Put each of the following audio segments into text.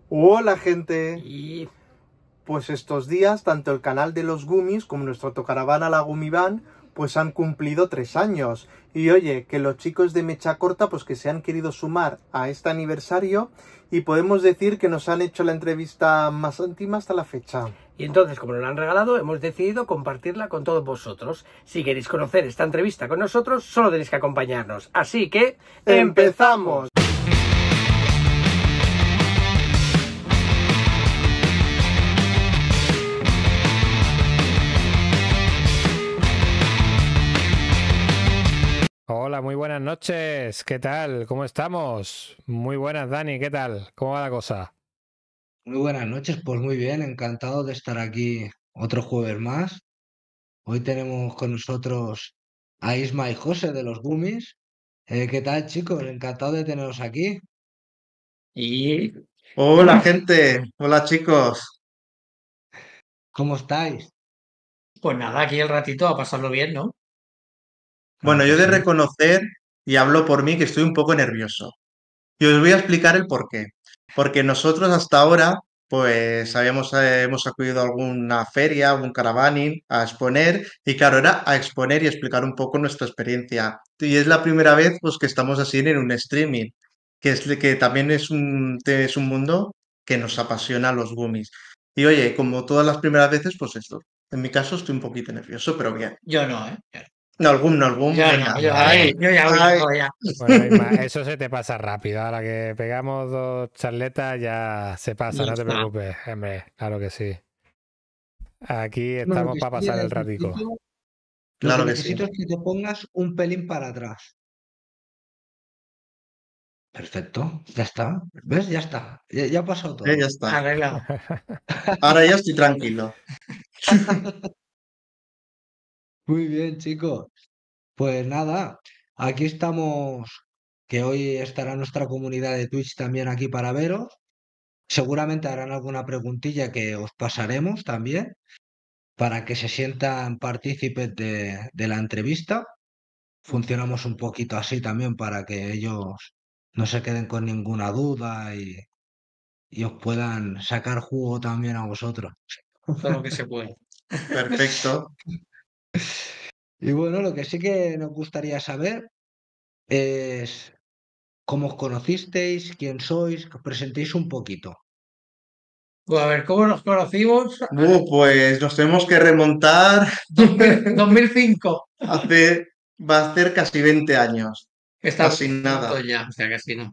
Hola gente, Y pues estos días tanto el canal de los Gummies como nuestra autocaravana La Gumivan pues han cumplido 3 años. Y oye, que los chicos de Mecha Corta pues que se han querido sumar a este aniversario y podemos decir que nos han hecho la entrevista más íntima hasta la fecha. Y entonces, como nos la han regalado, hemos decidido compartirla con todos vosotros. Si queréis conocer esta entrevista con nosotros, solo tenéis que acompañarnos. Así que, ¡empezamos! Hola, muy buenas noches. ¿Qué tal? ¿Cómo estamos? Muy buenas, Dani. ¿Qué tal? ¿Cómo va la cosa? Muy buenas noches, pues muy bien, encantado de estar aquí otro jueves más. Hoy tenemos con nosotros a Isma y José de los Gummies. ¿Qué tal, chicos? Encantado de teneros aquí. y Hola gente, hola chicos. ¿Cómo estáis? pues nada, aquí el ratito a pasarlo bien, ¿no? Claro Bueno, yo que he de sí. reconocer, y hablo por mí, que estoy un poco nervioso. Y os voy a explicar el por qué. Porque nosotros hasta ahora, pues hemos acudido a alguna feria, algún caravaning, a exponer, y claro, era a exponer y explicar un poco nuestra experiencia. Y es la primera vez pues, que estamos así en un streaming, que también es un mundo que nos apasiona a los gummies. Y oye, como todas las primeras veces, pues esto. En mi caso estoy un poquito nervioso, pero bien. Yo no, ¿eh? No, algún, Yo venga. no, Bueno, yo ya voy Ay. todo ya. bueno, Isma, eso se te pasa rápido. Ahora que pegamos dos charletas ya se pasa, Ya no te está. preocupes. Hombre, claro que sí. Aquí Bueno, estamos para pasar el ratico. lo que Claro que sí. necesito es que te pongas un pelín para atrás. Perfecto, ya está. ¿Ves? Ya está. Ya ha pasado Ya todo. está. Arreglado. Ahora ya estoy tranquilo. Muy bien, chicos. Pues nada, aquí estamos, que hoy estará nuestra comunidad de Twitch también aquí para veros. Seguramente harán alguna preguntilla que os pasaremos también para que se sientan partícipes de la entrevista. Funcionamos un poquito así también para que ellos no se queden con ninguna duda y os puedan sacar jugo también a vosotros. Todo lo que se puede. Perfecto. Y bueno, lo que sí que nos gustaría saber es cómo os conocisteis, quién sois, que os presentéis un poquito. Pues a ver, ¿cómo nos conocimos? Pues nos tenemos que remontar 2005. hace, va a ser casi 20 años. Estamos Casi nada. juntos ya, o sea que sí, ¿no?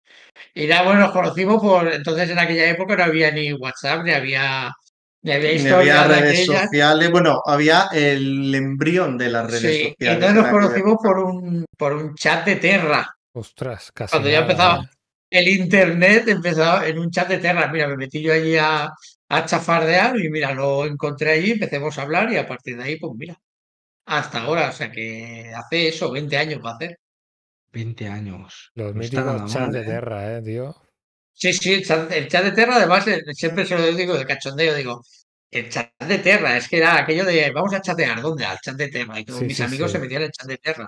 Y ya, bueno, nos conocimos entonces en aquella época no había ni WhatsApp, ni había Ni había historias de redes aquellas. sociales. Bueno, había el embrión de las redes Sí, y sociales entonces en nos aquella conocimos época. por un chat de Terra. Ostras, casi Cuando ya nada, empezaba ¿eh? el internet, empezaba en un chat de Terra. Mira, me metí yo allí a chafardear y mira, lo encontré allí, empecemos a hablar y a partir de ahí, pues mira, hasta ahora, o sea que hace eso, 20 años va a hacer. 20 años. Los No está míticos nada chats mal, de ¿eh? Terra, tío. Sí, sí, el chat de Terra, además, siempre se lo digo de cachondeo, digo, el chat de Terra, es que era aquello de, vamos a chatear, ¿dónde? Al chat de Terra, y todos Sí, mis sí, amigos se sí. metían en el chat de Terra.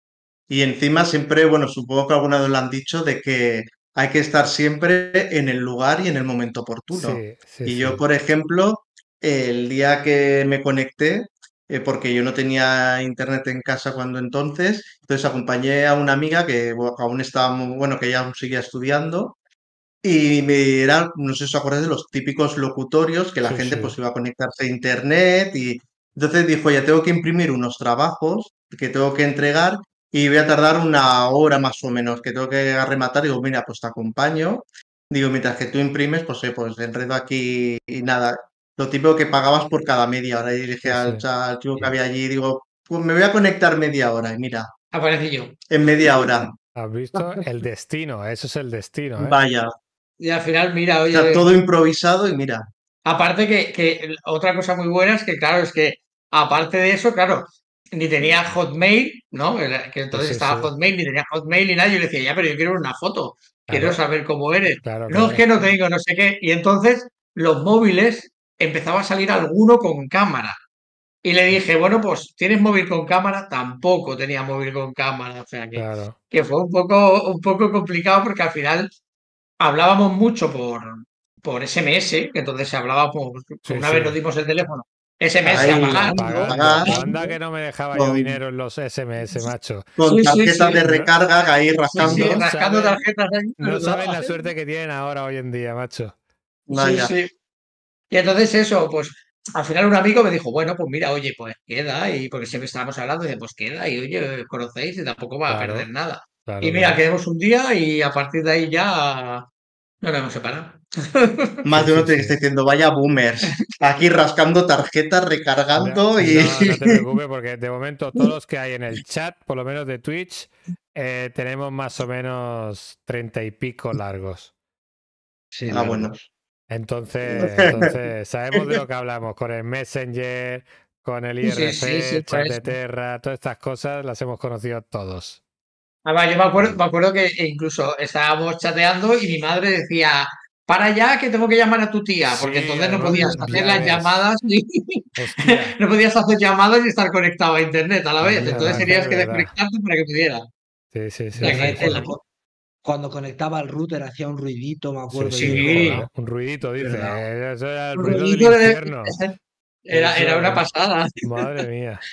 Y encima siempre, bueno, supongo que alguna vez lo han dicho, de que hay que estar siempre en el lugar y en el momento oportuno. Sí, sí, Y yo, sí. por ejemplo, el día que me conecté, porque yo no tenía internet en casa cuando entonces acompañé a una amiga que aún estaba, bueno, que ella aún seguía estudiando, y me era, no sé si os acordáis de los típicos locutorios que la Sí, gente pues sí. iba a conectarse a internet y entonces dijo, ya tengo que imprimir unos trabajos que tengo que entregar y voy a tardar una hora más o menos, que tengo que rematar. Digo, mira, pues te acompaño. Digo, mientras que tú imprimes, pues enredo aquí y nada. Lo típico que pagabas por cada media hora. Y dije Sí, al, sí. al chico que había allí, digo, pues me voy a conectar media hora. Y mira, Aparecí yo. en media hora, ¿Has visto? El destino, eso es el destino, ¿eh? vaya. O Y al final, mira, sea, oye, todo improvisado y mira. aparte que otra cosa muy buena es que, claro, es que aparte de eso, claro, ni tenía Hotmail, ¿no? Que Sí, entonces sí, estaba sí. Hotmail, ni tenía Hotmail ni nada. Yo le decía, ya, pero yo quiero una foto, quiero Claro, saber cómo eres. claro, No, es claro. que no tengo, no sé qué. Y entonces los móviles empezaba a salir alguno con cámara. Y le dije, bueno, pues, ¿tienes móvil con cámara? Tampoco tenía móvil con cámara. O sea Claro. que fue un poco complicado porque al final hablábamos mucho por SMS, que entonces se hablaba Sí, una vez sí. nos dimos el teléfono, SMS a Ahí, pagar. pagar Pues anda que no me dejaba yo con, dinero en los SMS, macho. con Sí, sí, tarjeta de sí. No, recarga, ahí Sí, sí, rascando. no rascando saben, tarjetas ahí, no saben ¿verdad? la suerte que tienen ahora hoy en día, macho. Sí, Vaya. sí. Y entonces eso, pues al final un amigo me dijo, bueno, pues mira, oye, pues queda, y porque siempre estábamos hablando, y dice, pues queda, y oye, conocéis y tampoco va a perder Claro, nada. Y claro, mira, claro. quedemos un día y a partir de ahí ya nos hemos separado. Más Sí, de uno sí, tiene que sí. estar diciendo, vaya boomers. Aquí rascando tarjetas, No, recargando y... no, no te preocupes porque de momento todos los que hay en el chat, por lo menos de Twitch, tenemos más o menos 30 y pico largos. Sí, Ah, bueno. largos. Entonces, sabemos de lo que hablamos con el Messenger, con el Sí, sí, sí, IRC, por chat de eso. Terra, todas estas cosas las hemos conocido todos. Además, yo me acuerdo que incluso estábamos chateando y mi madre decía, para ya que tengo que llamar a tu tía, porque Sí, entonces no podías hacer ya las ves. llamadas y Hostia, no podías hacer llamadas y estar conectado a internet a la vez. Ya Entonces es ves. tenías que verdad. desconectarte para que pudiera. O Sí, sí, Y sí, sea sí, que sí. cuando conectaba el router hacía un ruidito, me Sí, acuerdo yo, sí, sí, joder, encojonado. un ruidito, Es dice. verdad. Eso era el un ruido del ruidito infierno. era una Eso, pasada. madre mía.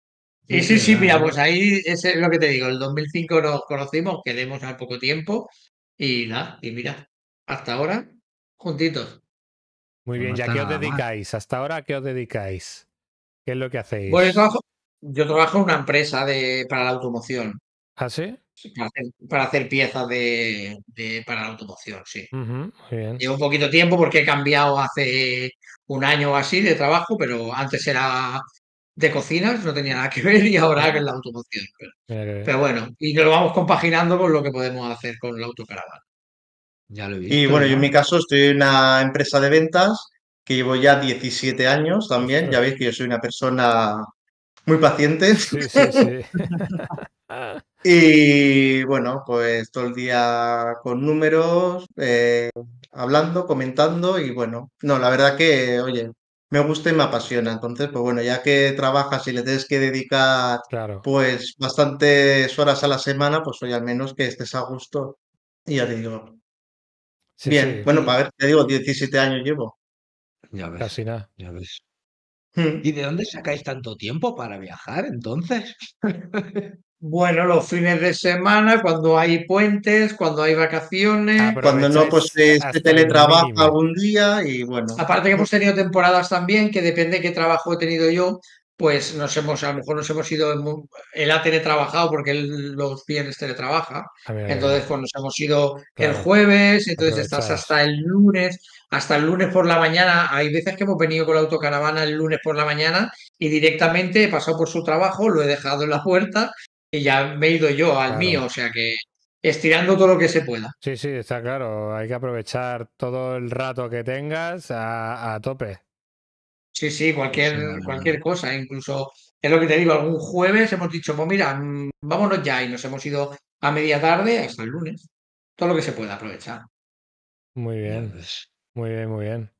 Y Es sí, sí, verdad, mira, ¿eh? pues ahí es lo que te digo, el 2005 nos conocimos, quedemos al poco tiempo y nada, y mira, hasta ahora, juntitos. Muy Pues no bien, ¿y a está qué os nada mal. dedicáis? Hasta ahora, ¿a qué os dedicáis? ¿Qué es lo que Bueno, hacéis? yo trabajo en una empresa para la automoción, ¿Ah, sí? para hacer piezas para la automoción, sí. Ujú, muy bien. Llevo un poquito tiempo porque he cambiado hace un año o así de trabajo, pero antes era de cocinas, no tenía nada que ver, y ahora Ah, en la automoción. mira qué bien. Pero bueno, y lo vamos compaginando con lo que podemos hacer con la autocaravana. Ya lo he Y visto, bueno, yo en ya. mi caso estoy en una empresa de ventas que llevo ya 17 años también. Ya Ostras. veis que yo soy una persona muy paciente. Sí, sí, sí. Y bueno, pues todo el día con números, hablando, comentando y bueno, no, la verdad que, oye, me gusta y me apasiona. Entonces, pues bueno, ya que trabajas y le tienes que dedicar Claro. pues bastantes horas a la semana, pues oye, al menos que estés a gusto. Y ya te digo, Sí, bien, sí, bueno, Y para ver, te digo, 17 años llevo. ya ves, casi nada. ya ves. Mm. ¿Y de dónde sacáis tanto tiempo para viajar entonces? Bueno, los fines de semana, cuando hay puentes, cuando hay vacaciones. Cuando no, pues Aprovecháis se hasta el teletrabaja mínimo. algún día y bueno, Aparte que hemos tenido temporadas también, que depende de qué trabajo he tenido yo, pues a lo mejor nos hemos ido, él ha teletrabajado porque él los viernes teletrabaja, Ah, mira qué entonces bien. pues nos hemos ido el Claro, jueves, entonces estás aprovecháis. hasta el lunes por la mañana, hay veces que hemos venido con la autocaravana el lunes por la mañana y directamente he pasado por su trabajo, lo he dejado en la puerta y ya me he ido yo al mío, Claro. o sea que estirando todo lo que se pueda. Sí, sí, está claro. Hay que aprovechar todo el rato que tengas a tope. Sí, sí, Pues sí, la cualquier verdad. cosa. Incluso es lo que te digo, algún jueves hemos dicho, pues mira, vámonos ya y nos hemos ido a media tarde hasta el lunes. Todo lo que se pueda aprovechar. Muy Ya bien, ves. muy bien, muy bien.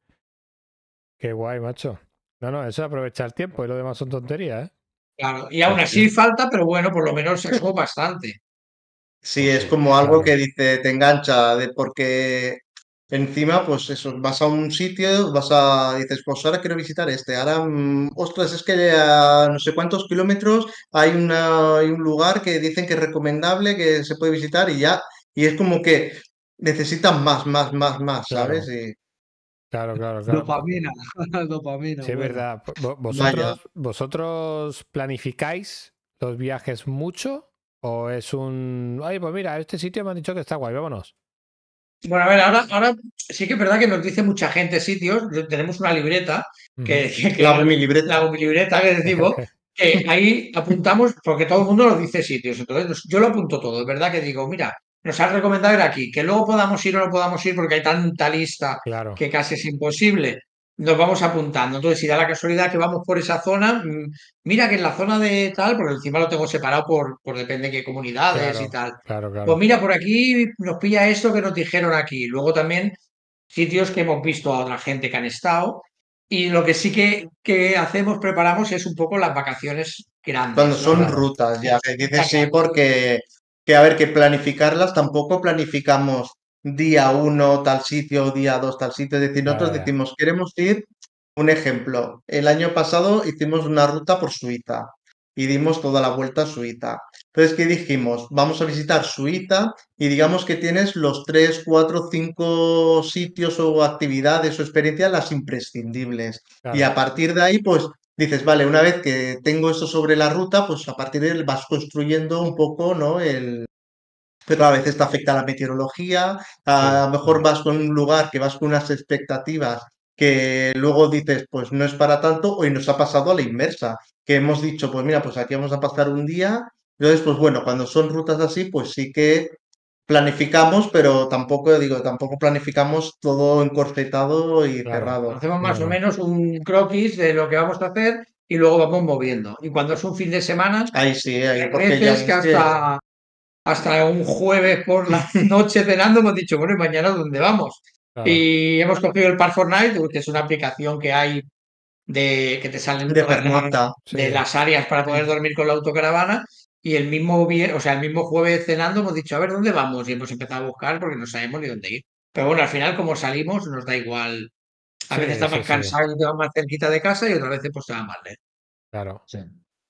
Qué guay, macho. No, no, eso es aprovechar el tiempo y lo demás son tonterías, ¿eh? Claro, y aún Pues así sí, falta, pero bueno, por lo menos sacó bastante. sí, pues es sí. como algo Claro, que dice, te engancha, de porque encima, pues eso, vas a un sitio, dices, pues ahora quiero visitar este, ahora, ostras, es que a no sé cuántos kilómetros hay un lugar que dicen que es recomendable, que se puede visitar y ya, y es como que necesitas más, ¿sabes? claro, Y claro, claro, claro. Dopamina, dopamina, Sí, es bueno. verdad. vaya. ¿Vosotros planificáis los viajes mucho? ¿O es un... Ay, pues mira, este sitio me han dicho que está guay, vámonos? Bueno, a ver, ahora sí que es verdad que nos dice mucha gente sitios. Tenemos una libreta Ujú. que La hago en mi libreta. la libreta que decimos, que ahí apuntamos, porque todo el mundo nos dice sitios. Entonces, yo lo apunto todo. Es verdad que digo, mira, nos han recomendado ir aquí, que luego podamos ir o no podamos ir porque hay tanta lista Claro, que casi es imposible. Nos vamos apuntando. Entonces, si da la casualidad que vamos por esa zona, mira que en la zona de tal, porque encima lo tengo separado por depende de qué comunidades y claro, tal. claro, Pues claro. mira, por aquí nos pilla esto que nos dijeron aquí. Luego también sitios que hemos visto a otra gente que han estado. Y lo que sí que hacemos, preparamos, es un poco las vacaciones Cuando grandes, ¿no? son Claro, rutas, ya que dices Las sí, grandes. porque que a ver, que planificarlas tampoco planificamos. día 1 tal sitio, día 2 tal sitio. Es decir, nosotros ya. decimos, queremos ir, un ejemplo, el año pasado hicimos una ruta por Suiza y dimos toda la vuelta a Suiza. Entonces, ¿qué dijimos? Vamos a visitar Suiza y digamos que tienes los 3, 4, 5 sitios o actividades o experiencias, las imprescindibles. Y a Claro, partir de ahí, pues dices, vale, una vez que tengo eso sobre la ruta, pues a partir de ahí vas construyendo un poco, ¿no? Pero a veces te afecta la meteorología, a sí. lo mejor vas con un lugar que vas con unas expectativas que luego dices, pues no es para tanto, hoy nos ha pasado a la inversa, que hemos dicho, pues mira, pues aquí vamos a pasar un día, entonces, pues bueno, cuando son rutas así, pues sí que planificamos, pero tampoco, digo, tampoco planificamos todo encorsetado y Claro. cerrado. Hacemos No, más o no. menos un croquis de lo que vamos a hacer y luego vamos moviendo. Y cuando es un fin de semana, Ahí sí, ahí, hay porque ya veces que ves que hasta un jueves por la noche cenando hemos dicho, bueno, ¿y mañana dónde vamos? Claro. Y hemos cogido el Park Fortnite, que es una aplicación que hay de que te salen de todas pernocta. de Sí. las áreas para poder dormir con la autocaravana. Y el mismo, o sea, el mismo jueves cenando hemos dicho, a ver, ¿dónde vamos? Y hemos empezado a buscar porque no sabemos ni dónde ir. Pero bueno, al final, como salimos, nos da igual. A veces Sí, estás sí, más sí. cansado y te vas más cerquita de casa y otras veces pues te va más lejos. Claro. Sí.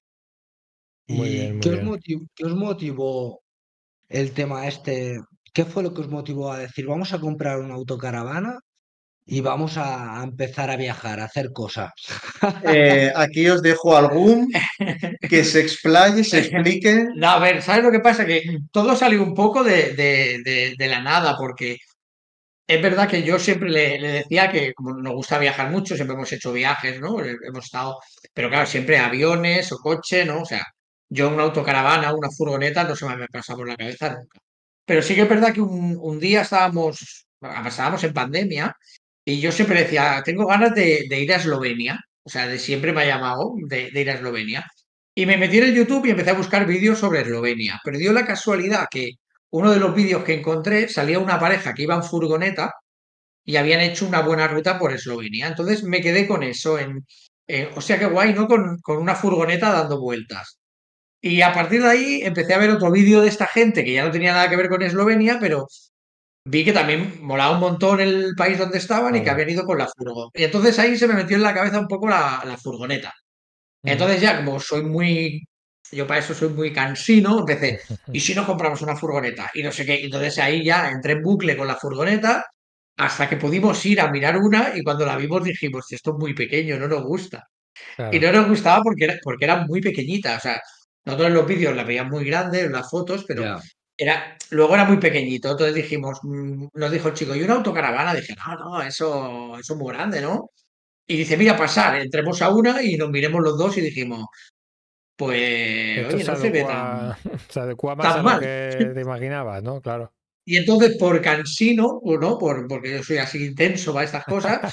Muy bien, ¿Y muy bien. qué os motivó el tema este? ¿Qué fue lo que os motivó a decir, vamos a comprar una autocaravana y vamos a empezar a viajar, a hacer cosas? Aquí os dejo algún que se explaye, se explique. No, a ver, ¿sabes lo que pasa? Que todo salió un poco de la nada, porque es verdad que yo siempre le decía que como nos gusta viajar mucho, siempre hemos hecho viajes, ¿no? Hemos estado, pero claro, siempre aviones o coche, ¿no? O sea, yo una autocaravana, una furgoneta no se me había pasado por la cabeza nunca. Pero sí que es verdad que un día estábamos en pandemia y yo siempre decía, tengo ganas de ir a Eslovenia. O sea, de siempre me ha llamado de ir a Eslovenia. Y me metí en el YouTube y empecé a buscar vídeos sobre Eslovenia. Pero dio la casualidad que uno de los vídeos que encontré salía una pareja que iba en furgoneta y habían hecho una buena ruta por Eslovenia. Entonces me quedé con eso, o sea, qué guay, ¿no? Con una furgoneta dando vueltas. Y a partir de ahí empecé a ver otro vídeo de esta gente que ya no tenía nada que ver con Eslovenia, pero vi que también molaba un montón el país donde estaban y que Claro. habían ido con la furgo. Y entonces ahí se me metió en la cabeza un poco la furgoneta. Ujú. Entonces ya, como yo para eso soy muy cansino, empecé, ¿y si no compramos una furgoneta? Y no sé qué. Entonces ahí ya entré en bucle con la furgoneta hasta que pudimos ir a mirar una y cuando la vimos dijimos, esto es muy pequeño, no nos gusta. Y Claro. no nos gustaba porque era muy pequeñita. O sea, nosotros en los vídeos la veíamos muy grande, en las fotos, pero Ya. luego era muy pequeñito. Entonces dijimos, nos dijo el chico, ¿y una autocaravana? Dije, no, no, eso es muy grande, ¿no? Y dice, mira, pasar, entremos a una y nos miremos los dos y dijimos, pues, Esto oye, no se ve tan, se adecua más a tan lo mal. que te imaginabas, ¿no? Claro. Y entonces, por cansino, o no, porque yo soy así intenso para estas cosas,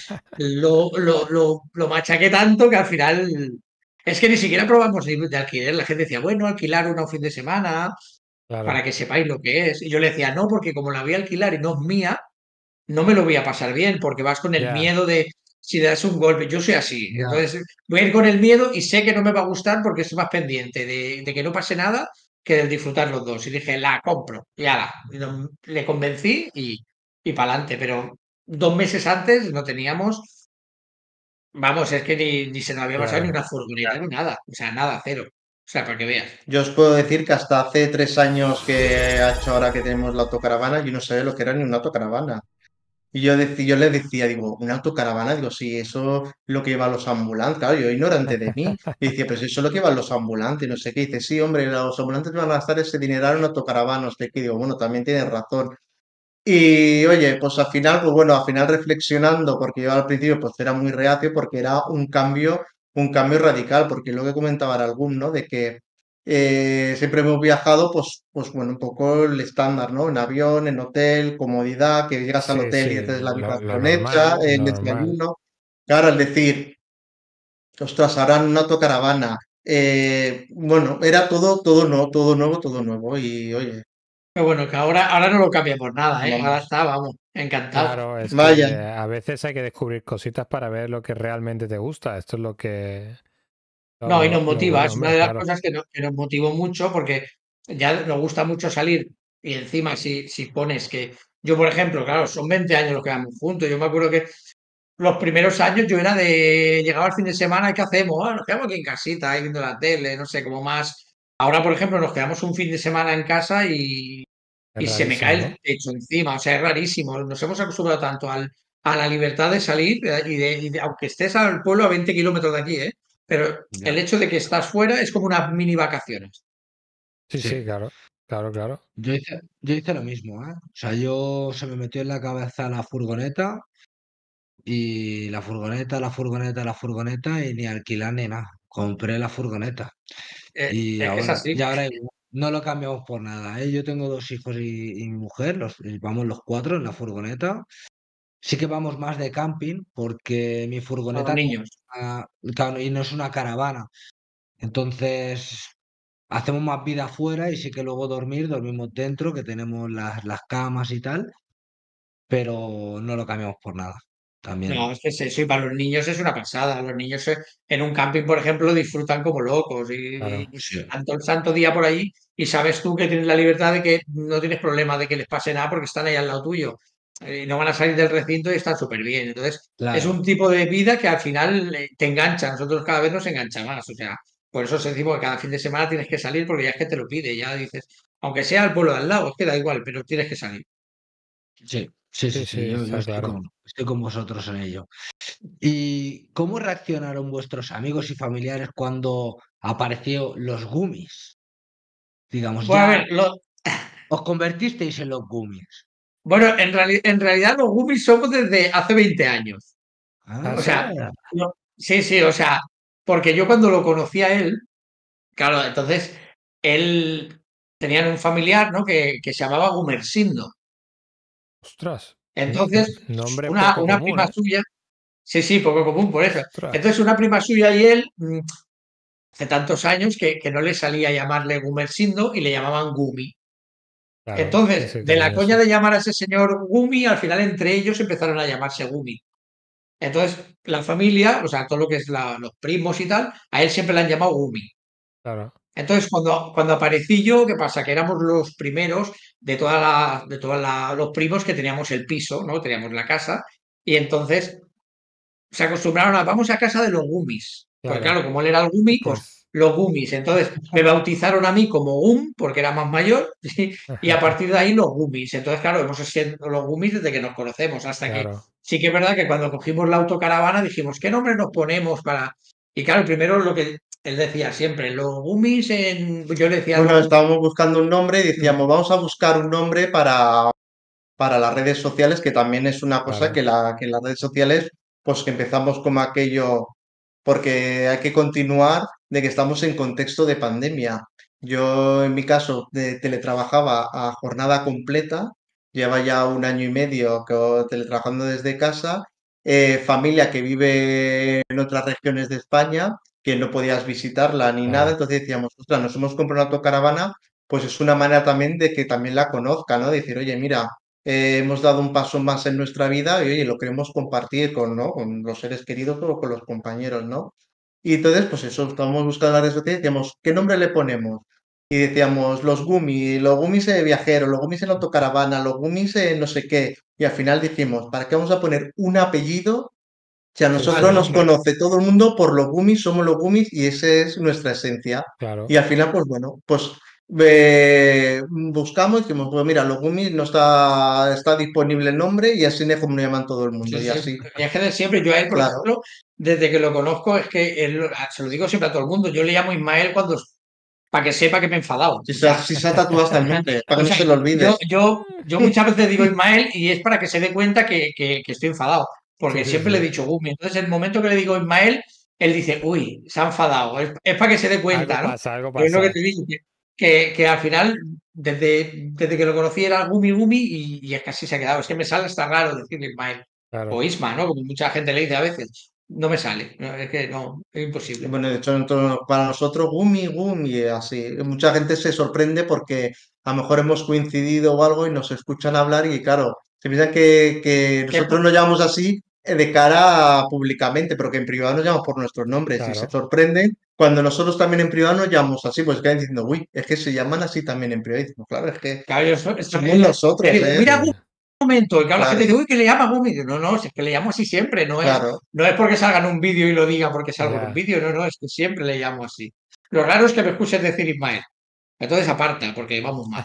lo machaqué tanto que al final es que ni siquiera probamos de alquiler. La gente decía, bueno, alquilar una un fin de semana para Claro. que sepáis lo que es. Y yo le decía, no, porque como la voy a alquilar y no es mía, no me lo voy a pasar bien, porque vas con el Ya. miedo de si le das un golpe. Yo soy así. Ya. Entonces, voy a ir con el miedo y sé que no me va a gustar porque estoy más pendiente de que no pase nada que de disfrutar los dos. Y dije, la compro. Y ala, le convencí y para adelante. Pero 2 meses antes no teníamos, vamos, es que ni se nos había pasado ni Claro. una furgoneta ni nada. O sea, nada, cero. O sea, para que veas. Yo os puedo decir que hasta hace 3 años que ha hecho ahora que tenemos la autocaravana, yo no sabía lo que era ni una autocaravana. Y yo le decía, digo, ¿una autocaravana? Digo, sí, eso es lo que llevan los ambulantes. Claro, yo ignorante de mí. Y decía, pues eso es lo que llevan los ambulantes, no sé qué. Y dice, sí, hombre, los ambulantes van a gastar ese dinero en una autocaravana, no sé qué. Y digo, bueno, también tienes razón. Y oye, pues al final, pues bueno, al final reflexionando, porque yo al principio pues era muy reacio porque era un cambio radical, porque lo que comentaba era algún, ¿no? De que siempre hemos viajado, pues bueno, un poco el estándar, ¿no? En avión, en hotel, comodidad, que llegas al Sí, hotel y sí, haces la lo habitación hecha, normal, el lo normal. desayuno. Claro, al decir, ostras, ahora en una autocaravana, bueno, era todo nuevo, todo nuevo. Y oye, Pero bueno, que ahora no lo cambia por nada, ¿eh? Ahora vamos, está, vamos, encantado. Claro, es vaya. que a veces hay que descubrir cositas para ver lo que realmente te gusta. Esto es No, y nos lo motiva, bueno, es una hombre, de las claro. cosas que nos motivó mucho porque ya nos gusta mucho salir y encima si pones que Yo, por ejemplo, claro, son 20 años los que vamos juntos. Yo me acuerdo que los primeros años yo era de, llegaba el fin de semana, ¿y qué hacemos? Ah, nos quedamos aquí en casita, ahí viendo la tele, no sé, como más. Ahora, por ejemplo, nos quedamos un fin de semana en casa Es y se me cae rarísimo, el ¿no? techo encima. O sea, es rarísimo. Nos hemos acostumbrado tanto a la libertad de salir aunque estés al pueblo a 20 kilómetros de aquí, ¿eh? Pero el Ya. hecho de que estás fuera es como unas mini vacaciones. Sí, sí, Sí. claro. Claro, claro. Yo hice lo mismo, ¿eh? O sea, yo se me metió en la cabeza la furgoneta y la furgoneta y ni alquilar ni nada. Compré la furgoneta y Es que es ahora, así. y ahora igual, no lo cambiamos por nada, ¿eh? Yo tengo 2 hijos y mi mujer, y vamos los 4 en la furgoneta. Sí que vamos más de camping porque mi Con los furgoneta no, niños. claro, y no es una caravana. Entonces, hacemos más vida afuera y sí que luego dormimos dentro, que tenemos las camas y tal, pero no lo cambiamos por nada. No, También. es que es eso, y para los niños es una pasada. Los niños en un camping, por ejemplo, disfrutan como locos Claro. y Sí, tanto el santo día por ahí y sabes tú que tienes la libertad de que no tienes problema de que les pase nada porque están ahí al lado tuyo. No van a salir del recinto y están súper bien. Entonces, es un claro. tipo de vida que al final te engancha. Nosotros cada vez nos engancha más. O sea, por eso os decimos que cada fin de semana tienes que salir porque ya es que te lo pide. Ya dices, aunque sea el pueblo de al lado, es que da igual, pero tienes que salir. Sí, sí, sí, Sí, sí, sí, yo está estoy claro. con vosotros en ello. ¿Y cómo reaccionaron vuestros amigos y familiares cuando apareció los gummies? Digamos, Bueno, a ver, ya os convertisteis en los gummies. bueno, en realidad los gummies somos desde hace 20 años. ¿Ah, O Ah, sí? sea, sí, sí, o sea, porque yo cuando lo conocí a él, claro, entonces él tenía un familiar, ¿no? Que se llamaba Gumersindo. Ostras. Entonces, Nombre una, poco una común, prima ¿eh? suya, sí, sí, poco común por eso. Entonces, Ostras. una prima suya y él, hace tantos años que no le salía llamarle Gumersindo y le llamaban Gumi. Claro, sí, Entonces, sí, de la coña de cariñoso. llamar a ese señor Gumi, al final entre ellos empezaron a llamarse Gumi. Entonces, la familia, o sea, todo lo que es los primos y tal, a él siempre le han llamado Gumi. Claro. Entonces, cuando aparecí yo, ¿qué pasa? Que éramos los primeros de los primos que teníamos el piso, ¿no? Teníamos la casa, y entonces se acostumbraron a, vamos a casa de los Gumis. Pues Claro. claro, como él era el Gumi, pues Pues. los Gumis. Entonces, me bautizaron a mí como Gum, porque era más mayor, y a partir de ahí los Gumis. Entonces, claro, hemos sido los Gumis desde que nos conocemos, hasta que Claro. sí que es verdad que cuando cogimos la autocaravana dijimos, ¿qué nombre nos ponemos para...? Y claro, primero lo que él decía siempre, los Gumis en... Yo le decía Bueno, los estábamos buscando un nombre y Gumis. decíamos, vamos a buscar un nombre para las redes sociales, que también es una cosa Claro. que las redes sociales, pues que empezamos como aquello, porque hay que continuar de que estamos en contexto de pandemia. Yo, en mi caso, teletrabajaba a jornada completa, lleva ya un año y medio teletrabajando desde casa, familia que vive en otras regiones de España, que no podías visitarla ni nada, Claro. entonces decíamos, ostras, nos hemos comprado una autocaravana, pues es una manera también de que también la conozca, ¿no? Decir, oye, mira, hemos dado un paso más en nuestra vida y oye, lo queremos compartir con, ¿no? Con los seres queridos o con los compañeros, ¿no? Y entonces, pues eso, estábamos buscando en las redes sociales y decíamos, ¿qué nombre le ponemos? Y decíamos, los Gummies viajeros, los Gummies en autocaravana, los Gummies en no sé qué. Y al final dijimos, ¿para qué vamos a poner un apellido? Si a Sí, Al nosotros sí. nos nombre. conoce todo el mundo por los Gummies, somos los Gummies y esa es nuestra esencia. Claro. Y al final, pues bueno, pues buscamos y decimos, pues mira, los Gummies no está disponible el nombre y así es como lo llaman todo el mundo. Sí, Y sí, así, mi viaje de siempre. Yo a él, por claro. ejemplo, desde que lo conozco, es que se lo digo siempre a todo el mundo. Yo le llamo Ismael para que sepa que me he enfadado. Ya. Si se ha tatuado hasta el nombre, para O que no sea, se lo olvide. yo muchas veces digo Ismael y es para que se dé cuenta que estoy enfadado, Sí, porque sí, siempre le he sí. dicho Gumi. Entonces, el momento que le digo Ismael, él dice, uy, se ha enfadado. Es para que se dé Algo cuenta, ¿no? pasa, algo Pero es lo que pasa. te digo, que al final, desde que lo conocí era Gumi Gumi y es que así se ha quedado. Es que me sale hasta raro decirle Ismael o Claro. Isma, ¿no? Como mucha gente le dice a veces. No me sale, no, es que no, es imposible. Bueno, de hecho, para nosotros, Gumi, así. Mucha gente se sorprende porque a lo mejor hemos coincidido o algo y nos escuchan hablar y claro, se piensan que Que nosotros nos llamamos así de cara públicamente, pero que en privado nos llamamos por nuestros nombres y se Claro. sorprenden cuando nosotros también en privado nos llamamos así, pues quedan diciendo, uy, es que se llaman así también en privado. Y decimos, claro, es que claro, somos nosotros, digo, ¿eh? mira, Sí. momento. Y claro, la Claro. gente dice, uy, que le llama Gumi. No, no, es que le llamo así siempre, Claro. no es porque salga en un vídeo y lo diga porque salgo en Ya. un vídeo, no, es que siempre le llamo así. Lo raro es que me escuches decir Ismael. Entonces aparta, porque vamos mal.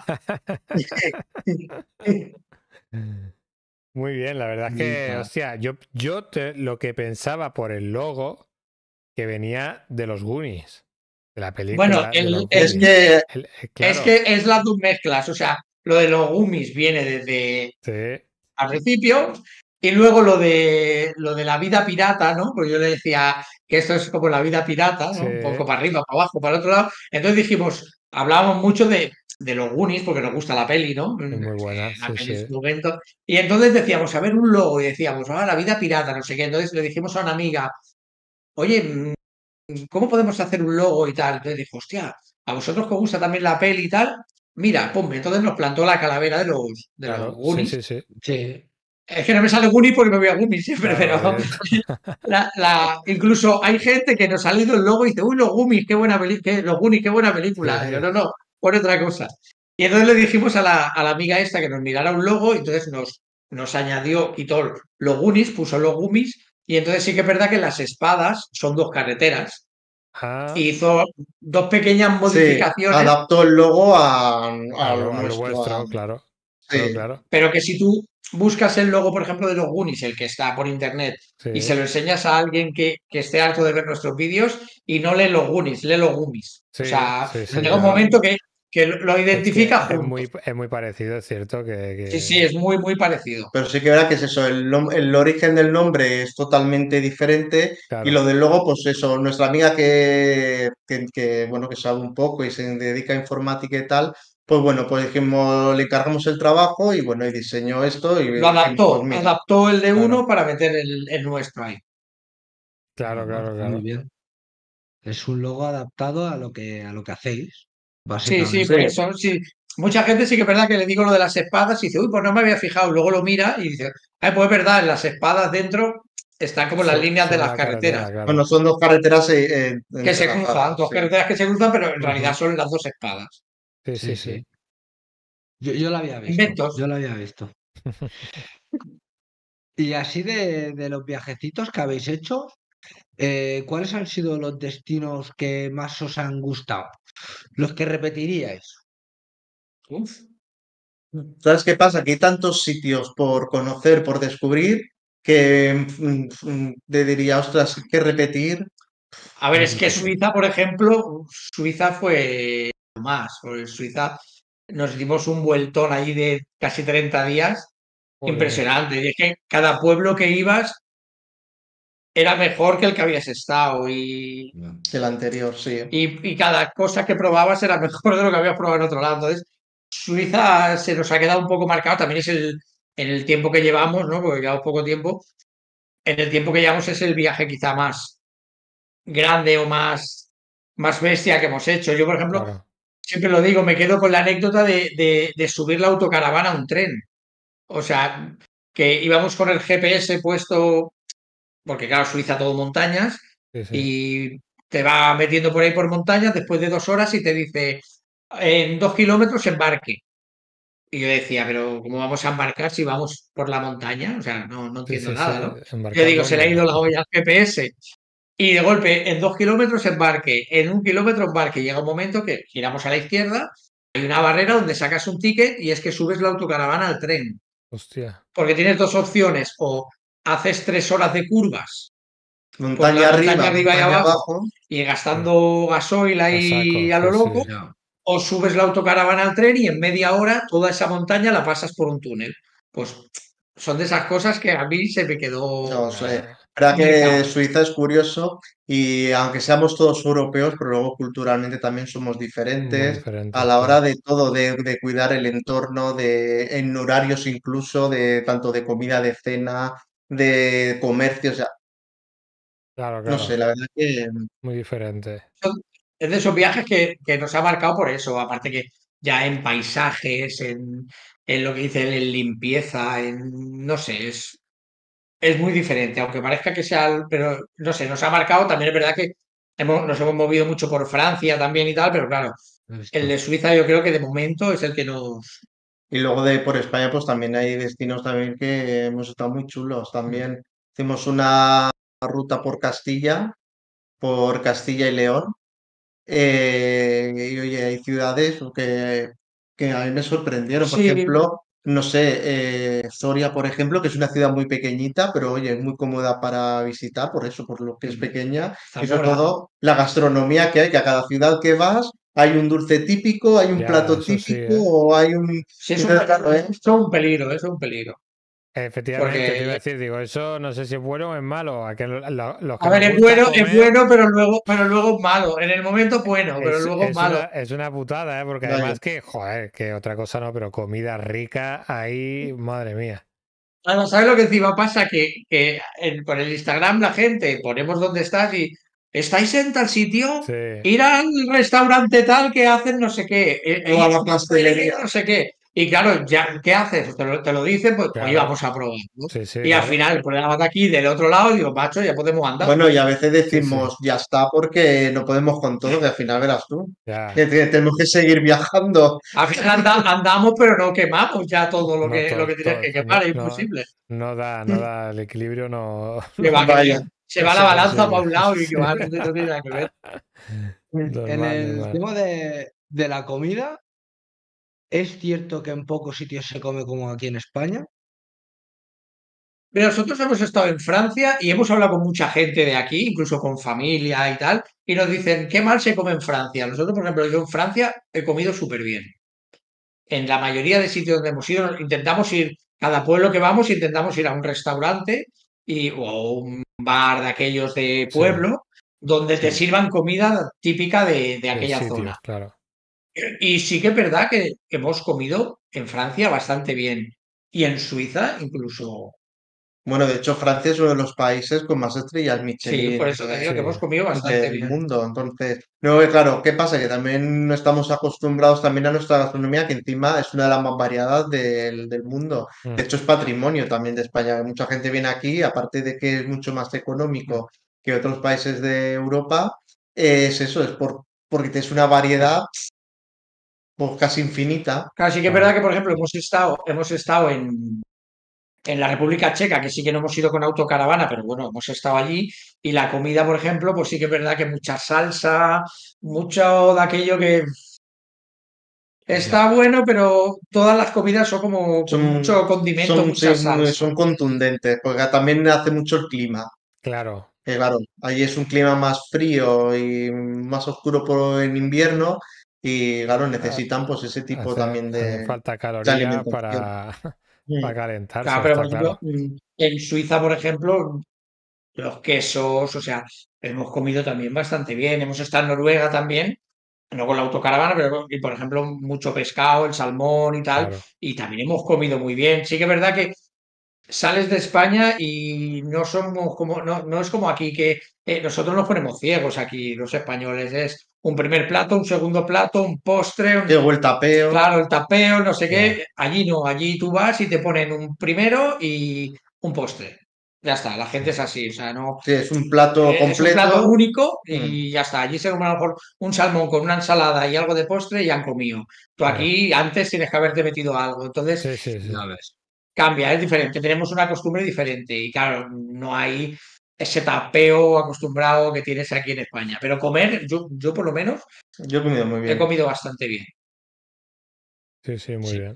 Muy bien, la verdad es que, Hija. hostia, lo que pensaba por el logo que venía de los Goonies, de la película de los Es Goonies. que Es Claro, que es las dos mezclas, o sea, lo de los gummies viene desde sí, al principio y luego lo de la vida pirata, ¿no? Pues yo le decía que esto es como la vida pirata, ¿no? Un poco sí, para arriba, para abajo, para el otro lado. Entonces dijimos, hablábamos mucho de los Goonies porque nos gusta la peli, ¿no? es muy buena, La sí, peli en sí. su momento. Y entonces decíamos, a ver, un logo y decíamos, ah, la vida pirata, no sé qué. Entonces le dijimos a una amiga, oye, ¿cómo podemos hacer un logo y tal? Entonces dijo, hostia, a vosotros que os gusta también la peli y tal, mira, pum, entonces nos plantó la calavera de los Claro, sí, Goonies. sí, sí. Sí. Es que no me sale Goonies porque me voy a Goonies siempre, Claro, pero incluso hay gente que nos ha leído el logo y dice, uy, los Goonies, qué buena película, los Goonies, qué buena película. Y yo, sí. no, no, pon otra cosa. Y entonces le dijimos a la amiga esta que nos mirara un logo y entonces nos añadió, quitó los Goonies, puso los Goonies y entonces sí que es verdad que las espadas son dos carreteras. Ah, Hizo dos pequeñas sí, modificaciones, adaptó el logo a lo a lo nuestro. vuestro, claro, claro, Sí, claro. pero que si tú buscas el logo, por ejemplo, de los Goonies, el que está por internet, y se Sí, lo enseñas a alguien que esté harto de ver nuestros vídeos y no lee los Goonies, lee los Gummies. O sí, sea, sí, sí. llega un momento que lo Es que identifica juntos. es muy parecido, es cierto Sí, sí, es muy, muy parecido. pero sí que verá que es eso, el origen del nombre es totalmente diferente y claro. lo del logo, pues eso, nuestra amiga bueno, que sabe un poco y se dedica a informática y tal, pues bueno, pues dijimos, le encargamos el trabajo y bueno, y diseñó esto y Lo dijimos, pues mira, adaptó el de Claro, uno para meter el nuestro ahí. claro, Pues claro, está muy claro. bien. Es un logo adaptado a lo que hacéis, Sí, sí, sí, básicamente. por eso, sí. Mucha gente sí que es verdad que le digo lo de las espadas y dice, uy, pues no me había fijado. Luego lo mira y dice, ay, pues es verdad, las espadas dentro están como en las líneas de Sobre las la carreteras, carretera, bueno, claro. son dos carreteras que se cruzan, entrelazadas, dos sí. carreteras que se cruzan, pero en realidad Ujú. son las dos espadas. Sí, sí, Sí, sí. sí. Yo lo había visto, Inventos. yo lo había visto. Y así de los viajecitos que habéis hecho, ¿cuáles han sido los destinos que más os han gustado? Los que repetiríais. Uf. ¿Sabes qué pasa? Que hay tantos sitios por conocer, por descubrir, que te diría, ostras, hay que repetir. A ver, No es que sé. Suiza, por ejemplo, Suiza fue lo más, porque en Suiza nos dimos un vueltón ahí de casi 30 días, Joder, impresionante. Y es que cada pueblo que ibas era mejor que el que habías estado No. El anterior, sí. y cada cosa que probabas era mejor de lo que habías probado en otro lado. Entonces, Suiza se nos ha quedado un poco marcado, también es en el tiempo que llevamos, ¿no? Porque llevamos poco tiempo. En el tiempo que llevamos es el viaje quizá más grande o más bestia que hemos hecho. Yo, por ejemplo, claro. siempre lo digo, me quedo con la anécdota de subir la autocaravana a un tren. O sea, que íbamos con el GPS puesto, porque claro, Suiza todo montañas, Sí, sí. y te va metiendo por ahí por montañas después de 2 horas y te dice, en 2 kilómetros embarque. Y yo decía, pero ¿cómo vamos a embarcar si vamos por la montaña? O sea, no Sí, entiendo sí, sí. nada, ¿no? Yo Embarcar digo, se le ha dónde. ido la olla al GPS. Y de golpe, en 2 kilómetros embarque, en 1 kilómetro embarque. Llega un momento que giramos a la izquierda, hay una barrera donde sacas un ticket y es que subes la autocaravana al tren. Hostia. Porque tienes dos opciones, o haces 3 horas de curvas por la Montaña montaña arriba, arriba y montaña abajo abajo. y Sí. gastando gasoil A saco, ahí a lo sí, loco, sí. Ya. o subes la autocaravana al tren y en media hora toda esa montaña la pasas por un túnel. Pues son de esas cosas que a mí se me quedó No sé. Ah, La verdad que marcado. Suiza es curioso y aunque seamos todos europeos, pero luego culturalmente también somos muy diferentes a diferentes, la hora claro. de todo, de cuidar el entorno, en horarios incluso, de tanto de comida, de cena, de comercio, o sea, Claro, no sé, claro. la verdad que Muy diferente. Es de esos viajes que nos ha marcado por eso, aparte que ya en paisajes, en lo que dicen en limpieza, no sé, es muy diferente, aunque parezca que sea, pero no sé, nos ha marcado, también es verdad que nos hemos movido mucho por Francia también y tal, pero claro, el Esto. de Suiza yo creo que de momento es el que Y luego de por España, pues también hay destinos también que hemos estado muy chulos. También hicimos una ruta por Castilla y León. Y oye, hay ciudades que a mí me sorprendieron. Por Sí, ejemplo, no sé, Soria, por ejemplo, que es una ciudad muy pequeñita, pero oye, es muy cómoda para visitar, por eso, por lo que es pequeña. Y sobre Zamora. todo la gastronomía que hay, que a cada ciudad que vas hay un dulce típico, hay un Ya, plato eso sí, típico o hay un... Sí, Entonces, claro, es un peligro, es un peligro. Efectivamente, te iba a Porque, decir, digo, eso no sé si es bueno o es malo. A que los que a nos ver, gusta es comer, bueno, pero luego es malo. En el momento bueno, pero luego es malo. es una putada, ¿eh? Porque vaya. además que, joder, que otra cosa no, pero comida rica ahí, madre mía. Además, ¿sabes lo que encima pasa? Por el Instagram la gente ponemos dónde estás y estáis en tal sitio, Sí, ir al restaurante tal que hacen no sé qué, O a la pastelería. no sé qué. Y claro, ya, ¿qué haces? Te lo dicen, pues oye, claro. vamos a probar, ¿no? Sí, sí, Y al claro. final, el problema de aquí, del otro lado, digo, macho, ya podemos andar. Bueno, y a veces Sí, sí, decimos, ya está, porque no podemos con todo, que al final verás tú. ya. Que tenemos que seguir viajando. Al final andamos, pero no quemamos ya todo No, lo que tienes que no, quemar, es no, imposible. no da el equilibrio, no, Que Vaya. se no va la se balanza para consigue. un lado y que va, no tiene nada que ver. En Normal, el normal. tema de la comida, es cierto que en pocos sitios se come como aquí en España. Pero nosotros hemos estado en Francia y hemos hablado con mucha gente de aquí, incluso con familia y tal, y nos dicen, qué mal se come en Francia. Nosotros, por ejemplo, yo en Francia he comido súper bien. En la mayoría de sitios donde hemos ido, intentamos ir, cada pueblo que vamos, intentamos ir a un restaurante o un bar de aquellos de Sí, pueblo, donde te Sí. sirvan comida típica de del aquella sitio, zona. claro. Y sí que es verdad que hemos comido en Francia bastante bien. Y en Suiza incluso. Bueno, de hecho, Francia es uno de los países con más estrellas Sí, por Michelin eso te digo Sí, que hemos comido bastante del bien. mundo. Entonces, no, claro, ¿qué pasa? Que también no estamos acostumbrados también a nuestra gastronomía, que encima es una de las más variadas del mundo. De mm, hecho, es patrimonio también de España. Mucha gente viene aquí, aparte de que es mucho más económico que otros países de Europa, es eso, porque es una variedad pues, casi infinita. Claro, sí que es verdad claro. que, por ejemplo, hemos estado en la República Checa, que sí que no hemos ido con autocaravana, pero bueno, hemos estado allí. Y la comida, por ejemplo, pues sí que es verdad que mucha salsa, mucho de aquello que Ya. está bueno, pero todas las comidas son como con Son, mucho condimento, son, mucha sí, salsa. son contundentes, porque también hace mucho el clima. Claro, Claro, ahí es un clima más frío y más oscuro en invierno y claro, ha- necesitan pues ese tipo también hace falta de calorías alimentación. para Mm. Claro, calentarse, pero por está ejemplo, claro. en Suiza, por ejemplo, los quesos, o sea, hemos comido también bastante bien. Hemos estado en Noruega también, no con la autocaravana, pero y por ejemplo, mucho pescado, el salmón y tal, Claro, y también hemos comido muy bien. Sí que es verdad que sales de España y no somos como, no es como aquí que nosotros nos ponemos ciegos aquí, los españoles. Es un primer plato, un segundo plato, un postre, Luego el tapeo, claro, el tapeo, no sé ya. qué. Allí no, allí tú vas y te ponen un primero y un postre. Ya está, la gente es así, o sea, no. sí, es un plato Es un plato completo. único Mm. y ya está. Allí se come a lo mejor un salmón con una ensalada y algo de postre y han comido. Tú Ya. aquí antes tienes que haberte metido algo. Entonces, Sí, sí, sí. Ya ves. cambia, es diferente. Tenemos una costumbre diferente y claro, no hay ese tapeo acostumbrado que tienes aquí en España. Pero comer, yo por lo menos Yo he comido muy he bien. comido bastante bien. Sí, sí, muy Sí. bien.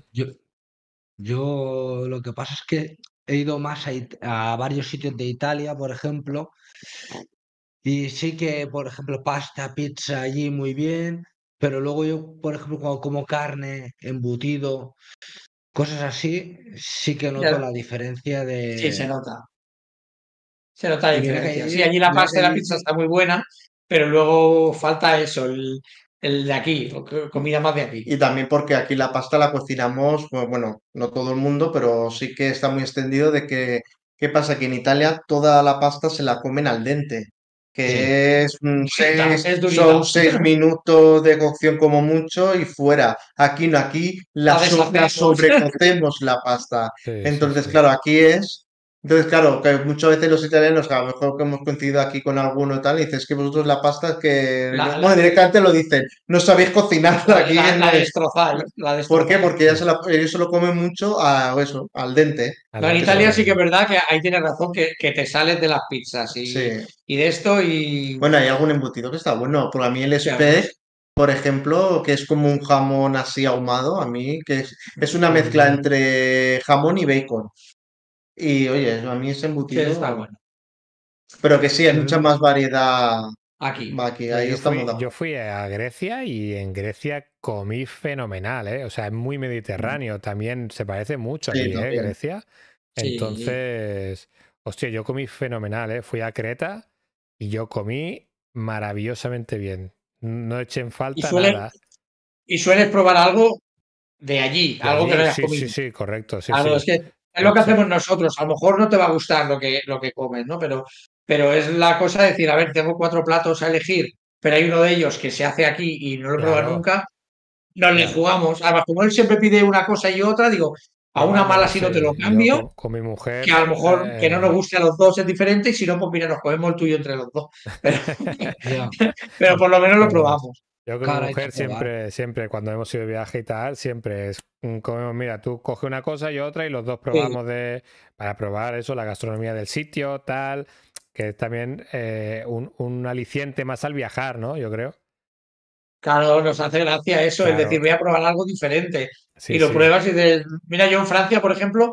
Yo lo que pasa es que he ido más a varios sitios de Italia, por ejemplo, y sí que, por ejemplo, pasta, pizza allí muy bien, pero luego yo, por ejemplo, cuando como carne, embutido, cosas así, sí que noto Ya, la diferencia sí, se de... nota. Se nota la Y diferencia. Sí, allí la mira pasta que y la pizza dice, está muy buena, pero luego falta eso, el de aquí, comida más de aquí. Y también porque aquí la pasta la cocinamos, pues, bueno, no todo el mundo, pero sí que está muy extendido de que, ¿qué pasa? Que en Italia toda la pasta se la comen al dente, sí, que es Durita, es son durita. 6 minutos de cocción como mucho y fuera. Aquí no, aquí La la deshacemos. sobrecocemos la pasta. Sí, sí, Entonces, sí. claro, aquí es Entonces, claro, que muchas veces los italianos, a lo mejor que hemos coincidido aquí con alguno y tal, dices que vosotros la pasta es que, bueno, directamente lo dicen, no sabéis cocinarla aquí. La destrozáis, ¿Por qué? Porque ellos se lo comen mucho al dente. No, en Italia sí que es verdad que ahí tienes razón que te sales de las pizzas Sí. y de esto y... Bueno, hay algún embutido que está bueno. Porque a mí el speck, por ejemplo, que es como un jamón así ahumado, a mí, que es una mezcla entre jamón y bacon. Y oye, a mí ese Sí, embutido. está bueno. Pero que sí, hay mucha más variedad Aquí. ahí estamos de Yo acuerdo. fui a Grecia y en Grecia comí fenomenal, ¿eh? O sea, es muy mediterráneo. También se parece mucho Sí, aquí, ¿eh? también. Grecia. Sí. Entonces, hostia, yo comí fenomenal, ¿eh? Fui a Creta y yo comí maravillosamente bien. No eché en falta nada. Y sueles probar algo de allí, De algo que no allí, hayas sí, comido. sí, correcto, sí, Claro, sí. es que es lo que hacemos nosotros. A lo mejor no te va a gustar lo que comes, ¿no? Pero es la cosa de decir, a ver, tengo 4 platos a elegir, pero hay uno de ellos que se hace aquí y no lo he probado Claro, nunca, nos le claro. jugamos. Además, como él siempre pide una cosa y otra, digo, a una mala Probármelo, si no te sí. lo Y yo cambio, con mi mujer. que a lo mejor que no nos guste a los dos es diferente, y si no, pues mira, nos comemos el tuyo entre los dos. Pero, Ya, pero por lo menos lo Pero probamos. yo con mi cara, hay que mujer probar. siempre, cuando hemos ido de viaje y tal, siempre es, comemos, mira, tú coge una cosa y otra y los dos Sí. probamos para probar eso, la gastronomía del sitio, tal, que es también un aliciente más al viajar, ¿no? Yo creo. Claro, nos hace gracia eso, es Claro, decir, voy a probar algo diferente. Y sí, lo sí. pruebas y dices, mira, yo en Francia, por ejemplo,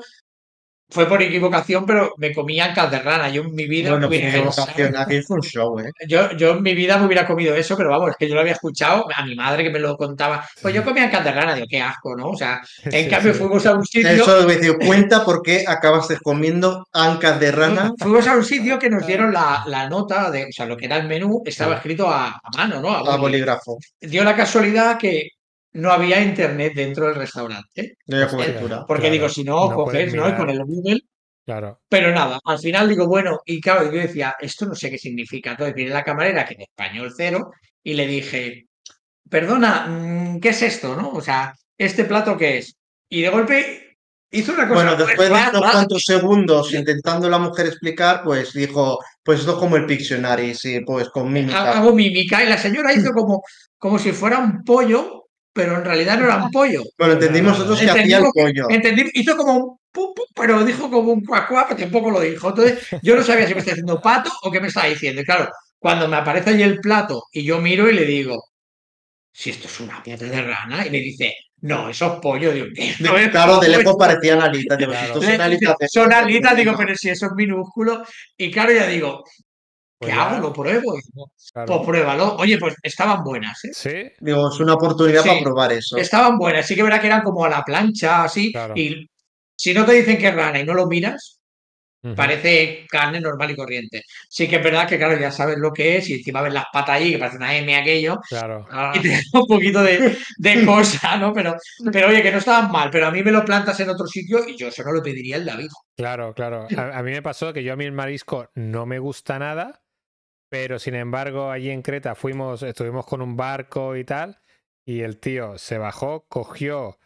fue por equivocación, pero me comía encas de rana. Yo en mi vida Bueno, hubiera pues pensado. vocación, aquí fue un show, ¿eh? Yo en mi vida me hubiera comido eso, pero vamos, es que yo lo había escuchado a mi madre que me lo contaba. Pues yo comía encas de rana, digo, qué asco, ¿no? O sea, en Sí, cambio sí. fuimos a un sitio, Eso me dio cuenta porque acabaste comiendo ancas de rana fuimos a un sitio que nos dieron la nota de, o sea, lo que era el menú, estaba Sí. escrito a mano, ¿no? A a boli. bolígrafo. Dio la casualidad que no había internet dentro del restaurante. No hay Hostia, cobertura. Porque digo, claro. si no, No puedes coges, ¿no? Y con mirar, el Google. claro. Pero nada, al final digo, bueno, y claro, yo decía, esto no sé qué significa. Entonces viene la camarera, que en español cero, y le dije, perdona, ¿qué es esto, no? O sea, ¿este plato qué es? Y de golpe hizo una cosa Bueno, muy después de unos rara. cuantos segundos intentando la mujer explicar, pues dijo, pues esto es como el Pictionary, sí, pues con mímica. Hago mímica y la señora hizo como si fuera un pollo, pero en realidad no era un pollo. Bueno, No era entendimos nosotros nada. que hacía el Entendimos pollo. hizo como un pu, pu, pero dijo como un cuacuá, pero tampoco lo dijo. Entonces, yo no sabía si me estaba diciendo pato o qué me estaba diciendo. Y claro, cuando me aparece ahí el plato y yo miro y le digo, si esto es una pata de rana, y me dice, no, eso es pollo. Digo, no es Claro, de pollo. lejos parecían alitas. Digo, si esto Claro. son alitas de Son pollo, alitas, digo, no. pero si eso es minúsculo. Y claro, ya digo, ¿qué Pues hago? ¿Lo ya, pruebo? Y digo, pues claro. pruébalo. Oye, pues estaban buenas, ¿eh? Sí, Digo, es una oportunidad para Sí, probar eso. estaban buenas. Sí que verá que eran como a la plancha, así. claro. Y si no te dicen que es rana y no lo miras, Ujú. parece carne normal y corriente. Sí que es verdad que, claro, ya sabes lo que es y encima ves las patas ahí, que parece una M aquello, Claro. y te da un poquito de cosa, ¿no? Pero oye, que no estaban mal, pero a mí me lo plantas en otro sitio y yo eso no lo pediría en la vida. Claro, claro. A mí me pasó que a mí el marisco no me gusta nada, pero sin embargo allí en Creta estuvimos con un barco y tal, y el tío se bajó, cogió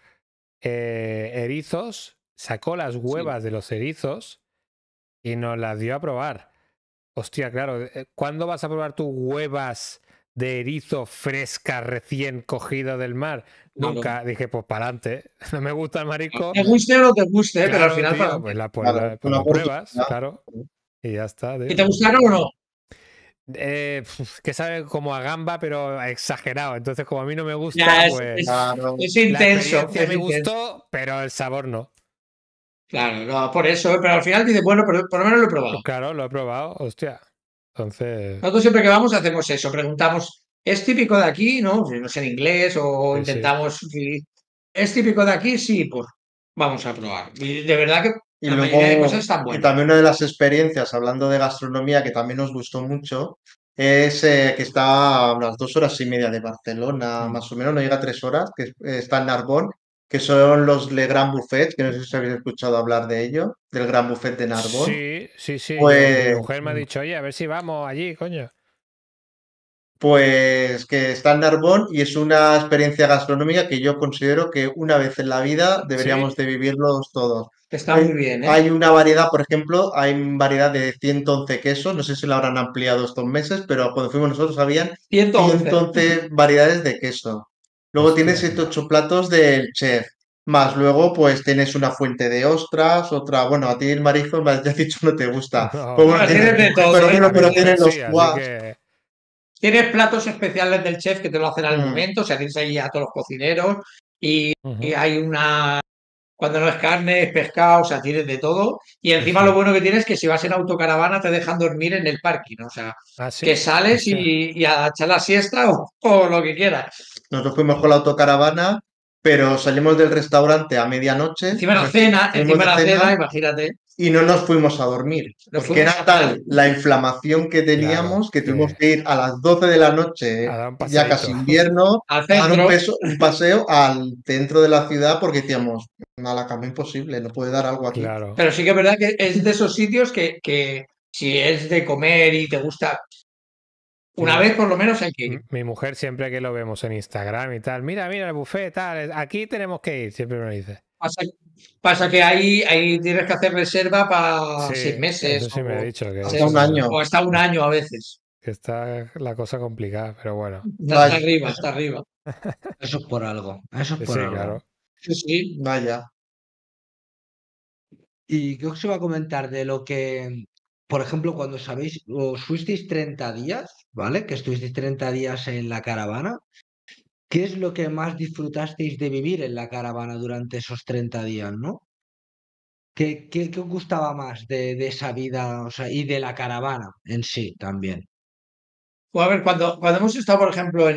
erizos, sacó las Sí. huevas de los erizos y nos las dio a probar. Hostia, claro, ¿cuándo vas a probar tus huevas de erizo frescas recién cogido del mar? Claro. Nunca. Dije, pues para adelante. No me gusta el marisco. Te guste o no te guste, pero al Claro, final para tío, adelante. Claro, pues una lo pruebas, oportunidad. claro. Y ya está, ¿Y tío. te gustaron o no? Que sabe como a gamba, pero exagerado. Entonces, como a mí no me gusta, Ya, pues Claro. es la intenso, experiencia es me intenso. gustó, pero el sabor no. Claro, no, por eso, pero al final dices, bueno, pero por lo menos lo he probado. Pues claro, lo he probado, hostia. Entonces, Nosotros siempre que vamos hacemos eso, preguntamos, ¿es típico de aquí? ¿No? Si no sé en inglés o sí, sí. intentamos, si ¿es típico de aquí? Sí, pues vamos a probar. Y de verdad que Y la mayoría de luego, cosas están y buenas. también una de las experiencias, hablando de gastronomía, que también nos gustó mucho, es que está a unas 2 horas y media de Barcelona, Mm. más o menos, no llega a 3 horas, que está en Narbón, que son los Le Grand Buffet, que no sé si habéis escuchado hablar de ello, del Gran Buffet de Narbón. Sí, sí, sí. Mi Pues, mujer me ha dicho, oye, a ver si vamos allí, coño. pues que está en Narbón y es una experiencia gastronómica que yo considero que una vez en la vida Sí, deberíamos de vivirlos todos. Está muy bien, ¿eh? Hay una variedad, por ejemplo, hay variedad de 111 quesos, no sé si lo habrán ampliado estos meses, pero cuando fuimos nosotros habían 111. 111 variedades de queso. Luego tienes Hostia. 7 8 platos del chef, más luego pues tienes una fuente de ostras, otra, bueno, a ti el marisco me has dicho no te gusta. No, Pues No, bueno, tienes de todo, pero a bueno, mi pero mujer tienes los sí, así foies. que Tienes platos especiales del chef que te lo hacen al Mm, momento, o sea, tienes ahí a todos los cocineros y ujú, hay una, cuando no es carne, es pescado, o sea, tienes de todo. Y sí, encima lo sí. bueno que tienes es que si vas en autocaravana te dejan dormir en el parking, o sea, Ah, que sí, sales hostia. y a echar la siesta o lo que quieras. Nosotros fuimos con la autocaravana, pero salimos del restaurante a medianoche, salimos Encima de la cena, cena imagínate, y no nos fuimos a dormir, nos porque fuimos era a cenar tal la inflamación que Claro, teníamos que tuvimos que que ir a las 12 de la noche, a dar un ya casi paseíto. invierno, al a dar centro. un paseo al centro de la ciudad porque decíamos, a la cama imposible, no puede dar algo aquí. Claro. Pero sí que es verdad que es de esos sitios que si es de comer y te gusta, una Sí, vez por lo menos hay que ir. mi mujer siempre que lo vemos en Instagram y tal, mira, mira el buffet, tal, aquí tenemos que ir, siempre me lo dice. Pasa, pasa que ahí tienes que hacer reserva para Sí, 6 meses eso sí me ha dicho, que Hasta un año. o hasta un año a veces. que está la cosa complicada, pero bueno. Está Vaya, arriba, está arriba. Eso es por algo, eso es Sí, por sí, algo. claro. Sí, sí. vaya. ¿Y qué os iba a comentar de lo que, por ejemplo, cuando sabéis, os fuisteis 30 días, ¿vale? Que estuvisteis 30 días en la caravana? ¿Qué es lo que más disfrutasteis de vivir en la caravana durante esos 30 días, ¿no? ¿Qué os gustaba más de esa vida, o sea, y de la caravana en sí también? Pues a ver, cuando hemos estado, por ejemplo,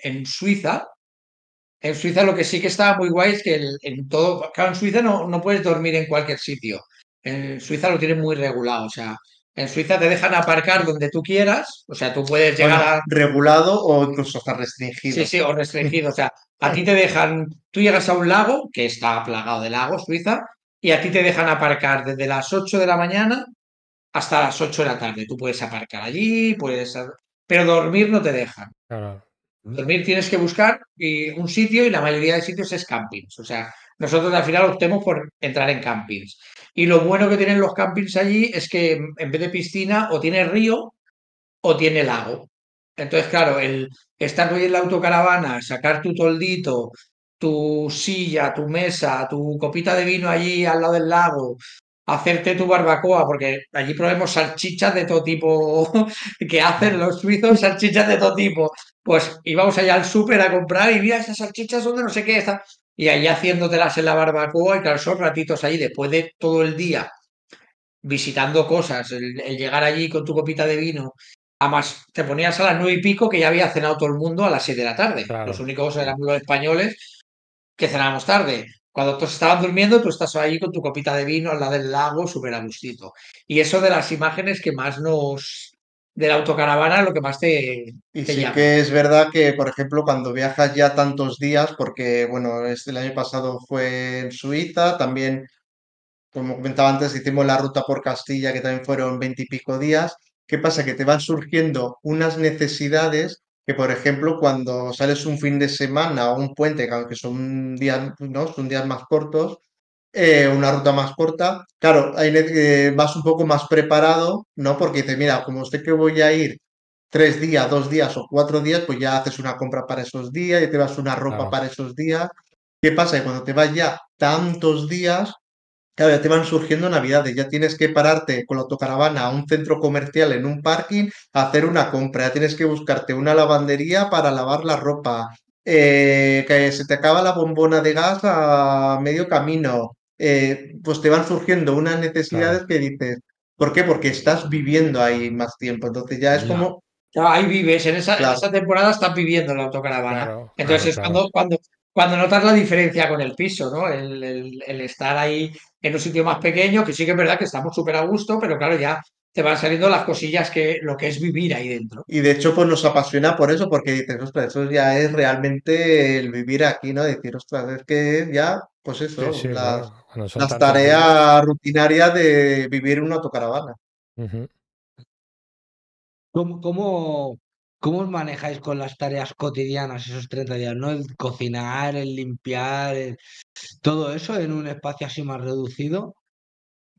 en Suiza lo que sí que estaba muy guay es que en todo, claro, en Suiza no puedes dormir en cualquier sitio. En Suiza lo tienen muy regulado, o sea, en Suiza te dejan aparcar donde tú quieras, o sea, tú puedes llegar Bueno, a, regulado o incluso hasta sí, restringido. sí, o restringido. O sea, a ti te dejan, tú llegas a un lago, que está plagado de lagos, Suiza, y a ti te dejan aparcar desde las 8 de la mañana hasta las 8 de la tarde. Tú puedes aparcar allí, pero dormir no te dejan. Claro. Dormir tienes que buscar un sitio y la mayoría de sitios es campings. O sea, nosotros al final optemos por entrar en campings. Y lo bueno que tienen los campings allí es que en vez de piscina o tiene río o tiene lago. Entonces, claro, el estar hoy en la autocaravana, sacar tu toldito, tu silla, tu mesa, tu copita de vino allí al lado del lago, hacerte tu barbacoa, porque allí probemos salchichas de todo tipo que hacen los suizos, salchichas de todo tipo. Pues íbamos allá al súper a comprar y mira, esas salchichas son de no sé qué, y allí haciéndotelas en la barbacoa y claro, son ratitos allí después de todo el día visitando cosas, el llegar allí con tu copita de vino. Además, te ponías a las 9:00 que ya había cenado todo el mundo a las 6 de la tarde. Los Claro. únicos éramos los españoles que cenábamos tarde. Cuando todos estaban durmiendo, tú estás ahí con tu copita de vino al lado del lago, súper a gustito. Y eso de las imágenes que más de la autocaravana, lo que más Y te sí llama. que es verdad que, por ejemplo, cuando viajas ya tantos días, porque, bueno, el año pasado fue en Suiza, también, como comentaba antes, hicimos la ruta por Castilla, que también fueron 20 y pico días. ¿Qué pasa? Que te van surgiendo unas necesidades que, por ejemplo, cuando sales un fin de semana o un puente, que aunque son días, ¿no? Son días más cortos, una ruta más corta, claro, vas un poco más preparado, ¿no? Porque dices, mira, como sé que voy a ir 3 días, 2 días o 4 días, pues ya haces una compra para esos días y te vas una ropa Claro. para esos días. ¿Qué pasa? Que cuando te vas ya tantos días, claro, ya te van surgiendo navidades, ya tienes que pararte con la autocaravana a un centro comercial en un parking a hacer una compra, ya tienes que buscarte una lavandería para lavar la ropa, que se te acaba la bombona de gas a medio camino, pues te van surgiendo unas necesidades Claro. que dices, ¿por qué? Porque estás viviendo ahí más tiempo, entonces ya es Ya. como, Claro, ahí vives, en claro, esa temporada estás viviendo en la autocaravana. Claro, claro, Entonces es claro. cuando notas la diferencia con el piso, ¿no? El estar ahí en un sitio más pequeño, que sí que es verdad que estamos súper a gusto, pero claro, ya te van saliendo las cosillas que lo que es vivir ahí dentro. y de hecho pues nos apasiona por eso, porque dices, ostras, eso ya es realmente el vivir aquí, ¿no? Decir, ostras, es que ya, pues Sí, eso, sí, claro. Cuando son las tantos días. tareas rutinarias de vivir una autocaravana. Ujú. ¿Cómo os manejáis con las tareas cotidianas esos 30 días, ¿no? El cocinar, el limpiar, todo eso en un espacio así más reducido.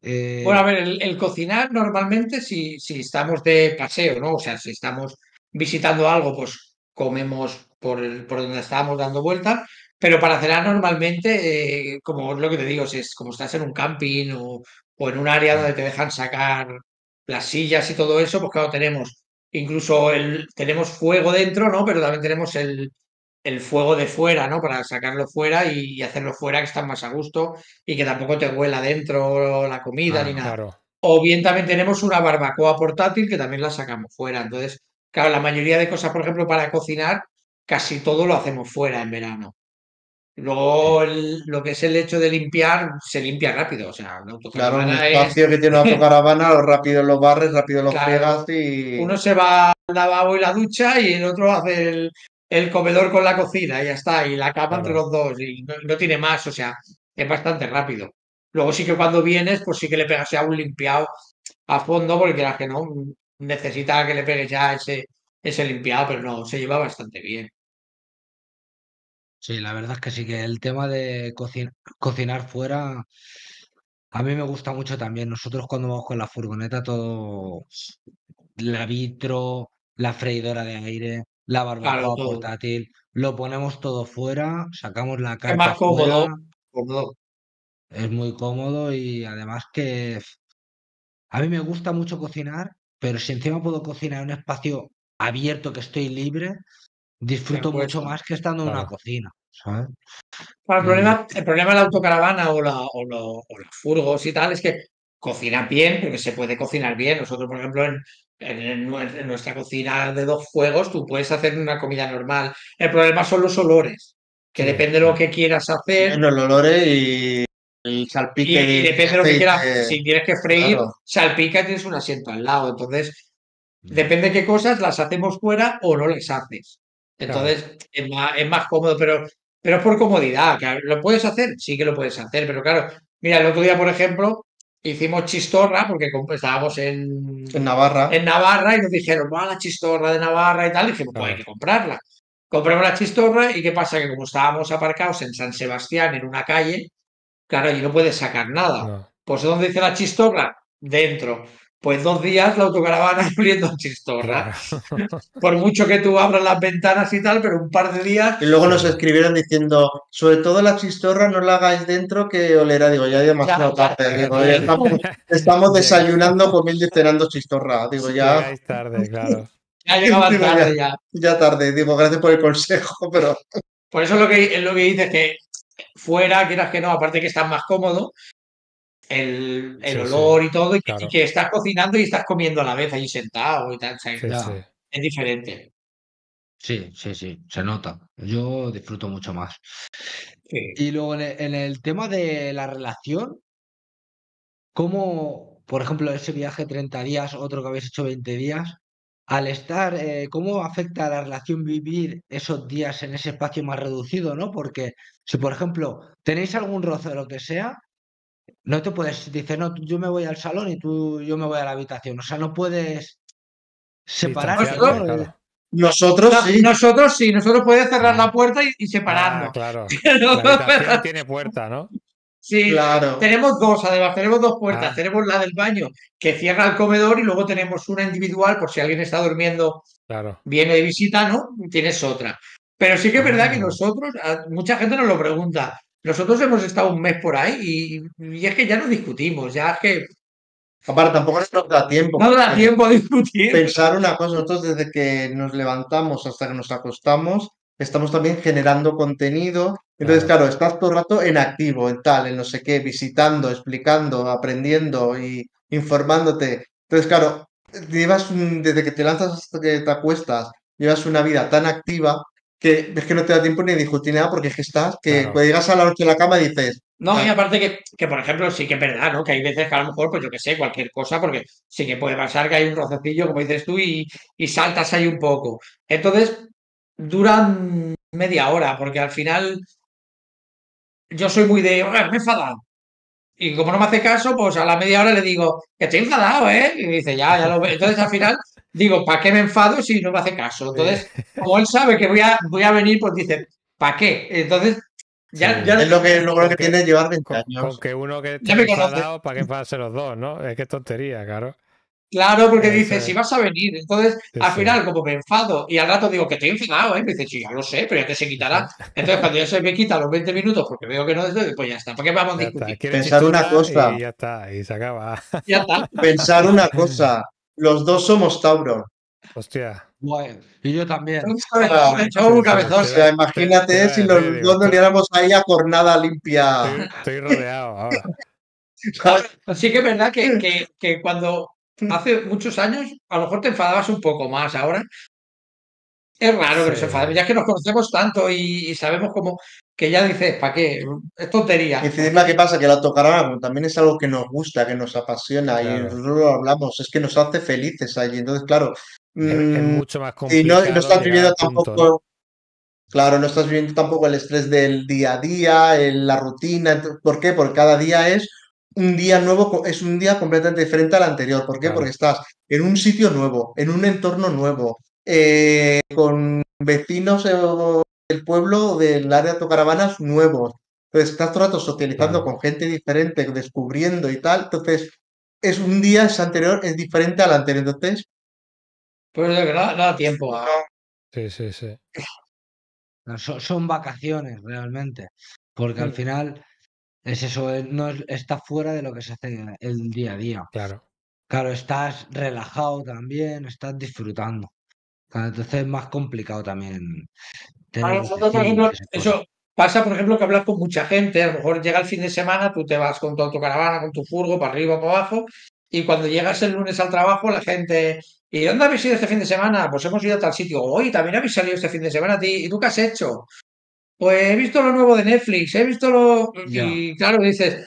Bueno, a Eh, ver, el cocinar normalmente si estamos de paseo, ¿no? O sea, si estamos visitando algo, pues comemos por donde estábamos dando vueltas, pero para cenar normalmente, como es lo que te digo, si es como estás en un camping o en un área donde te dejan sacar las sillas y todo eso, pues claro, tenemos fuego dentro, ¿no? Pero también tenemos el fuego de fuera, ¿no? Para sacarlo fuera y hacerlo fuera que está más a gusto y que tampoco te huela dentro la comida ni claro. nada. Claro. O bien también tenemos una barbacoa portátil que también la sacamos fuera. Entonces, claro, la mayoría de cosas, por ejemplo, para cocinar, casi todo lo hacemos fuera en verano. Sí. Luego, lo que es el hecho de limpiar, se limpia rápido. O sea, la Claro, un autocaravana es, espacio que tiene una autocaravana, lo rápido lo barres, rápido lo claro, friegas y... uno se va al lavabo y la ducha y el otro hace el comedor con la cocina y ya está, y la cama entre Claro. los dos y no tiene más, o sea, es bastante rápido. Luego sí que cuando vienes, pues sí que le pegas ya un limpiado a fondo, porque quieras que no, necesita que le pegues ya ese limpiado, pero no, se lleva bastante bien. Sí, la verdad es que sí, que el tema de cocinar fuera, a mí me gusta mucho también. Nosotros cuando vamos con la furgoneta, todo, la vitro, la freidora de aire, la Claro, barbacoa todo. portátil, lo ponemos todo fuera, sacamos la Es carpa más cómodo, fuera, cómodo. es muy cómodo y además que a mí me gusta mucho cocinar, pero si encima puedo cocinar en un espacio abierto que estoy libre, Me disfruto mucho cuesta. más que estando en una Claro. cocina, ¿sabes? Claro, Y el problema de la autocaravana o los furgos y tal es que cocinan bien, porque se puede cocinar bien. Nosotros, por ejemplo, en nuestra cocina de dos fuegos, tú puedes hacer una comida normal. El problema son los olores, que Sí. depende de lo que quieras hacer Bueno, el olor y el salpique y de depende de lo que quieras. aceite. Si tienes que freír, Claro, salpica y tienes un asiento al lado. Entonces, ya, depende de qué cosas las hacemos fuera o no las haces. Claro. Entonces es más cómodo, pero es por comodidad. Que ¿lo puedes hacer? Sí que lo puedes hacer, pero claro, mira, el otro día, por ejemplo, hicimos chistorra porque estábamos en Navarra. en Navarra y nos dijeron, va la chistorra de Navarra y tal. Y dijimos, pues hay que Claro. comprarla. Compramos la chistorra y ¿qué pasa? Que como estábamos aparcados en San Sebastián, en una calle, claro, allí no puedes sacar nada. No. Pues ¿dónde dice la chistorra? Dentro. Pues 2 días la autocaravana oliendo a chistorra. Claro. Por mucho que tú abras las ventanas y tal, pero un par de días, Y luego Sí. nos escribieron diciendo, sobre todo la chistorra no la hagáis dentro que olerá. Digo, ya es ya, demasiado ya, tarde. Digo, ya Claro. estamos Llega- desayunando, comiendo y cenando chistorra. Digo, ya, Llegáis tarde, claro. ya llegaban digo, ya, tarde ya. ya tarde. Digo, gracias por el consejo, pero Por eso es lo que dices que fuera, quieras que no, aparte que estás más cómodo, el Sí, sí. olor y todo, y Claro. que estás cocinando y estás comiendo a la vez ahí sentado y tal, o sea, Sí, sí. ya, es diferente. sí, sí, sí, se nota. Yo disfruto mucho más. Sí. Y luego en el tema de la relación, ¿cómo, por ejemplo, ese viaje 30 días, otro que habéis hecho 20 días, al estar, cómo afecta a la relación vivir esos días en ese espacio más reducido, ¿no? Porque si, por ejemplo, tenéis algún roce o lo que sea, no te puedes decir, no, yo me voy al salón y yo me voy a la habitación. O sea, no puedes separarte, Nosotros, Distanciarte, ¿no? claro. nosotros sí. nosotros sí, nosotros podemos cerrar la Ah, puerta y Ah, separarnos. claro. Pero La habitación tiene puerta, ¿no? sí, Claro. tenemos dos, además, tenemos dos puertas. Ah, Tenemos la del baño que cierra el comedor y luego tenemos una individual por si alguien está durmiendo, claro. viene de visita, ¿no? Tienes otra. Pero sí que es verdad que ah, nosotros, mucha gente nos lo pregunta, nosotros hemos estado un mes por ahí y es que ya no discutimos, ya es que Aparte, tampoco nos da tiempo. no da tiempo a discutir. Pensar una cosa, nosotros desde que nos levantamos hasta que nos acostamos, estamos también generando contenido. Entonces, Claro. claro, estás todo el rato en activo, en tal, en no sé qué, visitando, explicando, aprendiendo y informándote. Entonces, claro, desde que te lanzas hasta que te acuestas, llevas una vida tan activa que es que no te da tiempo ni de discutir nada porque es que estás, que Claro. cuando llegas a la noche a la cama dices, No, y "Ah, aparte por ejemplo, sí que es verdad, ¿no? Que hay veces que a lo mejor, pues yo qué sé, cualquier cosa, porque sí que puede pasar que hay un rocecillo, como dices tú, y saltas ahí un poco. Entonces, duran media hora, porque al final yo soy muy de, "Oye, me he enfadado". Y como no me hace caso, pues a la media hora le digo, que estoy enfadado, ¿eh? Y me dice, ya lo veo. Entonces al final digo, ¿para qué me enfado si no me hace caso? Sí. Entonces, como él sabe que voy a venir, pues dice, ¿para qué? Entonces, Ya, Sí. ya, Es lo que Porque- tiene llevar 20 Con años. que uno que Ya esté me conoces. enfadado, ¿para qué enfadarse los dos, no? Es que es tontería, claro. Claro, porque Eso dices, es. si vas a venir. Entonces, Sí, al sí. final, como me enfado y al rato digo que te he enfadado, me dice, sí, ya lo sé, pero ya te se quitará. Entonces, cuando ya se me quita los 20 minutos porque veo que no es, pues ya está. ¿Para qué vamos a Ya discutir? está. Quiere Pensar una chichurra cosa, y ya está. Y se acaba. Ya está. pensar una cosa. Los dos somos Tauro. Hostia. Guay. Y yo también. Somos un Sí, sí, cabezón. O sea, imagínate te iba a si los decir, digo, dos nos liáramos ahí a jornada limpia. estoy rodeado ahora. Sí que es verdad que cuando hace muchos años, a lo mejor te enfadabas un poco más. Ahora es raro que nos enfademos. Sí. Ya es que nos conocemos tanto y sabemos cómo que ya dices, ¿para qué? Es tontería. Y encima, ¿qué pasa? Que el autocaravana como también es algo que nos gusta, que nos apasiona y Claro. nosotros lo hablamos, es que nos hace felices allí. Entonces, claro, Es mucho más y no complicado estás llegar viviendo al punto, ¿no? tampoco, claro, no estás viviendo tampoco el estrés del día a día, la rutina. ¿Por qué? Porque cada día es un día nuevo, es un día completamente diferente al anterior. ¿Por qué? Porque Claro. estás en un sitio nuevo, en un entorno nuevo, con vecinos del pueblo, del área de autocaravanas nuevos. Entonces, estás todo el rato socializando Claro. con gente diferente, descubriendo y tal. Entonces, es un día, es anterior, es diferente al anterior. Entonces, Pues de verdad, no da tiempo a. Sí, sí, sí. Son vacaciones realmente. Porque al final es eso, no está fuera de lo que se hace el día a día. Claro. Claro, estás relajado también, estás disfrutando. Claro, entonces es más complicado también Para tener nosotros, por vacaciones ejemplo, y esas cosas. eso pasa, por ejemplo, que hablas con mucha gente. A lo mejor llega el fin de semana, tú te vas con tu autocaravana, con tu furgo, para arriba, para abajo, y cuando llegas el lunes al trabajo, la gente. ¿Y dónde habéis ido este fin de semana? Pues hemos ido a tal sitio. Hoy también habéis salido este fin de semana. ¿Y tú qué has hecho? Pues he visto lo nuevo de Netflix, he visto lo. Ya, Y claro, dices.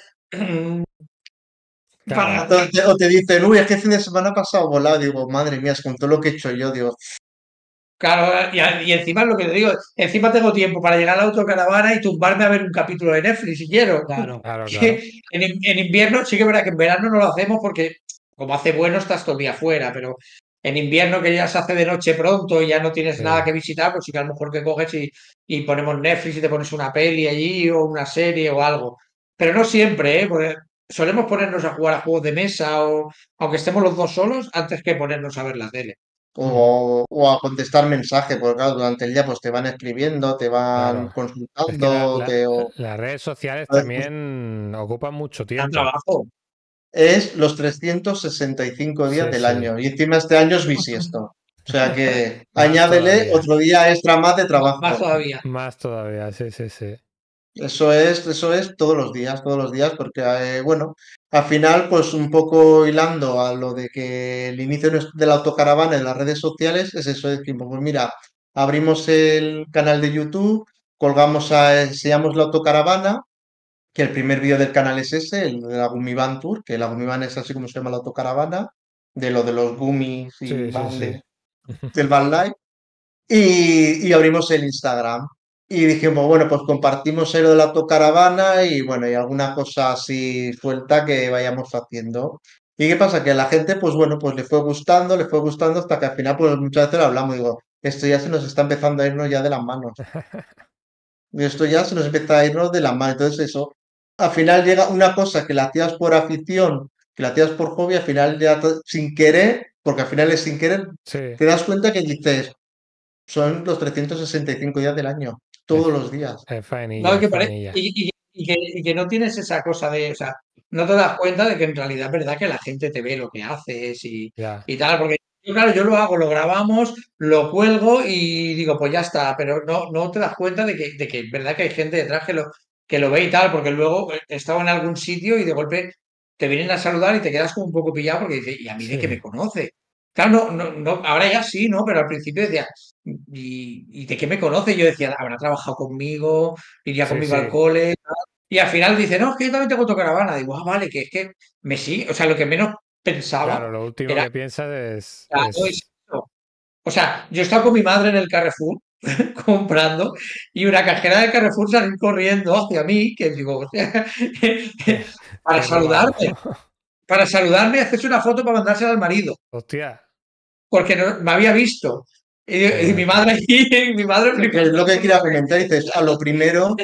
Claro. Para. o te dicen, uy, es que el fin de semana pasado volado. Digo, madre mía, es con todo lo que he hecho yo, digo, Claro, y encima lo que te digo, encima tengo tiempo para llegar a la autocaravana y tumbarme a ver un capítulo de Netflix si quiero. claro. Claro, claro. Que en invierno sí que es verdad que en verano no lo hacemos porque como hace bueno estás todo el día fuera, pero en invierno que ya se hace de noche pronto y ya no tienes Sí. nada que visitar, pues sí que a lo mejor que coges y ponemos Netflix y te pones una peli allí o una serie o algo. Pero no siempre, ¿eh? Porque solemos ponernos a jugar a juegos de mesa o aunque estemos los dos solos antes que ponernos a ver la tele. o a contestar mensajes, porque claro, durante el día pues te van escribiendo, te van Claro. Es que consultando, las redes sociales entonces, pues, también ocupan mucho Al tiempo. trabajo. es los 365 días Sí, del sí. año. Y encima este año es bisiesto. O sea que Más añádele todavía. otro día extra más de Más trabajo. todavía. Más todavía, sí, sí, sí. Eso es todos los días, porque bueno, al final, pues un poco hilando a lo de que el inicio de la autocaravana en las redes sociales es eso, decimos, pues mira, abrimos el canal de YouTube, colgamos enseñamos la autocaravana, que el primer vídeo del canal es ese, el de la Gummiván Tour, que la Gummiván es así como se llama la autocaravana, de lo de los gummies y Sí, sí, van sí. del van life. Y abrimos el Instagram. Y dijimos, bueno, pues compartimos el de la autocaravana y bueno, y alguna cosa así suelta que vayamos haciendo. ¿Y qué pasa? Que a la gente, pues bueno, pues le fue gustando hasta que al final, pues muchas veces lo hablamos, digo, esto ya se nos está empezando a irnos ya de las manos. Y esto ya se nos empieza a irnos de las manos. Entonces eso, al final llega una cosa que la hacías por afición, que la hacías por hobby, al final ya sin querer, porque al final es sin querer, Sí. te das cuenta que dices, son los 365 días del año, Es, todos los días. es No, faenilla, es faenilla. y que no tienes esa cosa de, o sea, no te das cuenta de que en realidad es verdad que la gente te ve lo que haces Ya. y tal, porque yo, claro, yo lo hago, lo grabamos, lo cuelgo y digo, pues ya está, pero no te das cuenta de que es verdad que hay gente detrás que lo ve y tal, porque luego he estado en algún sitio y de golpe te vienen a saludar y te quedas como un poco pillado porque dices, ¿y a mí de qué Sí. me conoce? Claro, ahora ya sí, ¿no? Pero al principio decía, ¿y de qué me conoce? Yo decía, habrá trabajado conmigo, iría Sí, conmigo al sí. cole, tal. Y al final dice, no, es que yo también tengo autocaravana. Digo, ah, vale, que es que me sigue. O sea, lo que menos pensaba Claro, lo último era, que piensas claro, es eso. O sea, yo estaba con mi madre en el Carrefour comprando y una cajera del Carrefour salió corriendo hacia mí, que digo, hostia, te, para te he robado. saludarme y hacerse una foto para mandársela al marido, Hostia. porque me había visto. Y mi Joder. madre aquí, mi madre Es lo flipando. que quería comentar, dices, a lo primero,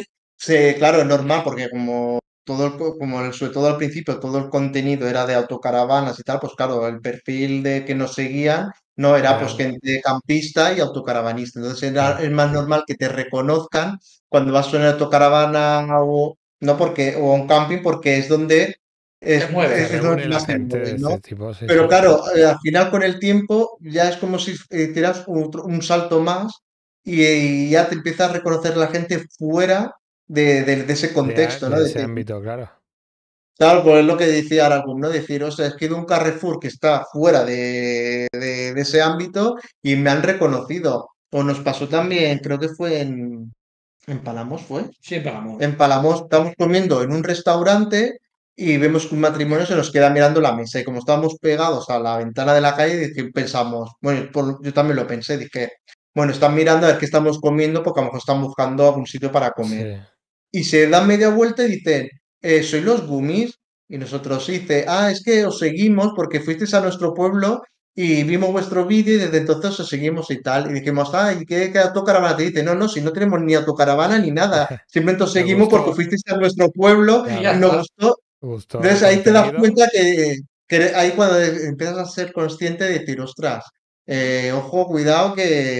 Sí, claro, es normal, porque como sobre todo al principio, todo el contenido era de autocaravanas y tal, pues claro, el perfil de que nos seguían no era pues Era, gente campista y autocaravanista. Entonces claro, es más normal que te reconozcan cuando vas a una autocaravana o no porque, o a un camping, porque es donde Se mueve. se es donde reúne la más se gente de mueven, este ¿no? tipo, sí, Pero sí. claro, al final con el tiempo ya es como si tiras un salto más y ya te empieza a reconocer la gente fuera de ese contexto, ¿no? De ese Decir, ámbito, claro. claro, pues es lo que decía Aragón, ¿no? Decir, o sea, es que he ido a un Carrefour que está fuera de ese ámbito y me han reconocido. O nos pasó también, creo que fue en Palamos, ¿fue? Siempre vamos. En Palamos estamos comiendo en un restaurante y vemos que un matrimonio se nos queda mirando la mesa y como estábamos pegados a la ventana de la calle, pensamos, bueno, yo también lo pensé, dije, bueno, están mirando a ver qué estamos comiendo porque a lo mejor están buscando algún sitio para comer. Sí. Y se dan media vuelta y dicen, ¿sois los Gummies? Y nosotros sí, dice, es que os seguimos porque fuisteis a nuestro pueblo y vimos vuestro vídeo y desde entonces os seguimos y tal. Y dijimos, ¿y qué autocaravana? Te dice, no, no, si no tenemos ni autocaravana ni nada, simplemente os Me seguimos porque gustó, fuisteis a nuestro pueblo Y ya y claro, nos está. gustó. me gustó el Entonces ahí te das contenido. cuenta que ahí cuando empiezas a ser consciente de decir, ostras, ojo, cuidado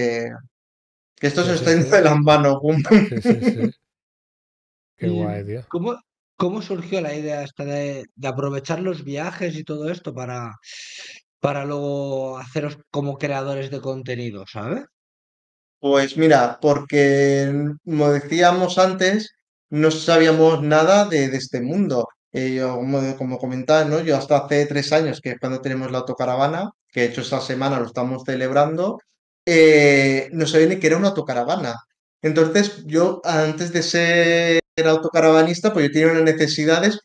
que esto se Sí, nos está sí, yendo sí. de las manos. Sí, sí, sí. Qué ¿Y guay, tío. cómo surgió la idea esta de aprovechar los viajes y todo esto para luego haceros como creadores de contenido, ¿sabes? Pues mira, porque como decíamos antes, no sabíamos nada de este mundo. Como comentaba, ¿no? Yo hasta hace 3 años, que es cuando tenemos la autocaravana, que de hecho esta semana lo estamos celebrando, no sabía ni que era una autocaravana. Entonces yo, antes de ser autocaravanista, pues yo tenía unas necesidades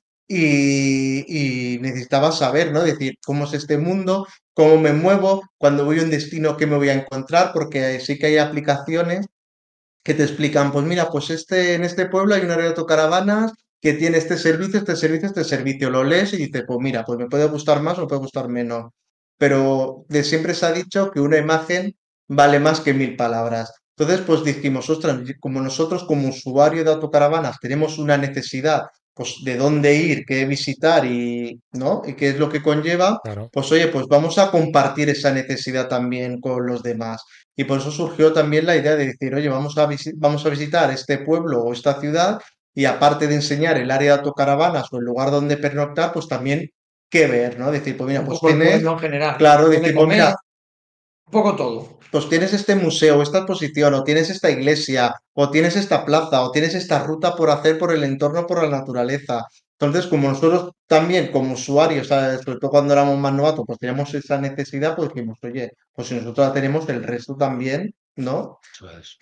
y necesitaba saber, ¿no? Decir, cómo es este mundo, cómo me muevo, cuando voy a un destino, qué me voy a encontrar, porque sí que hay aplicaciones que te explican, pues mira, pues en este pueblo hay una red de autocaravanas que tiene este servicio, este servicio, este servicio. Lo lees y dices, pues mira, pues me puede gustar más o me puede gustar menos. Pero de siempre se ha dicho que una imagen vale más que 1000 palabras. Entonces, pues dijimos, ostras, como nosotros como usuario de autocaravanas tenemos una necesidad, pues de dónde ir, qué visitar y, ¿no? Y qué es lo que conlleva, Claro. pues oye, pues vamos a compartir esa necesidad también con los demás. Y por eso surgió también la idea de decir, oye, vamos a visitar este pueblo o esta ciudad y aparte de enseñar el área de autocaravanas o el lugar donde pernoctar, pues también qué ver, ¿no? Decir, pues mira, Un pues poco el tienes, pueblo en general. claro, Dónde decir, pues comer, mira, un poco todo. pues tienes este museo, esta exposición, o tienes esta iglesia, o tienes esta plaza, o tienes esta ruta por hacer por el entorno, por la naturaleza. Entonces, como nosotros también, como usuarios, ¿sabes? Sobre todo cuando éramos más novatos, pues teníamos esa necesidad, pues dijimos, oye, pues si nosotros la tenemos, el resto también, ¿no? Eso es.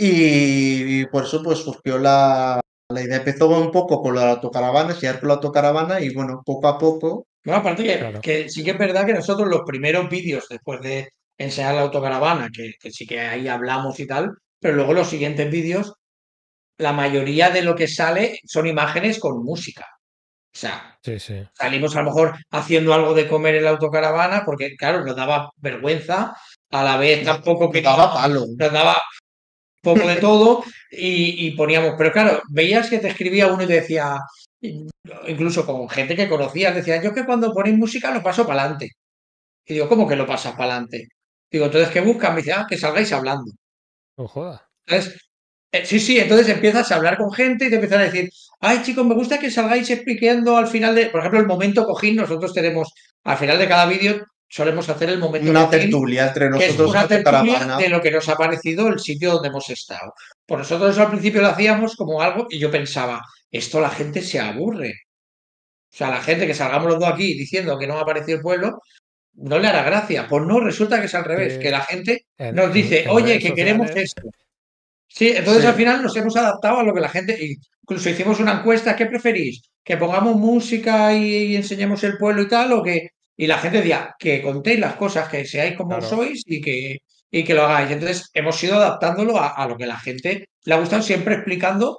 Y por eso pues surgió la idea. Empezó un poco con la autocaravana, enseñar con la autocaravana y bueno, poco a poco, Bueno, aparte Claro. que sí que es verdad que nosotros los primeros vídeos después de enseñar la autocaravana, que sí que ahí hablamos y tal, pero luego los siguientes vídeos, la mayoría de lo que sale son imágenes con música. O sea, Sí, sí. salimos a lo mejor haciendo algo de comer en la autocaravana porque, claro, nos daba vergüenza, a la vez tampoco me daba queríamos, palo. nos daba poco de todo y poníamos, pero claro, veías que te escribía uno y te decía, incluso con gente que conocías, decía, yo que cuando ponéis música lo paso para adelante. Y digo, ¿cómo que lo pasas para adelante? Digo, entonces, ¿qué buscan? Me dice, que salgáis hablando. No joda. Entonces, sí, sí, entonces empiezas a hablar con gente y te empiezan a decir, ay chicos, me gusta que salgáis explicando al final de, por ejemplo, el momento cojín, nosotros tenemos, al final de cada vídeo, solemos hacer el momento Una cojín, tertulia entre que es nosotros en la una tertulia autocaravana. de lo que nos ha parecido el sitio donde hemos estado. Por nosotros eso al principio lo hacíamos como algo y yo pensaba, esto la gente se aburre. O sea, la gente que salgamos los dos aquí diciendo que no ha aparecido el pueblo, no le hará gracia. Pues no, resulta que es al revés, que Que la gente nos dice, en oye, redes que queremos sociales, esto. Sí, entonces al Sí. final nos hemos adaptado a lo que la gente, incluso hicimos una encuesta, ¿qué preferís? ¿Que pongamos música y enseñemos el pueblo y tal? Y la gente decía, que contéis las cosas, que seáis como claro, sois y que lo hagáis. Entonces hemos ido adaptándolo a lo que la gente le ha gustado, siempre explicando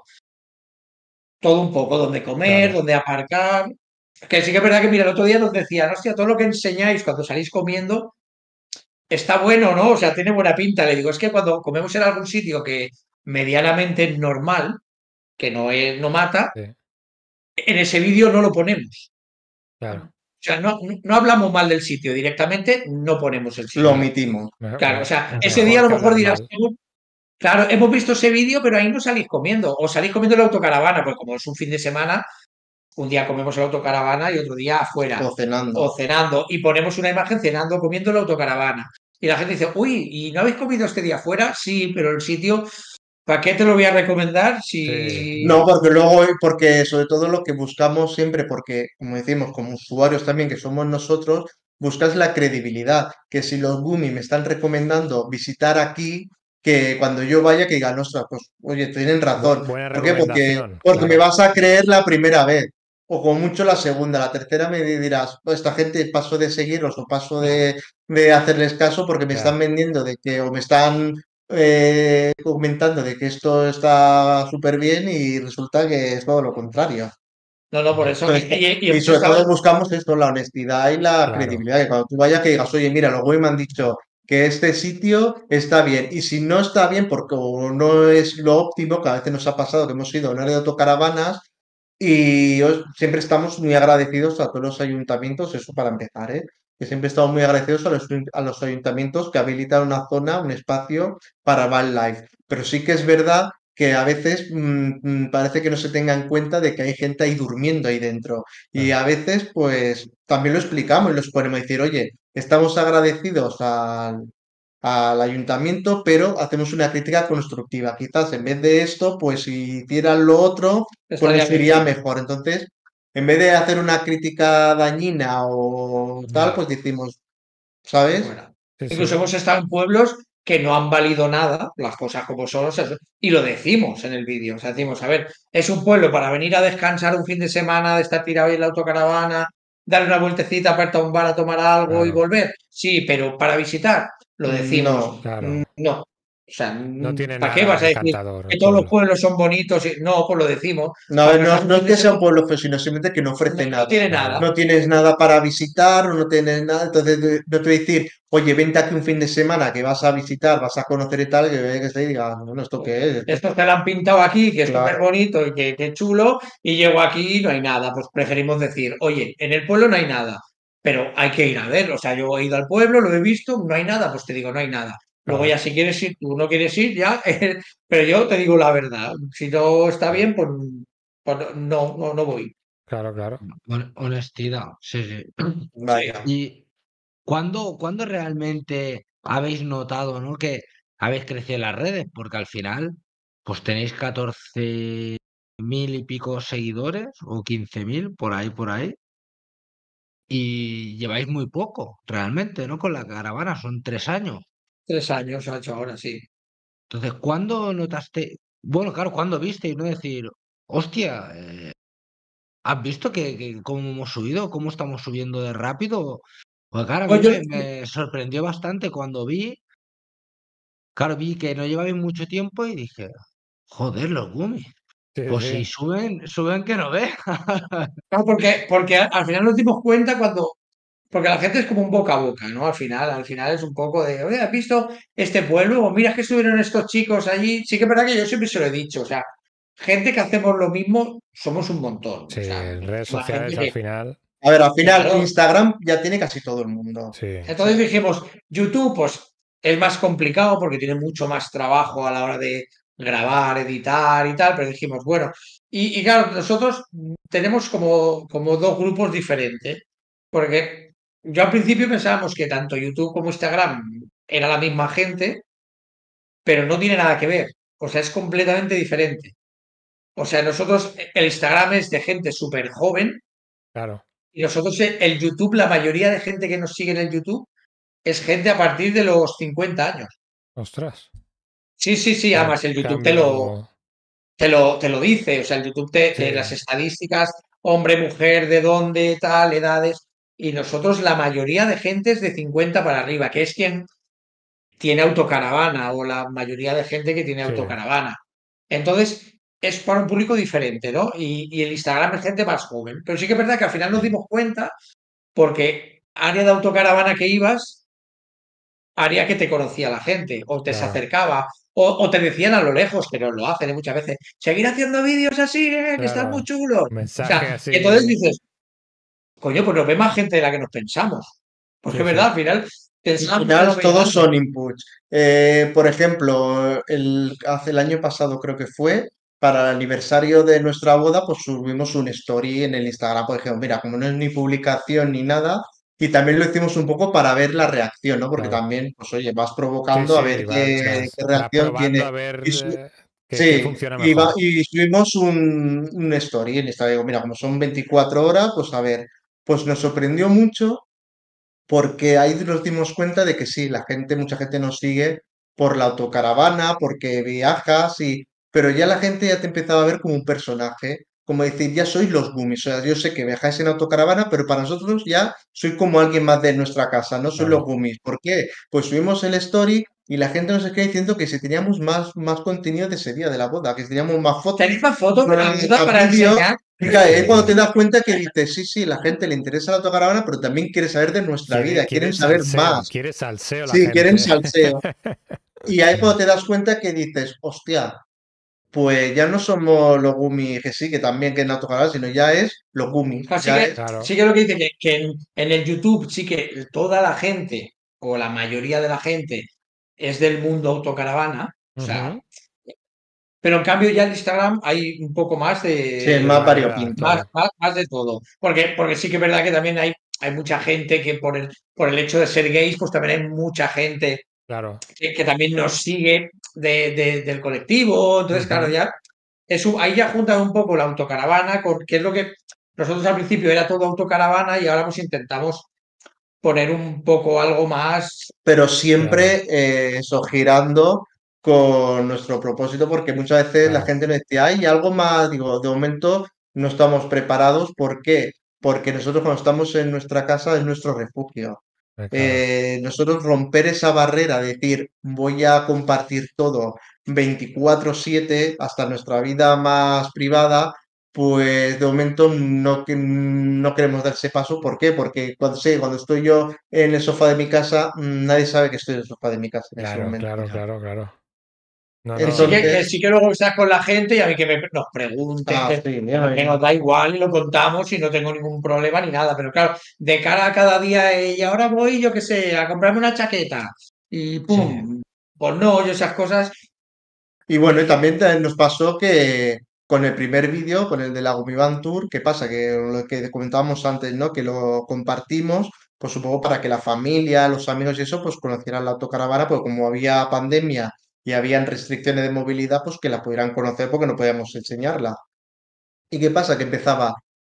todo un poco, dónde comer, claro. dónde aparcar. Que sí que es verdad que, mira, el otro día nos decían, hostia, todo lo que enseñáis cuando salís comiendo está bueno, ¿no? O sea, tiene buena pinta. Le digo, es que cuando comemos en algún sitio que medianamente es normal, que no mata, Sí, en ese vídeo no lo ponemos. claro. O sea, no hablamos mal del sitio, directamente no ponemos el Lo sitio. omitimos. Claro, o sea, ese día Mejor a lo que mejor hablar dirás, mal. claro, hemos visto ese vídeo, pero ahí no salís comiendo, o salís comiendo en la autocaravana, pues como es un fin de semana, un día comemos en la autocaravana y otro día afuera, O cenando. o cenando, y ponemos una imagen cenando, comiendo en la autocaravana. Y la gente dice, uy, ¿y no habéis comido este día afuera? Sí, pero el sitio, ¿para qué te lo voy a recomendar Sí, si... No, porque luego, porque sobre todo lo que buscamos siempre, porque como decimos, como usuarios también que somos nosotros, buscas la credibilidad, que si los Gumi me están recomendando visitar aquí, que cuando yo vaya que digan, ostras, pues oye, tienen razón. buena ¿Por qué? recomendación, Porque me claro. vas a creer la primera vez, o como mucho la segunda, la tercera me dirás, "Pues esta gente paso de seguirlos o paso de hacerles caso porque me están Ya, vendiendo de que, o me están comentando de que esto está súper bien y resulta que es todo lo contrario. No, por eso, Entonces, y y hemos sobre estado... todo buscamos esto, la honestidad y la claro. credibilidad, que cuando tú vayas que digas, oye, mira, los güeyes me han dicho que este sitio está bien, y si no está bien, porque o no es lo óptimo, que a veces nos ha pasado que hemos ido a un área de autocaravanas y siempre estamos muy agradecidos a todos los ayuntamientos, eso para empezar, ¿eh? Que siempre estamos muy agradecidos a los ayuntamientos que habilitan una zona, un espacio para wildlife. Pero sí que es verdad que a veces parece que no se tenga en cuenta de que hay gente ahí durmiendo ahí dentro. Y Ah, a veces, pues, también lo explicamos y los ponemos a decir, oye, estamos agradecidos al ayuntamiento, pero hacemos una crítica constructiva. Quizás en vez de esto, pues si hicieran lo otro, pues Estaría les bien iría visto. mejor. Entonces, en vez de hacer una crítica dañina o tal, ya. pues decimos, ¿sabes? Fuera. Sí, Incluso sí. hemos estado en pueblos que no han valido nada, las cosas como son, o sea, y lo decimos en el vídeo. O sea, decimos, a ver, es un pueblo para venir a descansar un fin de semana, de estar tirado ahí en la autocaravana, darle una vueltecita, aparte a un bar a tomar algo y Claro, volver. Sí, pero para visitar, lo decimos. No. claro. No. O sea, No tiene ¿para qué vas nada a decir encantador que el todos los pueblo. pueblos son bonitos? No, pues lo decimos. No, Aunque no, seas un no es fin de que sea un semana, pueblo feo, sino simplemente que no no, ofrece no nada. tiene nada. Claro, No tienes nada para visitar o no tienes nada, entonces no te voy a decir, oye, vente aquí un fin de semana que vas a visitar, vas a conocer y tal, que se diga, bueno, ¿esto qué es? Esto te lo han pintado aquí, que es súper Claro, bonito y que chulo, y llego aquí y no hay nada. Pues preferimos decir, oye, en el pueblo no hay nada, pero hay que ir a ver. O sea, yo he ido al pueblo, lo he visto, no hay nada, pues te digo, no hay nada. Luego claro, ya si quieres ir, tú no quieres ir, ya, pero yo te digo la verdad. Si no está bien, pues no voy. claro, claro. Honestidad, sí, sí. Sí. vaya. ¿Y cuándo realmente habéis notado, ¿no? que habéis crecido en las redes? Porque al final, pues tenéis 14.000 y pico seguidores o 15.000, por ahí, y lleváis muy poco, realmente, ¿no? Con la caravana, son 3 años. 3 años ha hecho ahora, sí. Entonces, ¿cuándo notaste? Bueno, claro, ¿cuándo viste y no decir, hostia, ¿has visto que cómo hemos subido, cómo estamos subiendo de rápido? Pues claro, a mí Pues yo, me sorprendió bastante cuando claro, vi que no llevaba mucho tiempo y dije, joder, los Gumi, Sí, pues si sí. suben que no ve. no, porque al final nos dimos cuenta cuando, porque la gente es como un boca a boca, ¿no? Al final es un poco de, oye, ¿has visto este pueblo? O mira que estuvieron estos chicos allí. Sí que es verdad que yo siempre se lo he dicho, o sea, gente que hacemos lo mismo, somos un montón. Sí, O sea, en redes la gente sociales al que, final, A ver, al final claro. Instagram ya tiene casi todo el mundo. sí, Entonces dijimos, YouTube, pues es más complicado porque tiene mucho más trabajo a la hora de grabar, editar y tal, pero dijimos, bueno, y claro, nosotros tenemos como dos grupos diferentes, porque yo al principio pensábamos que tanto YouTube como Instagram era la misma gente, pero no tiene nada que ver, o sea, es completamente diferente. O sea, nosotros, el Instagram es de gente súper joven claro. y nosotros el YouTube, la mayoría de gente que nos sigue en el YouTube es gente a partir de los 50 años. Ostras, Sí, sí, sí, además el YouTube te lo, cambio. te lo, te lo dice, o sea, el YouTube Sí, las estadísticas, hombre, mujer, de dónde, tal, edades, y nosotros la mayoría de gente es de 50 para arriba, que es quien tiene autocaravana o la mayoría de gente que tiene sí, autocaravana. Entonces, es para un público diferente, ¿no? Y el Instagram es gente más joven. Pero sí que es verdad que al final nos dimos cuenta porque área de autocaravana que ibas, haría que te conocía la gente, o te se Claro, acercaba, o te decían a lo lejos, pero lo hacen muchas veces, seguir haciendo vídeos así, que están muy claro. chulos. O Mensaje sea, y entonces así, dices, coño, pues nos ve más gente de la que nos pensamos. Pues que sí, es verdad, sí, al final Al pensamos que final no veis todos nadie. son inputs. Por ejemplo, hace el año pasado creo que fue, para el aniversario de nuestra boda, pues subimos un story en el Instagram, por ejemplo, mira, como no es ni publicación ni nada, y también lo hicimos un poco para ver la reacción, ¿no? Porque claro. también, pues oye, vas Sí, provocando a ver sí, qué vas reacción probando tiene. a ver Y qué sí, funciona mejor. y subimos un story en Instagram, digo, mira, como son 24 horas, pues a ver, pues nos sorprendió mucho porque ahí nos dimos cuenta de que sí, mucha gente nos sigue por la autocaravana, porque viajas, pero ya la gente ya te empezaba a ver como un personaje, como decir, ya sois los Gummies, o sea, yo sé que viajáis en autocaravana, pero para nosotros ya soy como alguien más de nuestra casa, no soy los Claro. Gummies. ¿Por qué? Pues subimos el story y la gente nos queda diciendo que si teníamos más contenido de ese día de la boda, que si teníamos más fotos, ¿Tenéis más fotos más para vídeos. enseñar? Y claro, Sí, ahí cuando sí. te das cuenta que dices, sí, sí, la gente le interesa la autocaravana, pero también quiere saber de nuestra vida, quieren saber más. Quiere salseo la Sí, quieren gente. salseo. Y ahí cuando te das cuenta que dices, hostia, pues ya no somos los Gumi que sí, que también que en autocaravana, sino ya es los Gumi, Así ya que, es. Claro. sí que lo que dice que en el YouTube sí que toda la gente, o la mayoría de la gente, es del mundo autocaravana. O sea, Ujú. pero en cambio ya en Instagram hay un poco más Sí, es De más variedad, variopinto. más, claro. más de todo. Porque sí que es verdad que también hay mucha gente que por el hecho de ser gays, pues también hay mucha gente Claro. que también nos sigue del colectivo. Entonces, claro, Ujú. ya eso, ahí ya juntan un poco la autocaravana, que es lo que nosotros al principio era todo autocaravana y ahora pues intentamos poner un poco algo más. Pero Claro, siempre eso, girando con nuestro propósito, porque muchas veces la claro. gente nos decía, hay algo más, digo, de momento no estamos preparados. ¿Por qué? Porque nosotros cuando estamos en nuestra casa es nuestro refugio. Claro. Nosotros romper esa barrera, decir, voy a compartir todo 24/7 hasta nuestra vida más privada, pues de momento no queremos dar ese paso. ¿Por qué? Porque cuando estoy yo en el sofá de mi casa, nadie sabe que estoy en el sofá de mi casa en ese Claro, momento. claro, claro, claro. No, Que sí no. que Entonces, sí que luego estás con la gente y a mí que nos pregunten, sí, que nos da igual y lo contamos y no tengo ningún problema ni nada. Pero claro, de cara a cada día, y ahora voy, yo qué sé, a comprarme una chaqueta y Sí, pum, pues no, yo esas cosas. y bueno, y también nos pasó que con el primer vídeo, con el de la Gumivan Tour, ¿qué pasa? Que lo que comentábamos antes, ¿no? Que lo compartimos, pues supongo para que la familia, los amigos y eso, pues conocieran la autocaravana, porque como había pandemia y habían restricciones de movilidad, pues que la pudieran conocer porque no podíamos enseñarla. ¿Y qué pasa? Que empezaba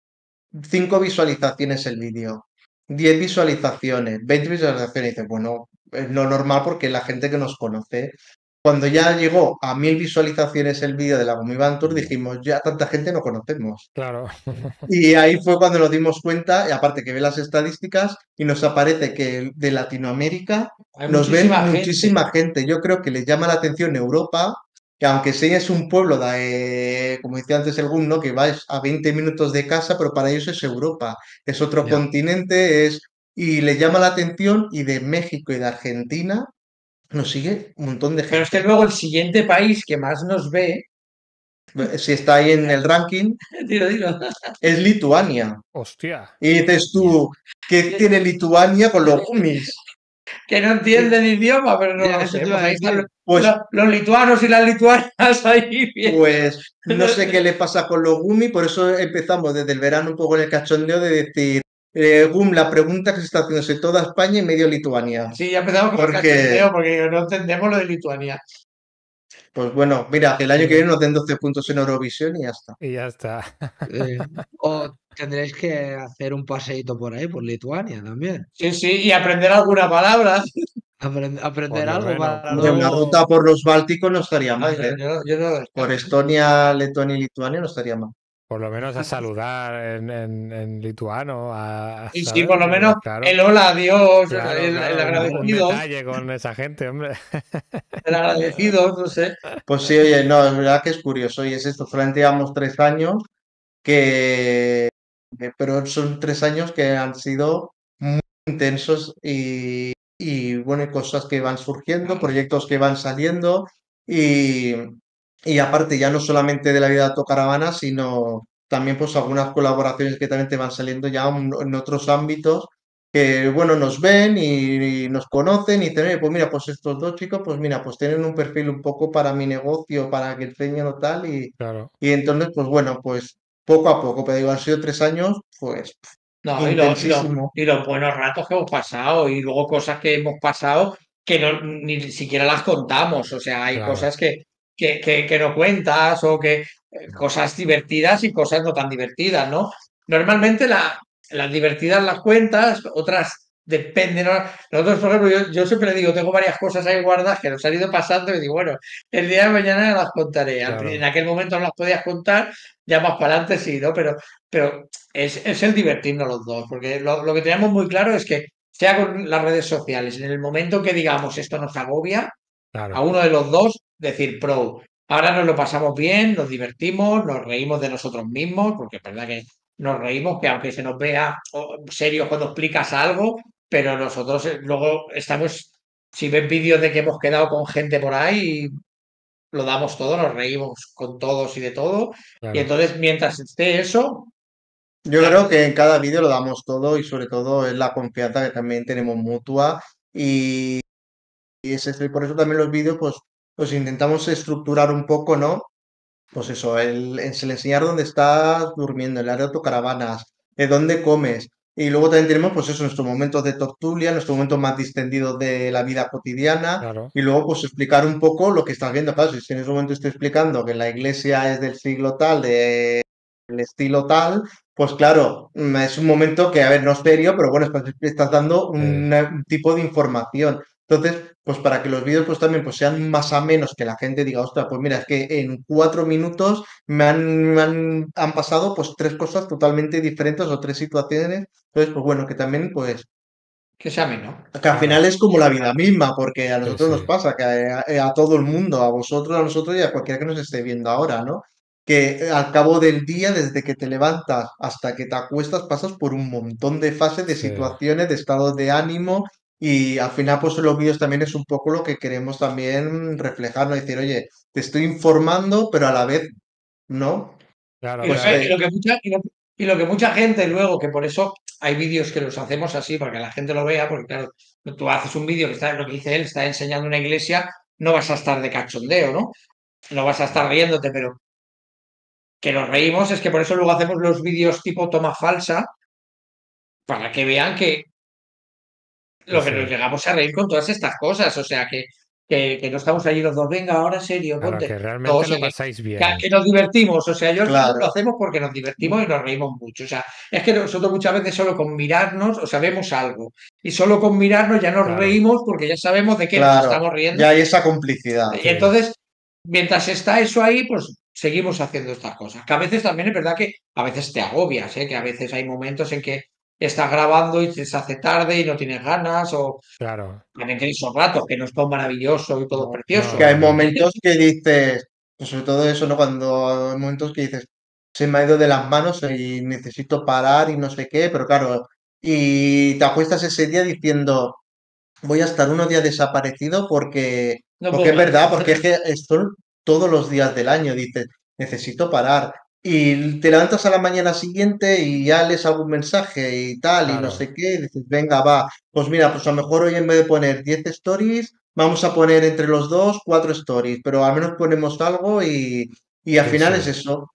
5 visualizaciones el vídeo, 10 visualizaciones, 20 visualizaciones, y dices, bueno, es lo normal porque es la gente que nos conoce. Cuando ya llegó a 1000 visualizaciones el vídeo de la Gumiban Tour, dijimos, ya tanta gente no conocemos. Claro. Y ahí fue cuando nos dimos cuenta, y aparte que ve las estadísticas, y nos aparece que de Latinoamérica Hay nos ven muchísima gente. muchísima gente. Yo creo que les llama la atención Europa, que aunque sea es un pueblo, como decía antes el GUM, ¿no? Que va a 20 minutos de casa, pero para ellos es Europa, es otro ya. continente, y les llama la atención, y de México y de Argentina nos sigue un montón de Pero es que gente. luego el siguiente país que más nos ve, Si está ahí en el ranking, dilo, es Lituania. Hostia. Y dices Ya. tú, ¿qué tiene Lituania con los Gummies? que no entiende el idioma, pero no Ya, lo eso sé. te iba Pues a ahí están decir. Pues, los lituanos y las lituanas ahí bien. pues no sé qué le pasa con los Gummies, por eso empezamos desde el verano un poco en el cachondeo de decir, Gum, la pregunta que se está haciéndose toda España y medio Lituania. Sí, ya empezamos con el Porque, cachondeo porque no entendemos lo de Lituania. pues bueno, mira, que el año que Y, viene nos den 12 puntos en Eurovisión y ya está. y ya está. O tendréis que hacer un paseíto por ahí, por Lituania también. Sí, sí, y aprender alguna palabra. Por Aprender lo algo menos, para Hombre, una luego. ruta por los Bálticos no estaría Ah, mal, ¿eh? yo no lo Por descarto. Estonia, Letonia y Lituania no estaría mal. por lo menos a saludar en lituano, Y sí, ¿sabes? por lo menos Claro, el hola, adiós, claro, el claro, un agradecido, detalle con esa gente, hombre. el agradecido, no sé. Pues sí, oye, no, es verdad que es curioso y es esto, solamente llevamos 3 años pero son 3 años que han sido muy intensos y y bueno, hay cosas que van surgiendo, proyectos que van saliendo y, y aparte ya no solamente de la vida de Autocaravana, sino también pues algunas colaboraciones que también te van saliendo ya en otros ámbitos que bueno, nos ven y nos conocen y dicen, "Oye, pues mira, pues estos dos chicos, pues mira, pues tienen un perfil un poco para mi negocio, para que enseñen o tal Claro. y entonces pues bueno, pues poco a poco, pero digo, han sido 3 años, pues No, intensísimo. y los buenos ratos que hemos pasado y luego cosas que hemos pasado que ni siquiera las contamos. O sea, hay Claro. cosas que no cuentas o que cosas divertidas y cosas no tan divertidas, ¿no? Normalmente las divertidas las cuentas, otras dependen, ¿no? Nosotros, por ejemplo, yo siempre digo, tengo varias cosas ahí guardadas que nos han ido pasando y digo, bueno, el día de mañana las contaré. En Claro. aquel momento no las podías contar, ya más para adelante sí, ¿no? Pero es el divertirnos los dos, porque lo que tenemos muy claro es que, sea con las redes sociales, en el momento que digamos esto nos agobia, a Claro. uno de los dos decir pro. Ahora nos lo pasamos bien, nos divertimos, nos reímos de nosotros mismos, porque es verdad que nos reímos, que aunque se nos vea serios cuando explicas algo, pero nosotros luego estamos, si ven vídeos de que hemos quedado con gente por ahí, lo damos todo, nos reímos con todos y de todo. Y Claro. entonces, mientras esté eso, Yo creo que en cada vídeo lo damos todo y sobre todo es la confianza que también tenemos mutua y es eso, y por eso también los vídeos pues intentamos estructurar un poco, ¿no? Pues eso, el enseñar dónde estás durmiendo, el área de autocaravanas, de dónde comes. Y luego también tenemos, pues eso, nuestros momentos de tertulia, nuestros momentos más distendidos de la vida cotidiana. Claro. Y luego, pues explicar un poco lo que estás viendo. Claro, si en ese momento estoy explicando que la iglesia es del siglo tal, del estilo tal, pues claro, es un momento que, a ver, no es serio, pero bueno, estás dando un tipo de información. Entonces, pues para que los vídeos pues también pues sean más amenos, que la gente diga, ostras, pues mira, es que en 4 minutos han pasado pues 3 cosas totalmente diferentes o 3 situaciones. Entonces, pues bueno, que también pues que sea menos. que al final Claro. es como la vida misma, porque a Sí, nosotros nos sí. pasa, que a todo el mundo, a vosotros, a nosotros y a cualquiera que nos esté viendo ahora, ¿no? Que al cabo del día, desde que te levantas hasta que te acuestas, pasas por un montón de fases, de Sí. situaciones, de estados de ánimo y al final, pues en los vídeos también es un poco lo que queremos también reflejar, ¿no? Decir, oye, te estoy informando, pero a la vez, ¿no? Claro, Y lo Pues claro. que, y lo que mucha, y lo que mucha gente luego, que por eso hay vídeos que los hacemos así, para que la gente lo vea, porque claro, tú haces un vídeo que está, lo que dice él, está enseñando una iglesia, no vas a estar de cachondeo, ¿no? No vas a estar riéndote, pero que nos reímos, es que por eso luego hacemos los vídeos tipo toma falsa, para que vean que Sí, lo que nos sí. llegamos a reír con todas estas cosas, o sea, que no estamos allí los dos, venga, ahora serio, Claro, ponte. que No, o realmente sea, lo pasáis que bien. que nos divertimos, o sea, yo al final lo claro, hacemos porque nos divertimos y nos reímos mucho, o sea, es que nosotros muchas veces solo con mirarnos, o sea, vemos algo, y solo con mirarnos ya nos Claro. reímos porque ya sabemos de qué nos claro, estamos riendo, ya hay esa complicidad. y Sí. entonces, mientras está eso ahí, pues seguimos haciendo estas cosas, que a veces también es verdad que a veces te agobias, ¿eh? Que a veces hay momentos en que estás grabando y se hace tarde y no tienes ganas, o Claro. también tenéis esos ratos, que no es todo maravilloso y todo ¿No? Que precioso. No, hay hombre. momentos que dices, pues sobre todo eso, ¿no? Cuando hay momentos que dices, se me ha ido de las manos y necesito parar y no sé qué, pero claro, y te acuestas ese día diciendo, voy a estar unos días desaparecido No porque puedo es más. verdad, porque es que son todos los días del año, dices, necesito parar. Y te levantas a la mañana siguiente y ya lees algún mensaje y tal, y no Claro. sé qué, y dices, venga, va, pues mira, pues a lo mejor hoy en vez de poner 10 stories, vamos a poner entre los dos 4 stories, pero al menos ponemos algo y al Sí, final es sí. eso,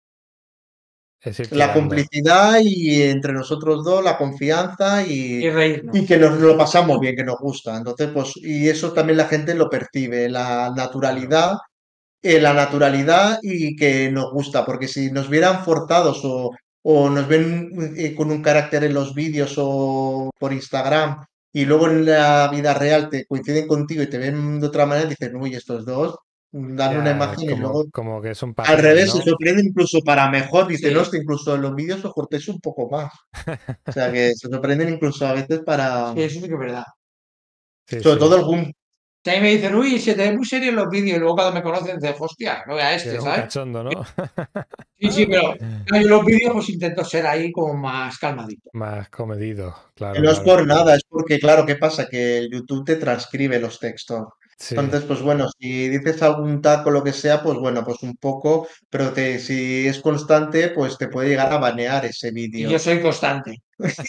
Es ir la tirando. complicidad y entre nosotros dos, la confianza Y y reírnos. que nos lo pasamos bien, que nos gusta. Entonces, pues, y eso también la gente lo percibe, Claro. la naturalidad y que nos gusta, porque si nos vieran forzados o nos ven con un carácter en los vídeos o por Instagram y luego en la vida real te coinciden contigo y te ven de otra manera, dicen, uy, estos dos dan una Ya, imagen y luego como que es un al papel, revés se ¿no? sorprenden incluso para mejor, dicen, no, Sí, es que incluso en los vídeos os cortéis un poco más. O sea que se sorprenden incluso a veces para, sí, eso sí que es verdad. Sí, sobre todo sí. algún. Si a mí me dicen, uy, se te ven muy serios los vídeos, y luego cuando me conocen dicen, hostia, no vea Que este, eres un ¿sabes? cachondo, ¿no? Sí, pero claro, yo los vídeos pues intento ser ahí como más calmadito. Más comedido, Que claro, no es claro. por nada, es porque, claro, ¿qué pasa? Que el YouTube te transcribe los textos. Sí, Entonces, pues bueno, si dices algún taco o lo que sea, pues bueno, pues un poco, pero si es constante, pues te puede llegar a banear ese Y yo vídeo. soy constante.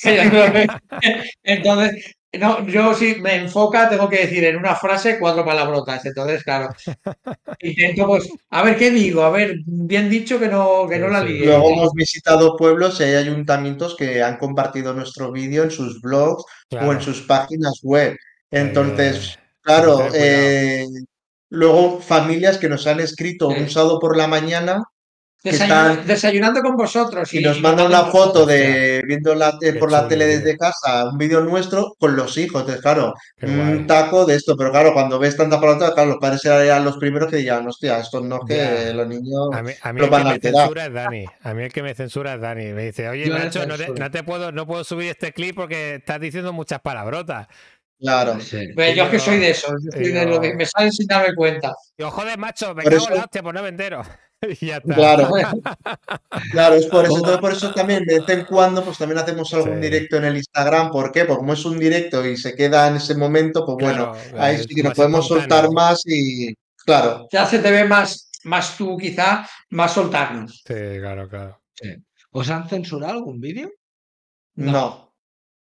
Entonces, no, yo si me enfoca, tengo que decir en una frase 4 palabrotas. Entonces, claro, intento pues, a ver qué digo, a ver, bien dicho que no sí, la sí, líe. Luego hemos visitado pueblos y hay ayuntamientos que han compartido nuestro vídeo en sus blogs o en claro. sus páginas web. Que Entonces, hay que claro, tener cuidado. luego familias que nos han escrito un sábado por la mañana que están Desayunando con vosotros y nos y mandan una mandando foto Hostia, de viendo qué por la tele chuli, tío. desde casa, un vídeo nuestro con los hijos. Entonces, claro, Qué un guay. taco de esto, pero claro, cuando ves tanta palabra, claro, los padres eran los primeros que digan, hostia, estos no, que Ya. los niños A mí los el que van a me alterar. censura es Dani. A mí el que me censura es Dani. Me dice, oye, Yo le macho, censuro. no puedo subir este clip porque estás diciendo muchas palabrotas. Claro. Sí. Pues Y yo es que soy yo, de esos, yo y soy de lo que yo, me salen sin darme cuenta. joder, macho, me Por cago en eso, la hostia, pues no me entero. Y ya está. claro. Claro, es por eso. Como- Entonces, por eso también de vez en cuando, pues también hacemos Sí, algún directo en el Instagram. ¿Por qué? Porque como es un directo y se queda en ese momento, pues bueno, claro, ahí sí es que nos más podemos soltar espontáneo. más y, claro, Ya se te ve más tú, quizá, más soltarnos. Sí, claro, claro. sí. ¿Os han censurado algún vídeo? No. no.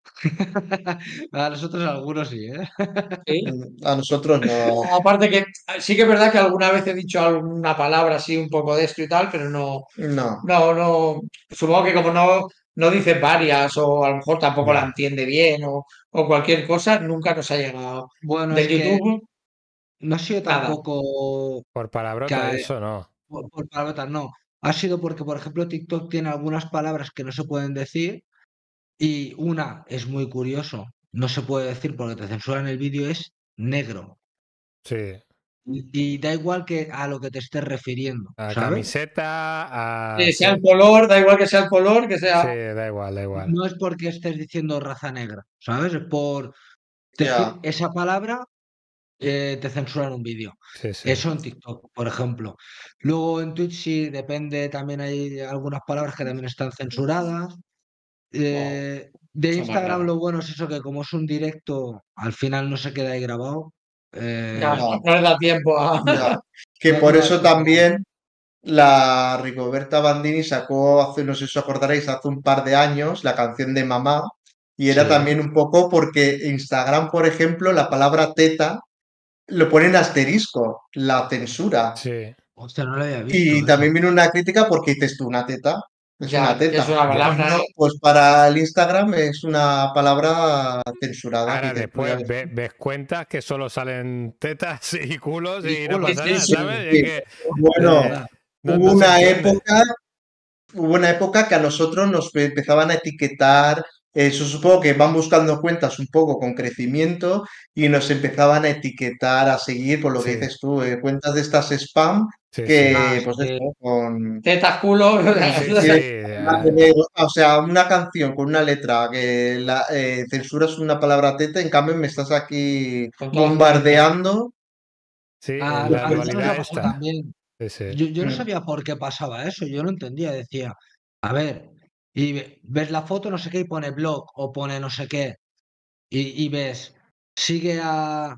A nosotros algunos sí, ¿eh? ¿Sí? A nosotros no. Aparte que sí que es verdad que alguna vez he dicho alguna palabra así un poco de esto y tal, pero No. no, supongo que como no dice varias o a lo mejor tampoco la Ya. entiende bien o cualquier cosa, nunca nos ha llegado. Bueno, Del es que YouTube, no ha sido nada. tampoco Por palabrota, que eso no. por palabrotas, no. Ha sido porque, por ejemplo, TikTok tiene algunas palabras que no se pueden decir y una es muy curioso, no se puede decir porque te censuran el vídeo, es negro. Sí. Y da igual que a lo que te estés refiriendo, A ¿sabes? camiseta, a... Sea Sí, el color, da igual que sea el color, que sea. sí, da igual, da igual. No es porque estés diciendo raza negra, ¿sabes? Es por decir Ya. esa palabra, te censuran un vídeo. Sí, sí. Eso en TikTok, por ejemplo. Luego en Twitch sí depende, también hay algunas palabras que también están censuradas. Oh, De son más Instagram raras. lo bueno es eso que como es un directo, al final no se queda ahí grabado. Ya, eh, No. no le da tiempo a. Ya. Que no por da eso tiempo. también la Rigoberta Bandini sacó hace, no sé si os acordaréis, hace un par de años la canción de Mamá. Y era Sí, también un poco porque Instagram, por ejemplo, la palabra teta lo pone en asterisco, la censura. Sí, hostia, no lo había Y visto también eso. viene una crítica porque dices tú, una teta, es una Ya, es teta. una Pues ya. palabra, no, ¿no? pues para el Instagram es una palabra censurada. Que Ahora dices tú, ya después ves. ves cuentas que solo salen tetas y culos Y y no culo, Sí, pasa sí, nada, sí. ¿sabes? Y es Sí. que es Bueno, eh, verdad. hubo no se una entiende. época Hubo una época que a nosotros nos empezaban a etiquetar, eso supongo que van buscando cuentas un poco con crecimiento y nos empezaban a etiquetar, a seguir, por lo que Sí, dices tú, cuentas de estas spam sí, sí. Ah, que, pues sí. esto, con... Tetas, culo. Sí, sí. O sea, una canción con una letra que censuras una palabra teta, en cambio me estás aquí Con todas las letras. bombardeando. Sí, A, la a nosotros nos ha dualidad pasado esta. también. Sí, sí. Yo no Mm, sabía por qué pasaba eso, yo no entendía, decía, a ver, y ves la foto, no sé qué, y pone blog o pone no sé qué, y ves, sigue a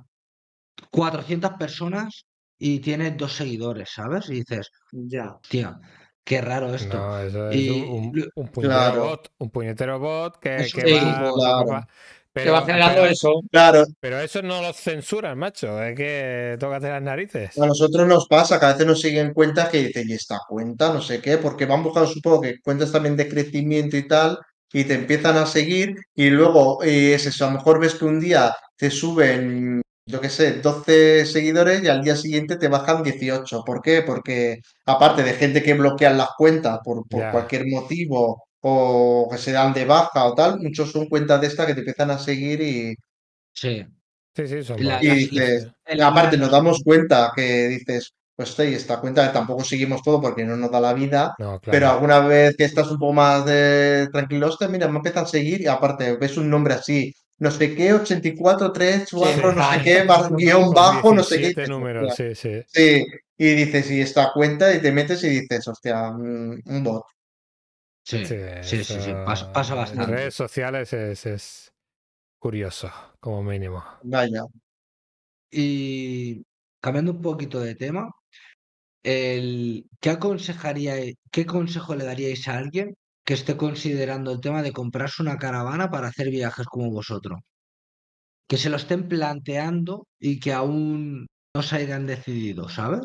400 personas y tiene 2 seguidores, ¿sabes? Y dices, Ya. tía, qué raro esto. No, eso es Y un puñetero claro, bot. Un puñetero bot es que un Sí, va. bot. claro, que va generando eso. claro. Pero eso no lo censuran, macho. Es que tócate las A narices. nosotros nos pasa que a veces nos siguen cuentas que dicen, y esta cuenta, no sé qué, porque van buscando, supongo que cuentas también de crecimiento y tal, y te empiezan a seguir, y luego es eso, a lo mejor ves que un día te suben, yo qué sé, 12 seguidores y al día siguiente te bajan 18. ¿Por qué? Porque aparte de gente que bloquean las cuentas por Ya. cualquier motivo, o que se dan de baja o tal, muchos son cuentas de estas que te empiezan a seguir Sí, Sí, sí, son la- y bots. las Sí, sí. dices, aparte eliminan nos las damos cuentas. cuenta que dices, pues sí, esta cuenta que tampoco seguimos todo porque no nos da la vida, No, pero claro. alguna vez que estás un poco más tranquilo, hostia, mira, me empieza a seguir y aparte ves un nombre así no sé qué, 84, 3, Sí, 4, no sé ay, qué, guión Con bajo, no sé qué. Y 17 dices, números, hostia, sí, sí. sí, y dices, y esta cuenta, y te metes y dices, hostia, un bot. Sí, Sí, sí, eso, sí, sí, pasa en bastante. redes sociales es curioso, como mínimo. Vaya. Y cambiando un poquito de tema, ¿qué consejo le daríais a alguien que esté considerando el tema de comprarse una caravana para hacer viajes como vosotros? Que se lo estén planteando y que aún no se hayan decidido, ¿sabes?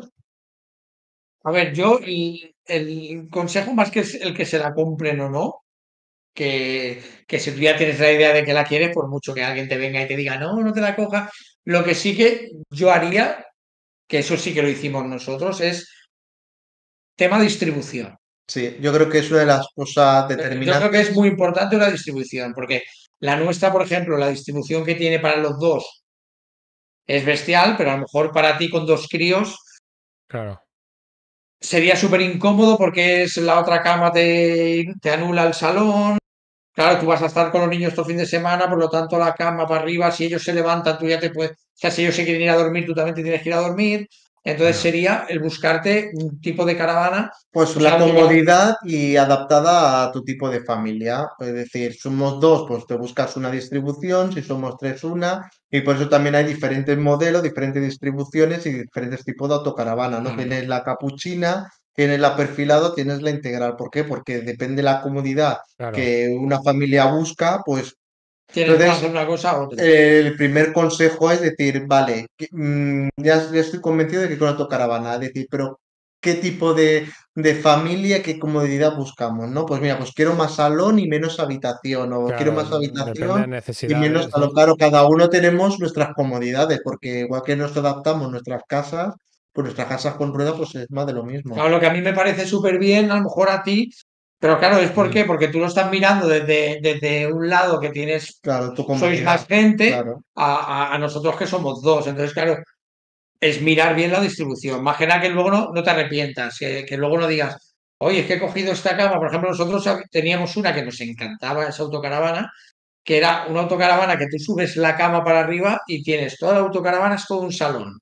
a ver, yo el consejo más que es el que se la compren o no, que si tú ya tienes la idea de que la quieres, por mucho que alguien te venga y te diga, no, no te la cojas, lo que sí que yo haría, que eso sí que lo hicimos nosotros, es tema distribución. Sí, yo creo que es una de las cosas Yo creo que es determinantes. muy importante la distribución, porque la nuestra, por ejemplo, la distribución que tiene para los dos es bestial, pero a lo mejor para ti con dos críos Claro, sería súper incómodo porque es la otra cama te anula el salón. Claro, tú vas a estar con los niños todo fin de semana, por lo tanto la cama para arriba, si ellos se levantan, tú ya te puedes, o sea, si ellos se quieren ir a dormir, tú también te tienes que ir a dormir. Entonces Ya. sería el buscarte un tipo de caravana, Pues o la sea, comodidad y adaptada a tu tipo de familia. Es decir, somos dos, pues te buscas una distribución, si somos tres, una. Y por eso también hay diferentes modelos, diferentes distribuciones y diferentes tipos de autocaravana, ¿no? claro, Tienes la capuchina, tienes la perfilado, tienes la integral. ¿Por qué? Porque depende de la comodidad claro. que una familia busca, pues tienes para hacer entonces una cosa u otra. el primer consejo es decir, vale, ya estoy convencido de que con autocaravana, es decir, pero ¿qué tipo de familia, qué comodidad buscamos, ¿no? Pues mira, pues quiero más salón y menos habitación, o quiero Claro, más depende de habitación y menos necesidades, salón. ¿no? Claro, cada uno tenemos nuestras comodidades, porque igual que nos adaptamos nuestras casas, pues nuestras casas con ruedas, pues es más de lo mismo. Claro, lo que a mí me parece súper bien, a lo mejor a ti, pero claro, ¿es por Mm. qué? Porque tú lo estás mirando desde un lado que tienes, Claro, tu sois más comodidad, gente, claro. a nosotros que somos dos. Entonces, claro, es mirar bien la distribución. Más que nada que luego no te arrepientas, que luego no digas, oye, es que he cogido esta cama. Por ejemplo, nosotros teníamos una que nos encantaba, esa autocaravana, que era una autocaravana que tú subes la cama para arriba y tienes toda la autocaravana, es todo un salón.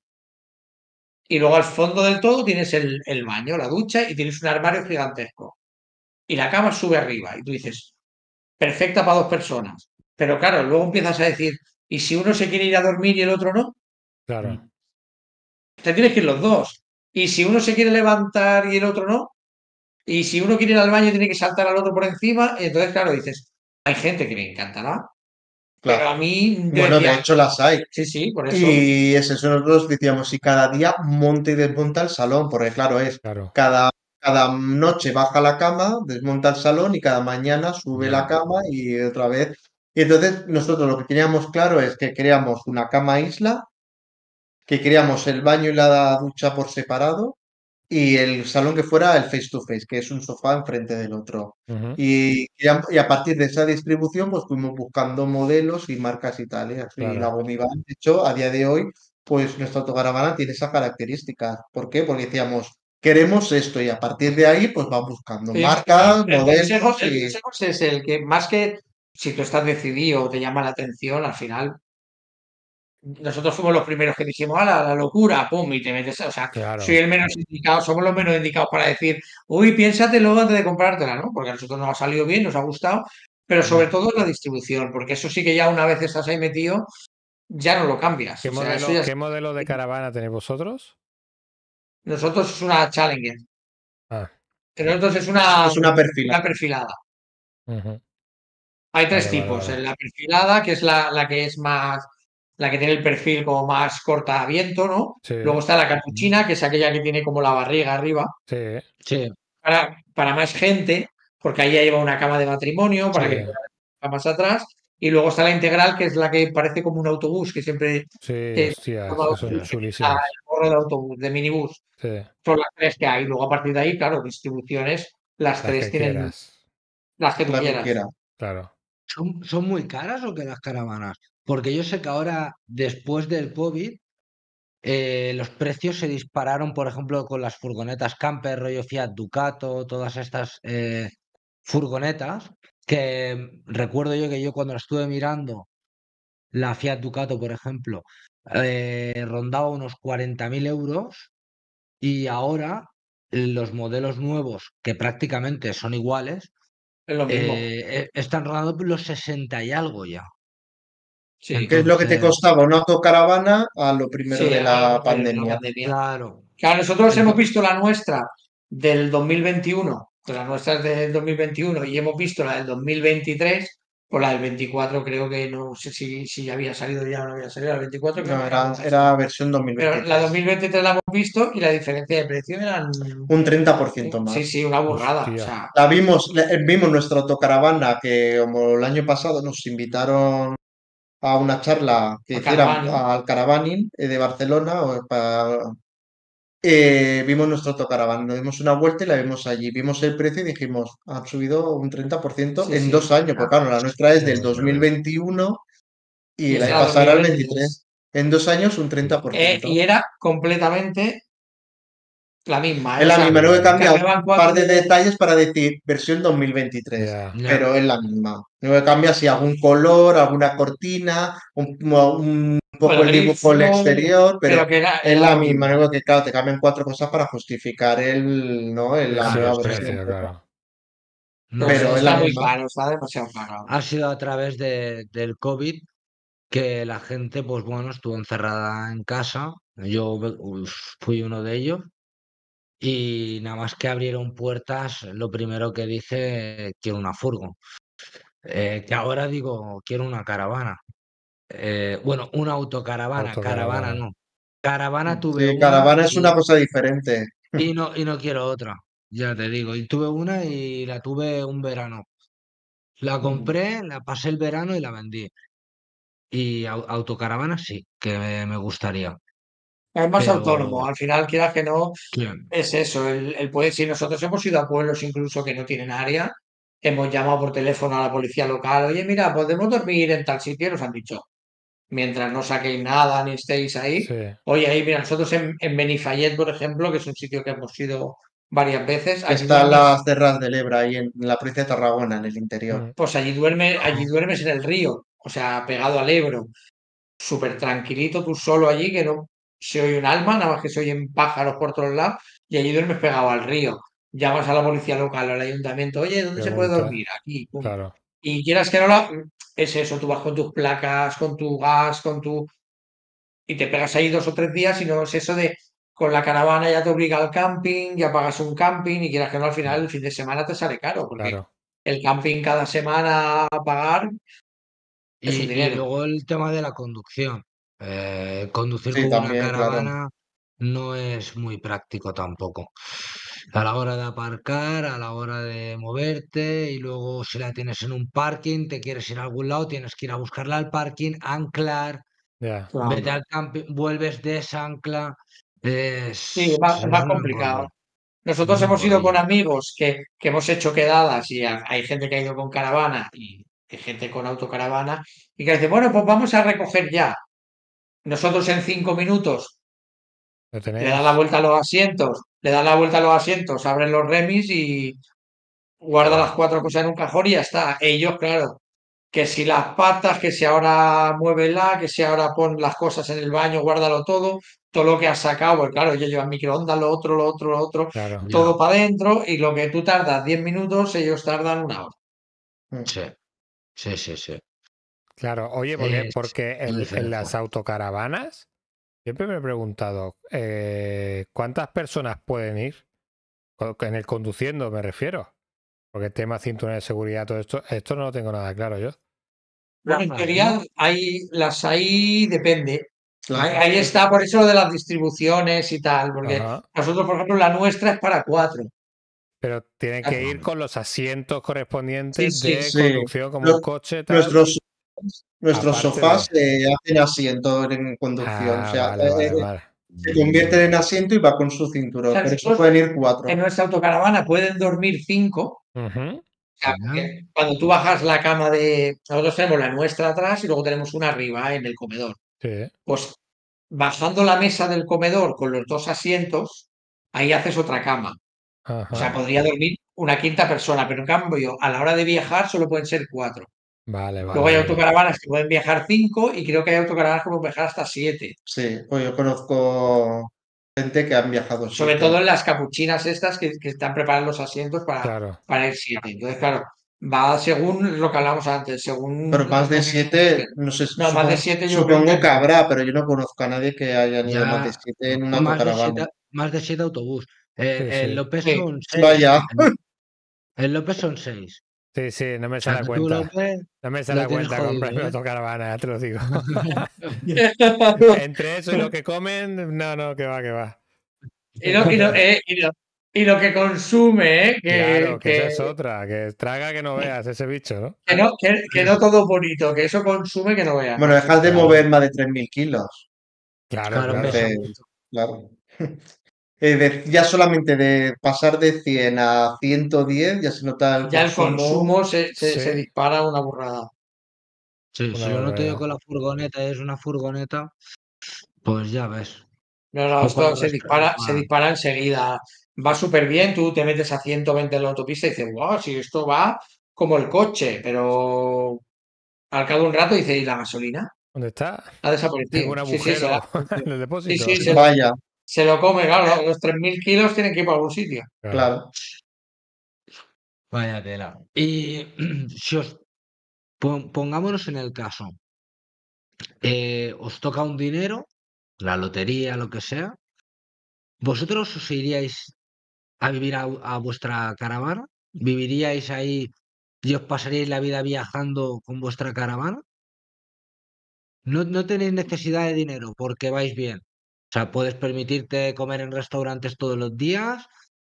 Y luego al fondo del todo tienes el baño, la ducha y tienes un armario gigantesco. Y la cama sube arriba. Y tú dices, perfecta para dos personas. Pero claro, luego empiezas a decir, ¿y si uno se quiere ir a dormir y el otro no? Claro, Mm. Te tienes que ir los dos. Y si uno se quiere levantar y el otro no, y si uno quiere ir al baño tiene que saltar al otro por encima, entonces claro, dices, hay gente que le encantará, pero Claro. a mí yo Bueno, de decía, hecho las hay. sí, sí, por eso, Y es eso, nosotros decíamos, si cada día monta y desmonta el salón, porque claro, es claro. cada, cada noche baja la cama, desmonta el salón y cada mañana sube la Ya. cama y otra vez. Y entonces nosotros lo que teníamos claro es que queríamos una cama isla, que queríamos el baño y la ducha por separado y el salón que fuera el face to face, que es un sofá enfrente del otro. Ujú. Y a partir de esa distribución, pues fuimos buscando modelos y marcas y tal, y así la Claro. Gomivan. De hecho, a día de hoy, pues nuestra autocaravana tiene esas características. ¿Por qué? Porque decíamos, queremos esto, y a partir de ahí, pues va buscando marcas, modelos el y consejo es el que más que si tú estás decidido o te llama la atención, al final nosotros fuimos los primeros que dijimos, a la locura, pum, y te metes, o sea, soy Claro. el menos indicado, somos los menos indicados para decir, uy, piénsatelo antes de comprártela, ¿no? Porque a nosotros nos ha salido bien, nos ha gustado, pero sobre Ya. todo la distribución, porque eso sí que ya una vez estás ahí metido, ya no lo cambias, o sea, eso ya Qué modelo de caravana tenéis vosotros? nosotros es una Challenger, Ah, pero nosotros es es una perfila. una perfilada. ujú. Hay tres Vale, vale, tipos, vale. la perfilada, que es la que es más, la que tiene el perfil como más corta a viento, ¿no? Sí, Luego está la Ujú. capuchina, que es aquella que tiene como la barriga arriba, sí, Sí, para más gente, porque ahí ya lleva una cama de matrimonio, sí, para que pueda más atrás. Y luego está la integral, que es la que parece como un autobús, que siempre sí, te hostias, que como son ya. el chulísimas. gorro de autobús, de minibús. Sí, Son las tres que hay. Luego a partir de ahí, claro, distribuciones, las las tres que tienen quieras. las que tú La que quieras. quiera. Claro. ¿Son muy caras o qué las caravanas? Porque yo sé que ahora, después del COVID, los precios se dispararon, por ejemplo, con las furgonetas camper, rollo Fiat Ducato, todas estas furgonetas, que recuerdo yo que yo cuando las estuve mirando la Fiat Ducato, por ejemplo, rondaba unos 40.000 euros y ahora los modelos nuevos, que prácticamente son iguales, Es lo mismo. están rondando por los 60 y algo ya. Sí, ¿Qué es lo que te Entonces, costaba una autocaravana a lo primero sí, de a lo la primero de la pandemia? pandemia. claro. Claro, nosotros hemos Ento- visto la nuestra del 2021, pues la nuestra es del 2021 y hemos visto la del 2023, pues la del 24 creo que no sé si había salido ya o no había salido, la del 24 creo No, que era, aún no ha era salido. versión Pero la 2023. 2023 la hemos visto y la diferencia de precio eran, Un 30% sí, más. sí, una burrada. O Hostia. sea, Vimos nuestra autocaravana que como el año pasado nos invitaron a una charla que a hicieran Caravani, al Caravaning de Barcelona. Vimos nuestra autocaravana, nos dimos una vuelta y la vimos allí. Vimos el precio y dijimos, han subido un 30% sí, en sí. 2 años, porque claro, la nuestra es del Joder. 2021 y Y el esa año era pasado era el 2023. 23. En 2 años un 30%. Y era completamente la misma, ¿eh? Es O la sea, misma, no he cambiado cambiaban un par de cuatro. detalles para decir versión 2023, Ya. ya, pero es la misma. No he cambiado si algún color, alguna cortina, un poco Bueno, el dibujo del grifo, exterior, pero pero que es era la lo misma. mismo. Lo que claro, te cambian 4 cosas para justificar ¿no? la Sí, claro, nueva el sí. versión, precio, claro. No, No sé, pero es la está muy misma. caro, está demasiado caro. ha sido a través del COVID que la gente, pues bueno, estuvo encerrada en casa. Yo fui uno de ellos. Y nada más que abrieron puertas, lo primero que dije, quiero una furgo. Que ahora digo, quiero una caravana. Bueno, una autocaravana, caravana Autocaravana. no. Caravana tuve Sí, una caravana es una cosa diferente. y no quiero otra, ya te digo. Y tuve una y la tuve un verano. La compré, la pasé el verano y la vendí. Y autocaravana sí, que me gustaría. Es más autónomo, Pero, al final, quieras que no, ¿quién? es eso, el poder, si nosotros hemos ido a pueblos incluso que no tienen área, hemos llamado por teléfono a la policía local, oye, mira, podemos dormir en tal sitio, y nos han dicho, mientras no saquéis nada ni estéis ahí, Sí. oye, ahí, mira, nosotros en Benifallet, por ejemplo, que es un sitio que hemos ido varias veces, Que allí están duermes, las Terras del Ebra ahí en la provincia de Tarragona, en el interior. Mm. pues allí duermes en el río, o sea, pegado al Ebro, súper tranquilito, tú solo allí, que no se oye un alma, nada más que se oyen pájaros por todos lados, y allí duermes pegado al río. Llamas a la policía local, al ayuntamiento, oye, ¿dónde se puede Pregunta. dormir? Aquí, pum. Claro. Y quieras que no, es eso, tú vas con tus placas, con tu gas, y te pegas ahí 2 o 3 días, y no es eso de con la caravana ya te obliga al camping, ya pagas un camping, y quieras que no, al final el fin de semana te sale caro, porque Claro. el camping cada semana a pagar es un Y dinero. luego el tema de la conducción. Conducir Sí, con una también, claro. caravana no es muy práctico tampoco. A la hora de aparcar, a la hora de moverte y luego si la tienes en un parking, te quieres ir a algún lado, tienes que ir a buscarla al parking, anclar, Ya. vete Claro. al camping, vuelves, desancla. Sí, es Es más un complicado. rollo. Es Nosotros un hemos ido con rollillo. amigos que hemos hecho quedadas y hay gente que ha ido con caravana y hay gente con autocaravana y que dice, bueno, pues vamos a recoger ya. Nosotros en 5 minutos ¿Lo le dan la tenéis? vuelta a los asientos, le dan la vuelta a los asientos, abren los remis y guarda las Buah, 4 cosas en un cajón y ya está. Ellos, claro, que si las patas, que si ahora muévela, que si ahora pon las cosas en el baño, guárdalo todo lo que has sacado, pues claro, ellos llevan microondas, lo otro, Claro. ya, todo para adentro y lo que tú tardas 10 minutos, ellos tardan una hora. Mm. sí, sí, sí, sí. Claro. Oye, Es porque una en diferencia. las autocaravanas siempre me he preguntado, ¿cuántas personas pueden ir? En el conduciendo me refiero. Porque el tema cinturón de seguridad, todo esto no lo tengo nada claro yo. Bueno, en Plazas, ¿no? teoría las hay, depende. Las- Ahí está, por eso lo de las distribuciones y tal, porque Ajá. nosotros, por ejemplo, la nuestra es para 4. Pero tienen que ir con los asientos Sí, correspondientes sí. de Sí, conducción, como un Lo- coche, tal, nuestros, nuestros aparte sofás de. hacen asiento en conducción, o Ah, sea, vale, vale, vale. se convierten en asiento y va con su O cinturón, sea, pero eso nosotros pueden ir en 4. nuestra autocaravana pueden dormir 5. Ujú. Sea, Ya, porque cuando tú bajas la cama nosotros tenemos la nuestra atrás y luego tenemos una arriba en el comedor. Sí. Pues bajando la mesa del comedor con los 2 asientos, ahí haces otra cama. O sea, Ajá. podría dormir una quinta persona, pero en cambio, a la hora de viajar solo pueden ser 4. Vale, Luego hay vale. autocaravanas que pueden viajar 5 y creo que hay autocaravanas que pueden viajar hasta 7. Sí, pues yo conozco gente que han viajado Sobre 7. todo en las capuchinas estas que están preparados los asientos Claro. para ir 7. Entonces, claro, va según lo que hablamos antes, según Pero más las de necesidades. 7, no sé, No, más de supongo, 7 yo creo supongo que que no. habrá, pero yo no conozco a nadie que haya ido más de Ya 7 en una más de autocaravana. 7, más de 7 autobús. Sí, En sí. López Sí. son 6. Vaya, En López son 6. Sí, sí, no me O sea sale a que tú, cuenta. López, No me sale lo a tienes cuenta comprarme jodido, ¿eh? autocaravana, ya te lo digo. Entre eso y lo que comen, no, que va, que va. Y lo, y lo- y lo- y lo que consume, Claro, que esa es otra, que traga que no veas ese bicho, ¿no? que no todo es bonito, que eso consume que no veas. bueno, dejas de Claro, mover más de 3.000 kilos. claro, Claro, claro. pesa Entonces, mucho. claro. Ya solamente de pasar de 100 a 110 ya se nota el Ya el consumo. consumo se Sí, dispara una burrada. Sí, una si yo no te digo barbaridad. que la furgoneta es una furgoneta, pues ya ves. No, no, Poco esto nos se restamos. dispara enseguida. Va súper bien, tú te metes a 120 en la autopista y dices, wow, si esto va como el coche, pero al cabo de un rato dices, ¿y la gasolina? ¿Dónde está? Ha Tengo desaparecido. un Sí, sí, agujero en el sí, depósito. sí, Vaya, se lo come, claro, los 3.000 kilos tienen que ir para algún sitio. Claro. claro. Vaya tela. Y si os pongámonos en el caso, os toca un dinero, la lotería, lo que sea, ¿vosotros os iríais a vivir a vuestra caravana? ¿Viviríais ahí y os pasaríais la vida viajando con vuestra caravana? No tenéis necesidad de dinero porque vais bien. O sea, puedes permitirte comer en restaurantes todos los días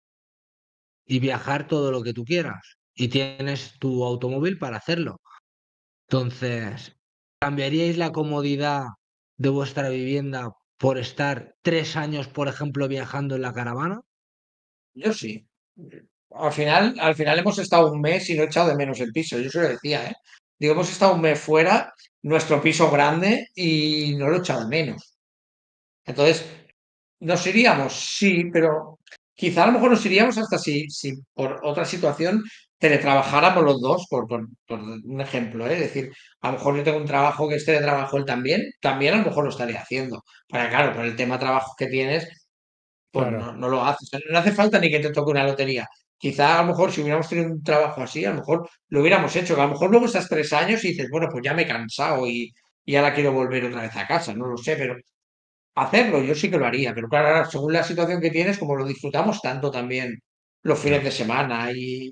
y viajar todo lo que tú quieras. Y tienes tu automóvil para hacerlo. Entonces, ¿cambiaríais la comodidad de vuestra vivienda por estar 3 años, por ejemplo, viajando en la caravana? Yo sí. Al final hemos estado un mes y no he echado de menos el piso. Yo se lo decía, ¿eh? Digo, hemos estado un mes fuera, nuestro piso grande, y no lo he echado de menos. Entonces, ¿nos iríamos? Sí, pero quizá a lo mejor nos iríamos hasta si por otra situación teletrabajáramos los dos, por un ejemplo, ¿eh? Es decir, a lo mejor yo tengo un trabajo que esté de trabajo él también a lo mejor lo estaría haciendo. Pero claro, por el tema de trabajo que tienes, pues Claro, no lo haces. No hace falta ni que te toque una lotería. Quizá a lo mejor si hubiéramos tenido un trabajo así, a lo mejor lo hubiéramos hecho. Que a lo mejor luego estás 3 años y dices, bueno, pues ya me he cansado y ahora quiero volver otra vez a casa. No lo sé, pero hacerlo yo sí que lo haría. Pero claro, ahora, según la situación que tienes, como lo disfrutamos tanto también los fines Ya. de semana y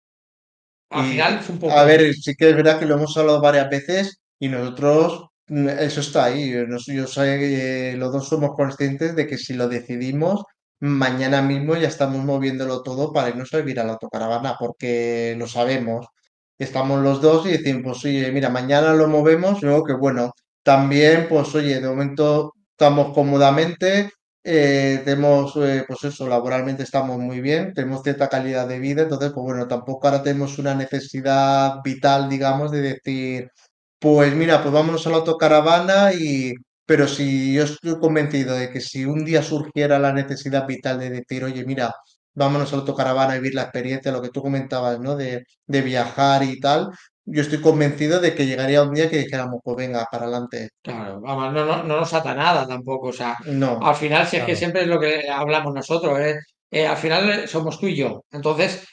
al final Y es un a poco. ver, sí que es verdad que lo hemos hablado varias veces y nosotros, eso está ahí. Yo sé que los dos somos conscientes de que si lo decidimos, mañana mismo ya estamos moviéndolo todo para irnos a vivir a la autocaravana, porque lo sabemos. Estamos los dos y decimos, pues oye, mira, mañana lo movemos, luego que bueno, también, pues oye, de momento estamos cómodamente, tenemos, pues eso, laboralmente estamos muy bien, tenemos cierta calidad de vida, entonces, pues bueno, tampoco ahora tenemos una necesidad vital, digamos, de decir, pues mira, pues vámonos a la autocaravana y... Pero si yo estoy convencido de que si un día surgiera la necesidad vital de decir, oye, mira, vámonos a la autocaravana a vivir la experiencia, lo que tú comentabas, ¿no? De viajar y tal, yo estoy convencido de que llegaría un día que dijéramos, pues venga, para adelante. Claro, vamos, no nos ata nada tampoco. O sea, No, al final, si es que claro. siempre es lo que hablamos nosotros, ¿eh? Al final somos tú y yo. Entonces,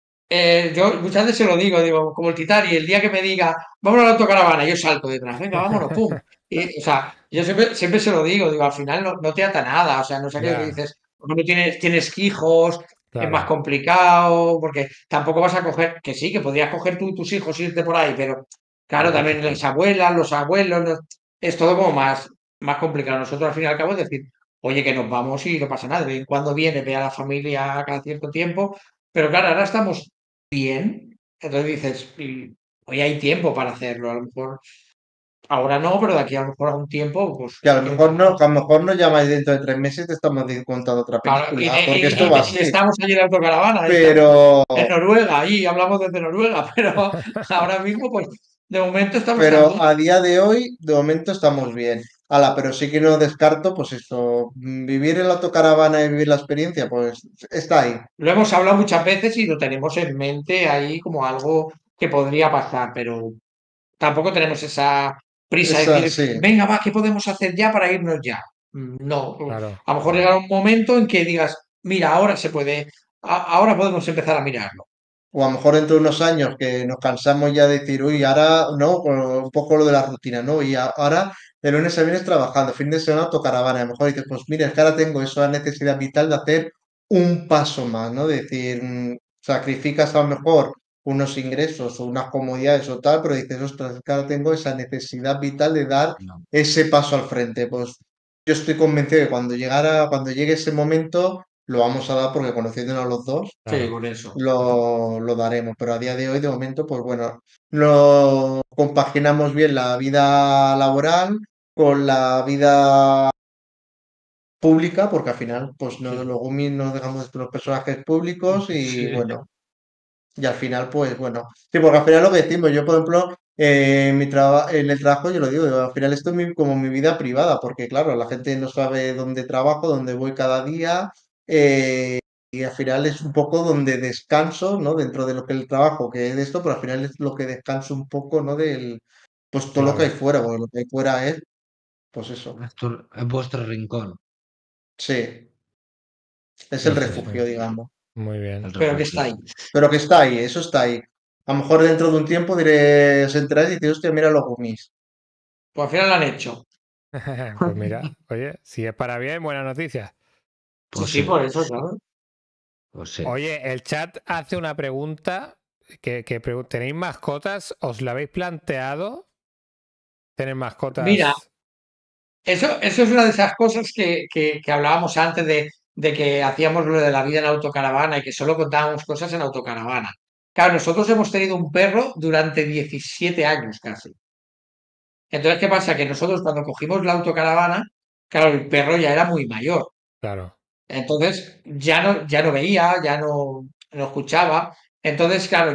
yo muchas veces se lo digo, como el Titanic, el día que me diga, vamos a la autocaravana, yo salto detrás, venga, vámonos, pum. O sea, yo siempre se lo digo, al final no te ata nada, o sea, no sé qué Ya, dices, no tienes hijos, es más claro, complicado, porque tampoco vas a coger, que sí, que podrías coger tú tus hijos, irte por ahí, pero claro, también las abuelas, los abuelos, es todo como más complicado. Nosotros al fin y al cabo es decir, oye, que nos vamos y no pasa nada, de vez en cuando viene, ve a la familia cada cierto tiempo, pero claro, ahora estamos bien. Entonces dices, hoy hay tiempo para hacerlo. A lo mejor ahora no, pero de aquí a lo mejor a un tiempo, pues que a lo quién mejor no, sabe. que a lo mejor nos llamáis dentro de 3 meses y te estamos contando otra Claro, película, porque esto va y así. estamos allí en la autocaravana, estamos Pero, en Noruega, ahí hablamos desde Noruega, pero ahora mismo, pues de momento estamos tan pero bien. a día de hoy, de momento estamos bien. Ala, pero sí que no descarto, pues eso, vivir en la autocaravana y vivir la experiencia, pues está ahí. Lo hemos hablado muchas veces y lo tenemos en mente ahí como algo que podría pasar, pero tampoco tenemos esa prisa de Esa, decir, sí. venga, va, ¿qué podemos hacer ya para irnos ya? No, Claro. a lo mejor llegará un momento en que digas, mira, ahora se puede, ahora podemos empezar a mirarlo. O a lo mejor dentro de unos años que nos cansamos ya de decir, uy, ahora no, con un poco lo de la rutina, ¿no? Y ahora de lunes a viernes trabajando, fin de semana autocaravana. A lo mejor dices, pues mira, es que ahora tengo esa necesidad vital de hacer un paso más, ¿no? De decir, sacrificas a lo mejor unos ingresos o unas comodidades o tal, pero dices, ostras, es que ahora tengo esa necesidad vital de dar No. ese paso al frente. Pues yo estoy convencido que cuando llegue ese momento, lo vamos a dar porque conociéndonos los dos Sí, Claro. por eso. lo daremos, pero a día de hoy, de momento, pues bueno, lo compaginamos bien la vida laboral con la vida pública, porque al final, pues no, Sí, los Gummies nos dejamos de los personajes públicos y sí. bueno, y al final, pues bueno, sí, porque al final lo que decimos, yo por ejemplo, en el trabajo, yo lo digo, al final esto es como mi vida privada, porque claro, la gente no sabe dónde trabajo, dónde voy cada día, y al final es un poco donde descanso, ¿no? Dentro de lo que es el trabajo, que es de esto, pero al final es lo que descanso un poco, ¿no? Pues todo lo que hay Claro. fuera, porque lo que hay fuera es, pues eso, Es vuestro rincón, sí, es el sí, Sí, sí, sí. refugio, digamos. Muy bien. el Pero que está refugio. ahí. Pero que está ahí, eso está ahí. A lo mejor dentro de un tiempo diré, os enteráis y diréis, hostia, mira los Gummies. Pues al final lo han hecho. Pues mira, oye, si es para bien, buena noticia. Sí, Pues sí, sí, por eso, claro. pues sí. Oye, el chat hace una pregunta ¿tenéis mascotas? ¿Os la habéis planteado? ¿Tener Mira, mascotas? eso es una de esas cosas que hablábamos antes de que hacíamos lo de la vida en autocaravana y que solo contábamos cosas en autocaravana. Claro, nosotros hemos tenido un perro durante 17 años casi. Entonces, ¿qué pasa? Que nosotros cuando cogimos la autocaravana, claro, el perro ya era muy mayor. Claro, Entonces, ya no veía, ya no escuchaba. Entonces, claro,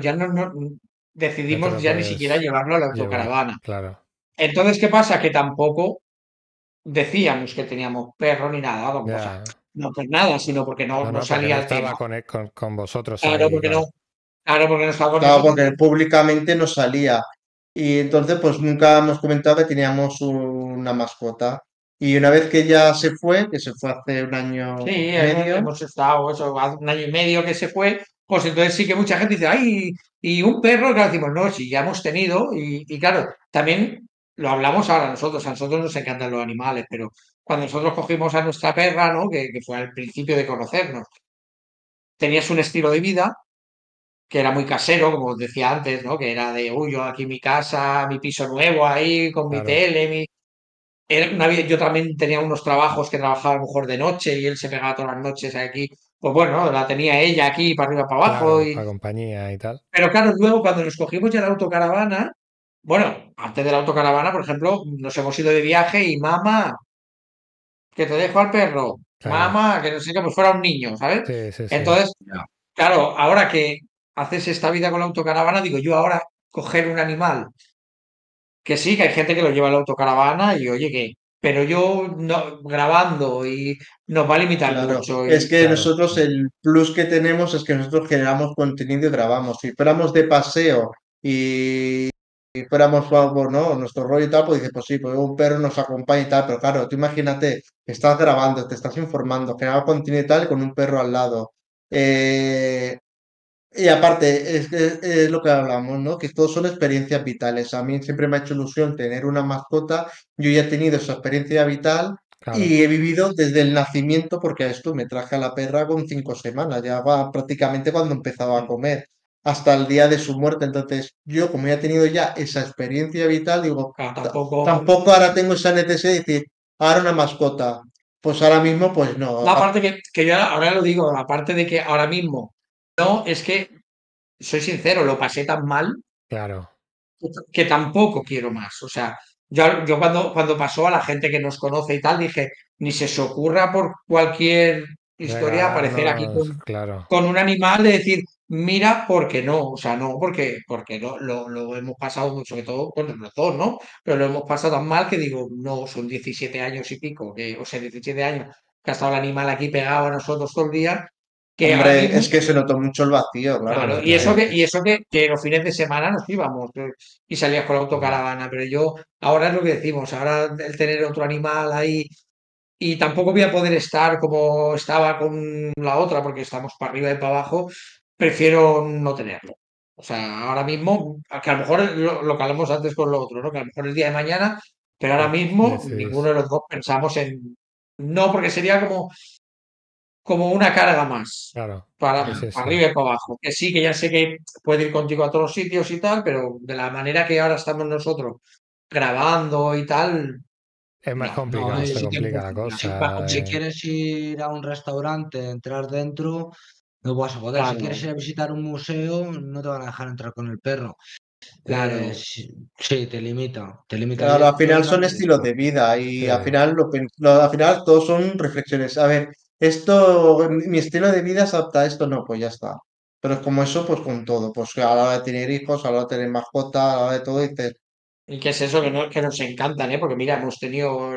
no te decidimos lo ya ni siquiera puedes llevarlo a la llevar, autocaravana. claro. Entonces, ¿qué pasa? Que tampoco decíamos que teníamos perro ni nada, vamos, o sea, Ya. no por nada, sino porque No, no no, porque no salía el tema. estaba con vosotros Claro, ahí, porque no, claro. claro, porque no estaba con Claro, nosotros. porque públicamente no salía. Y entonces, pues nunca hemos comentado que teníamos una mascota. Y una vez que ya se fue, que se fue hace un año Sí, y medio, hemos estado eso, hace un año y medio que se fue, pues entonces sí que mucha gente dice, ay, y un perro, claro, decimos, no, sí, ya hemos tenido, y claro, también lo hablamos ahora nosotros, a nosotros nos encantan los animales, pero cuando nosotros cogimos a nuestra perra, ¿no? Que fue al principio de conocernos, tenías un estilo de vida que era muy casero, como os decía antes, ¿no? Que era de, uy, yo aquí mi casa, mi piso nuevo ahí, con mi Claro, tele, yo también tenía unos trabajos que trabajaba a lo mejor de noche y él se pegaba todas las noches aquí. Pues bueno, la tenía ella aquí para arriba para abajo. claro, para compañía y tal. Pero claro, luego cuando nos cogimos ya la autocaravana, bueno, antes de la autocaravana, por ejemplo, nos hemos ido de viaje y mamá, que te dejo al perro, Claro. mamá, que no sé qué, pues fuera un niño, ¿sabes? Sí, sí, sí. Entonces, Ya. claro, ahora que haces esta vida con la autocaravana, digo yo ahora coger un animal que sí, que hay gente que lo lleva a la autocaravana y oye que, pero yo no, grabando y nos va a limitar claro. mucho Es y que Claro, nosotros el plus que tenemos es que nosotros generamos contenido y grabamos. Si fuéramos de paseo y fuéramos algo, ¿no? Nuestro rollo y tal, pues dices, pues sí, pues un perro nos acompaña y tal, pero claro, tú imagínate, estás grabando, te estás informando, generando contenido y tal, y con un perro al lado. Eh, y aparte, es lo que hablamos, ¿no? Que todos son experiencias vitales. A mí siempre me ha hecho ilusión tener una mascota. Yo ya he tenido esa experiencia vital claro. y he vivido desde el nacimiento, porque a esto me traje a la perra con 5 semanas, ya va prácticamente cuando empezaba a comer, hasta el día de su muerte. Entonces, yo como ya he tenido ya esa experiencia vital, digo, claro, tampoco. tampoco ahora tengo esa necesidad de decir, ahora una mascota. Pues ahora mismo, pues no. La parte que yo ahora lo digo, aparte de que ahora mismo, no, es que, soy sincero, lo pasé tan mal Claro, que tampoco quiero más. O sea, yo cuando pasó a la gente que nos conoce y tal, dije, ni se os ocurra por cualquier historia aparecer aquí regalarnos, claro, con un animal de decir, mira, porque no, o sea, no, porque lo hemos pasado, sobre todo con los dos, ¿no? Pero lo hemos pasado tan mal que digo, no, son 17 años y pico, o sea, 17 años que ha estado el animal aquí pegado a nosotros todo el día, que ahora Hombre, mismo, es que se notó mucho el vacío, claro. claro, Hombre, y eso claro. que los fines de semana nos íbamos y salías con la autocaravana, pero yo, ahora es lo que decimos, ahora el tener otro animal ahí y tampoco voy a poder estar como estaba con la otra porque estamos para arriba y para abajo, prefiero no tenerlo. O sea, ahora mismo, que a lo mejor lo que hablamos antes con lo otro, ¿no? Que a lo mejor el día de mañana, pero ahora mismo ninguno Decidís. de los dos pensamos en... No, porque sería como una carga más Claro. para, Sí, sí, para sí. arriba y para abajo. Que sí, que ya sé que puede ir contigo a todos los sitios y tal, pero de la manera que ahora estamos nosotros grabando y tal, Es más no. No, complicado, y se si, complica la cosa. si quieres ir a un restaurante, entrar dentro, no vas a poder. Si quieres Claro, ir a visitar un museo, no te van a dejar entrar con el perro. claro. Sí, sí, te limita, te limita. Claro, al Yo final no son haría estilos eso. de vida Sí. y al final, al final todos son reflexiones. A ver, esto, mi estilo de vida se adapta a esto, no, pues ya está. Pero es como eso, pues con todo. Pues a la hora de tener hijos, a la hora de tener mascota, a la hora de todo, dices, ¿Y qué es eso que, no, que nos encantan, eh? Porque mira, hemos tenido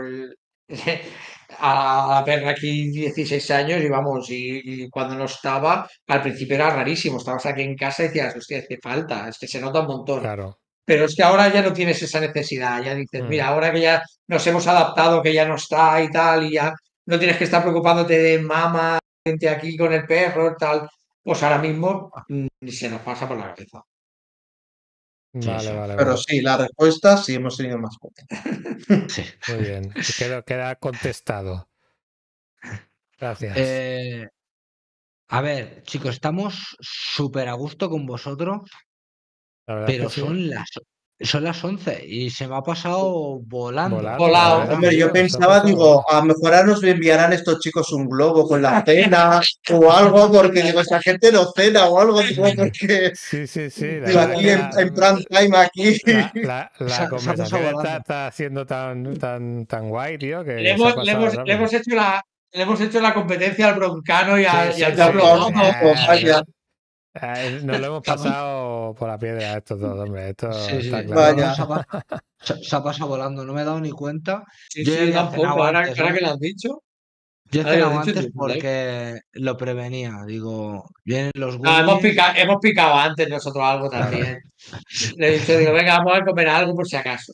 a la perra aquí 16 años y vamos, y cuando no estaba, al principio era rarísimo. Estabas aquí en casa y decías, hostia, hace falta, es que se nota un montón. Claro. Pero es que ahora ya no tienes esa necesidad, ya dices, Mm. mira, ahora que ya nos hemos adaptado, que ya no está y tal, y ya no tienes que estar preocupándote de mamá, gente aquí con el perro y tal, pues ahora mismo ni se nos pasa por la cabeza. Sí, Vale, sí, vale, pero vale. sí, la respuesta sí hemos tenido mascota. sí. Muy bien. Queda contestado. Gracias. Eh, a ver, chicos, estamos súper a gusto con vosotros, La verdad es que pero sí. son las 11 y se me ha pasado volando. Volando, ya Volado. ves, Hombre, yo tío. Se ha pensaba, pasado digo, volando. a lo mejor ahora nos enviarán estos chicos un globo con la cena o algo, porque digo, esta gente no cena o algo, digo, porque Sí, sí, sí. La digo, verdad aquí que en prime time, aquí. la Se ha pasado conversación volando. está siendo tan guay, tío, Le que se ha hemos, le pasado hemos, le rápido. hemos hecho le hemos hecho la competencia al broncano y, Sí, y al sí, sí. diablo gordo. Vaya, Nos lo hemos Estamos- pasado por la piedra estos dos, hombre. Esto Sí, está sí, claro. no, no, vaya. se ha pasado volando, no me he dado ni cuenta. Sí, Yo ya sí, yo había cenado tampoco. antes, Ahora ¿eh? que lo has dicho, Yo he ahora que lo cenado has dicho, antes sí, ¿vale? porque lo prevenía. Digo, vienen los No, gummies. hemos picado antes nosotros algo Claro. también. Le he dicho, digo, venga, vamos a comer algo por si acaso.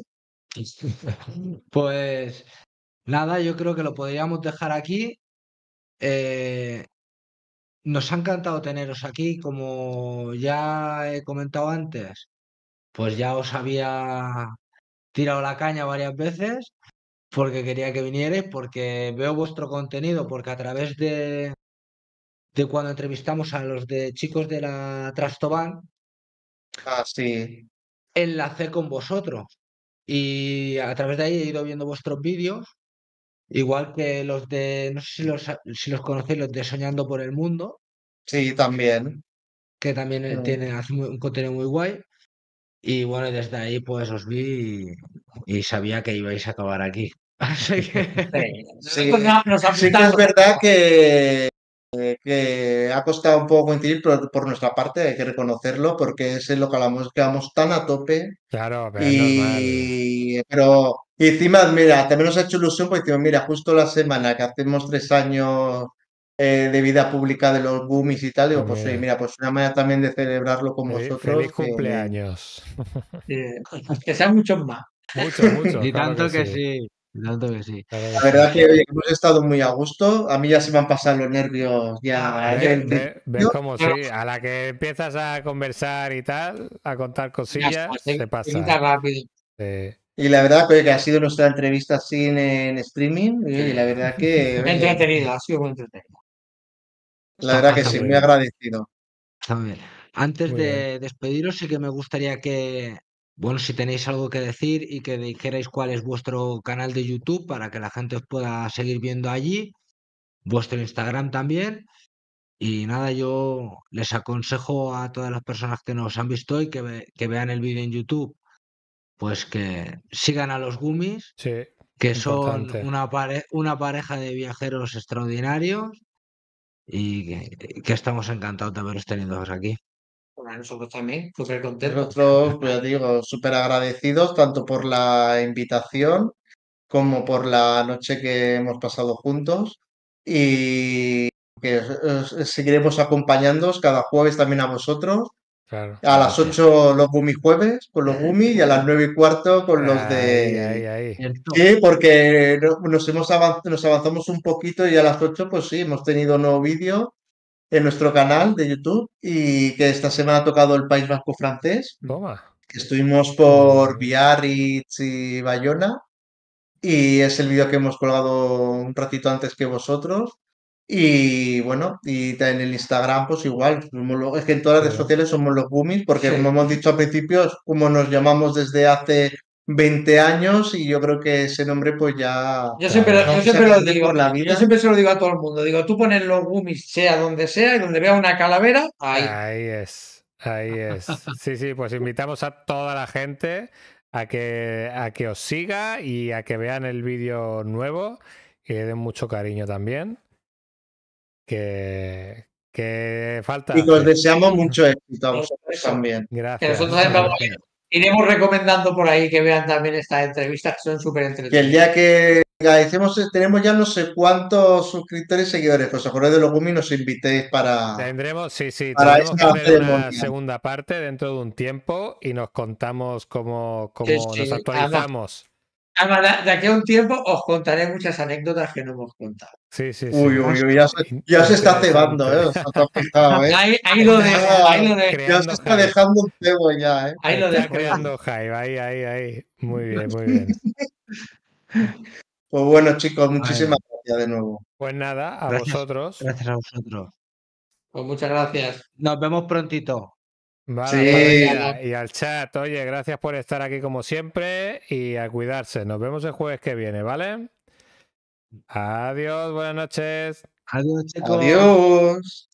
Pues nada, yo creo que lo podríamos dejar aquí. Eh, Nos ha encantado teneros aquí, como ya he comentado antes, pues ya os había tirado la caña varias veces porque quería que vinierais, porque veo vuestro contenido, porque a través de cuando entrevistamos a los de chicos de la Trastoban, Ah, sí. enlacé con vosotros y a través de ahí he ido viendo vuestros vídeos, igual que los de, no sé si los conocéis, los de Soñando por el Mundo, Sí, también. que también Mm. tienen hace un contenido muy guay. Y bueno, desde ahí pues os vi y sabía que ibais a acabar aquí. Así que Sí. Sí, Nosotros nos sí que es apuntamos. verdad que ha costado un poco coincidir por nuestra parte, hay que reconocerlo, porque es en lo que hablamos, que vamos tan a tope Claro, pero es normal. pero y encima, mira, también nos ha hecho ilusión porque decimos, mira, justo la semana que hacemos 3 años de vida pública de los Boomies y tal, digo, pues oye, También. mira, pues una manera también de celebrarlo con Feliz vosotros, cumpleaños. Que sean muchos más. Muchos, muchos, y claro que tanto que sí. sí, y tanto que sí. Claro que la sí. verdad que oye, hemos estado muy a gusto, a mí ya se me han pasado los nervios ya Yo- del ¿Ves principio. cómo Pero sí? A la que empiezas a conversar y tal, a contar ya está, cosillas, se se quita pasa. rápido. Eh, Y la verdad que ha sido nuestra entrevista así en streaming y la verdad que, oye, Entretenido, ha sido muy entretenido. la verdad que Está sí, muy muy muy bien, bien, agradecido. está muy bien. Antes muy bien. de despediros, sí que me gustaría que, bueno, si tenéis algo que decir y que dijerais cuál es vuestro canal de YouTube para que la gente os pueda seguir viendo allí, vuestro Instagram también. Y nada, yo les aconsejo a todas las personas que nos han visto hoy que vean el vídeo en YouTube, pues que sigan a los Gummies, Sí, que son importante. una pareja de viajeros extraordinarios y que estamos encantados de haberos tenido aquí. Bueno, nosotros también, súper contentos. Nosotros, pues ya digo, súper agradecidos tanto por la invitación como por la noche que hemos pasado juntos. Y que os seguiremos acompañándoos cada jueves también a vosotros. Claro. A las 8 los Gumi jueves con los Gumi y a las 9:15 con los Ahí, de... ahí. Cierto. Sí, porque nos avanzamos un poquito y a las 8 pues sí, hemos tenido un nuevo vídeo en nuestro canal de YouTube y que esta semana ha tocado el País Vasco francés, Toma. que estuvimos por Biarritz y Bayona y es el vídeo que hemos colgado un ratito antes que vosotros. Y bueno, y en el Instagram, pues igual, es que en todas las redes Sí. sociales somos los Gummies, porque Sí. como hemos dicho al principio, es como nos llamamos desde hace 20 años y yo creo que ese nombre pues ya Yo siempre, Claro. yo vamos siempre a lo tener digo, por la yo vida. siempre se lo digo a todo el mundo. Digo, tú pones los gummies sea donde sea y donde vea una calavera, ahí. Ahí es. Ahí es. Sí, sí, pues invitamos a toda la gente a que os siga y a que vean el vídeo nuevo y le den mucho cariño también. Que falta. Y que os hace. deseamos mucho éxito a Por vosotros supuesto. también. Que Gracias. nosotros también muchas vamos- gracias. iremos recomendando por ahí que vean también estas entrevistas que son súper Que el entretenidas. día que tenemos ya no sé cuántos suscriptores y seguidores, pues os acordáis de los Gummies, nos invitéis Tendremos, sí, para tendremos que esta hacer una ceremonia. segunda parte dentro de un tiempo y nos contamos cómo Sí, nos sí. actualizamos. Además, de aquí a un tiempo os contaré muchas anécdotas que no hemos contado. Sí, sí, sí. Uy, uy, uy, ya se está cebando, os está apuntado, Ahí lo dejo, ahí lo dejo, Ya se está dejando un cebo ya, ahí lo Está dejo. creando hype, ahí. Muy bien, muy bien. Pues bueno, chicos, Bueno, muchísimas gracias de nuevo. Pues nada, a gracias, vosotros. gracias a vosotros. Pues muchas gracias. Nos vemos prontito. Vale, Sí. familia. Y al chat, oye, gracias por estar aquí como siempre y a cuidarse. Nos vemos el jueves que viene, ¿vale? Adiós, buenas noches. Adiós, chicos. Adiós.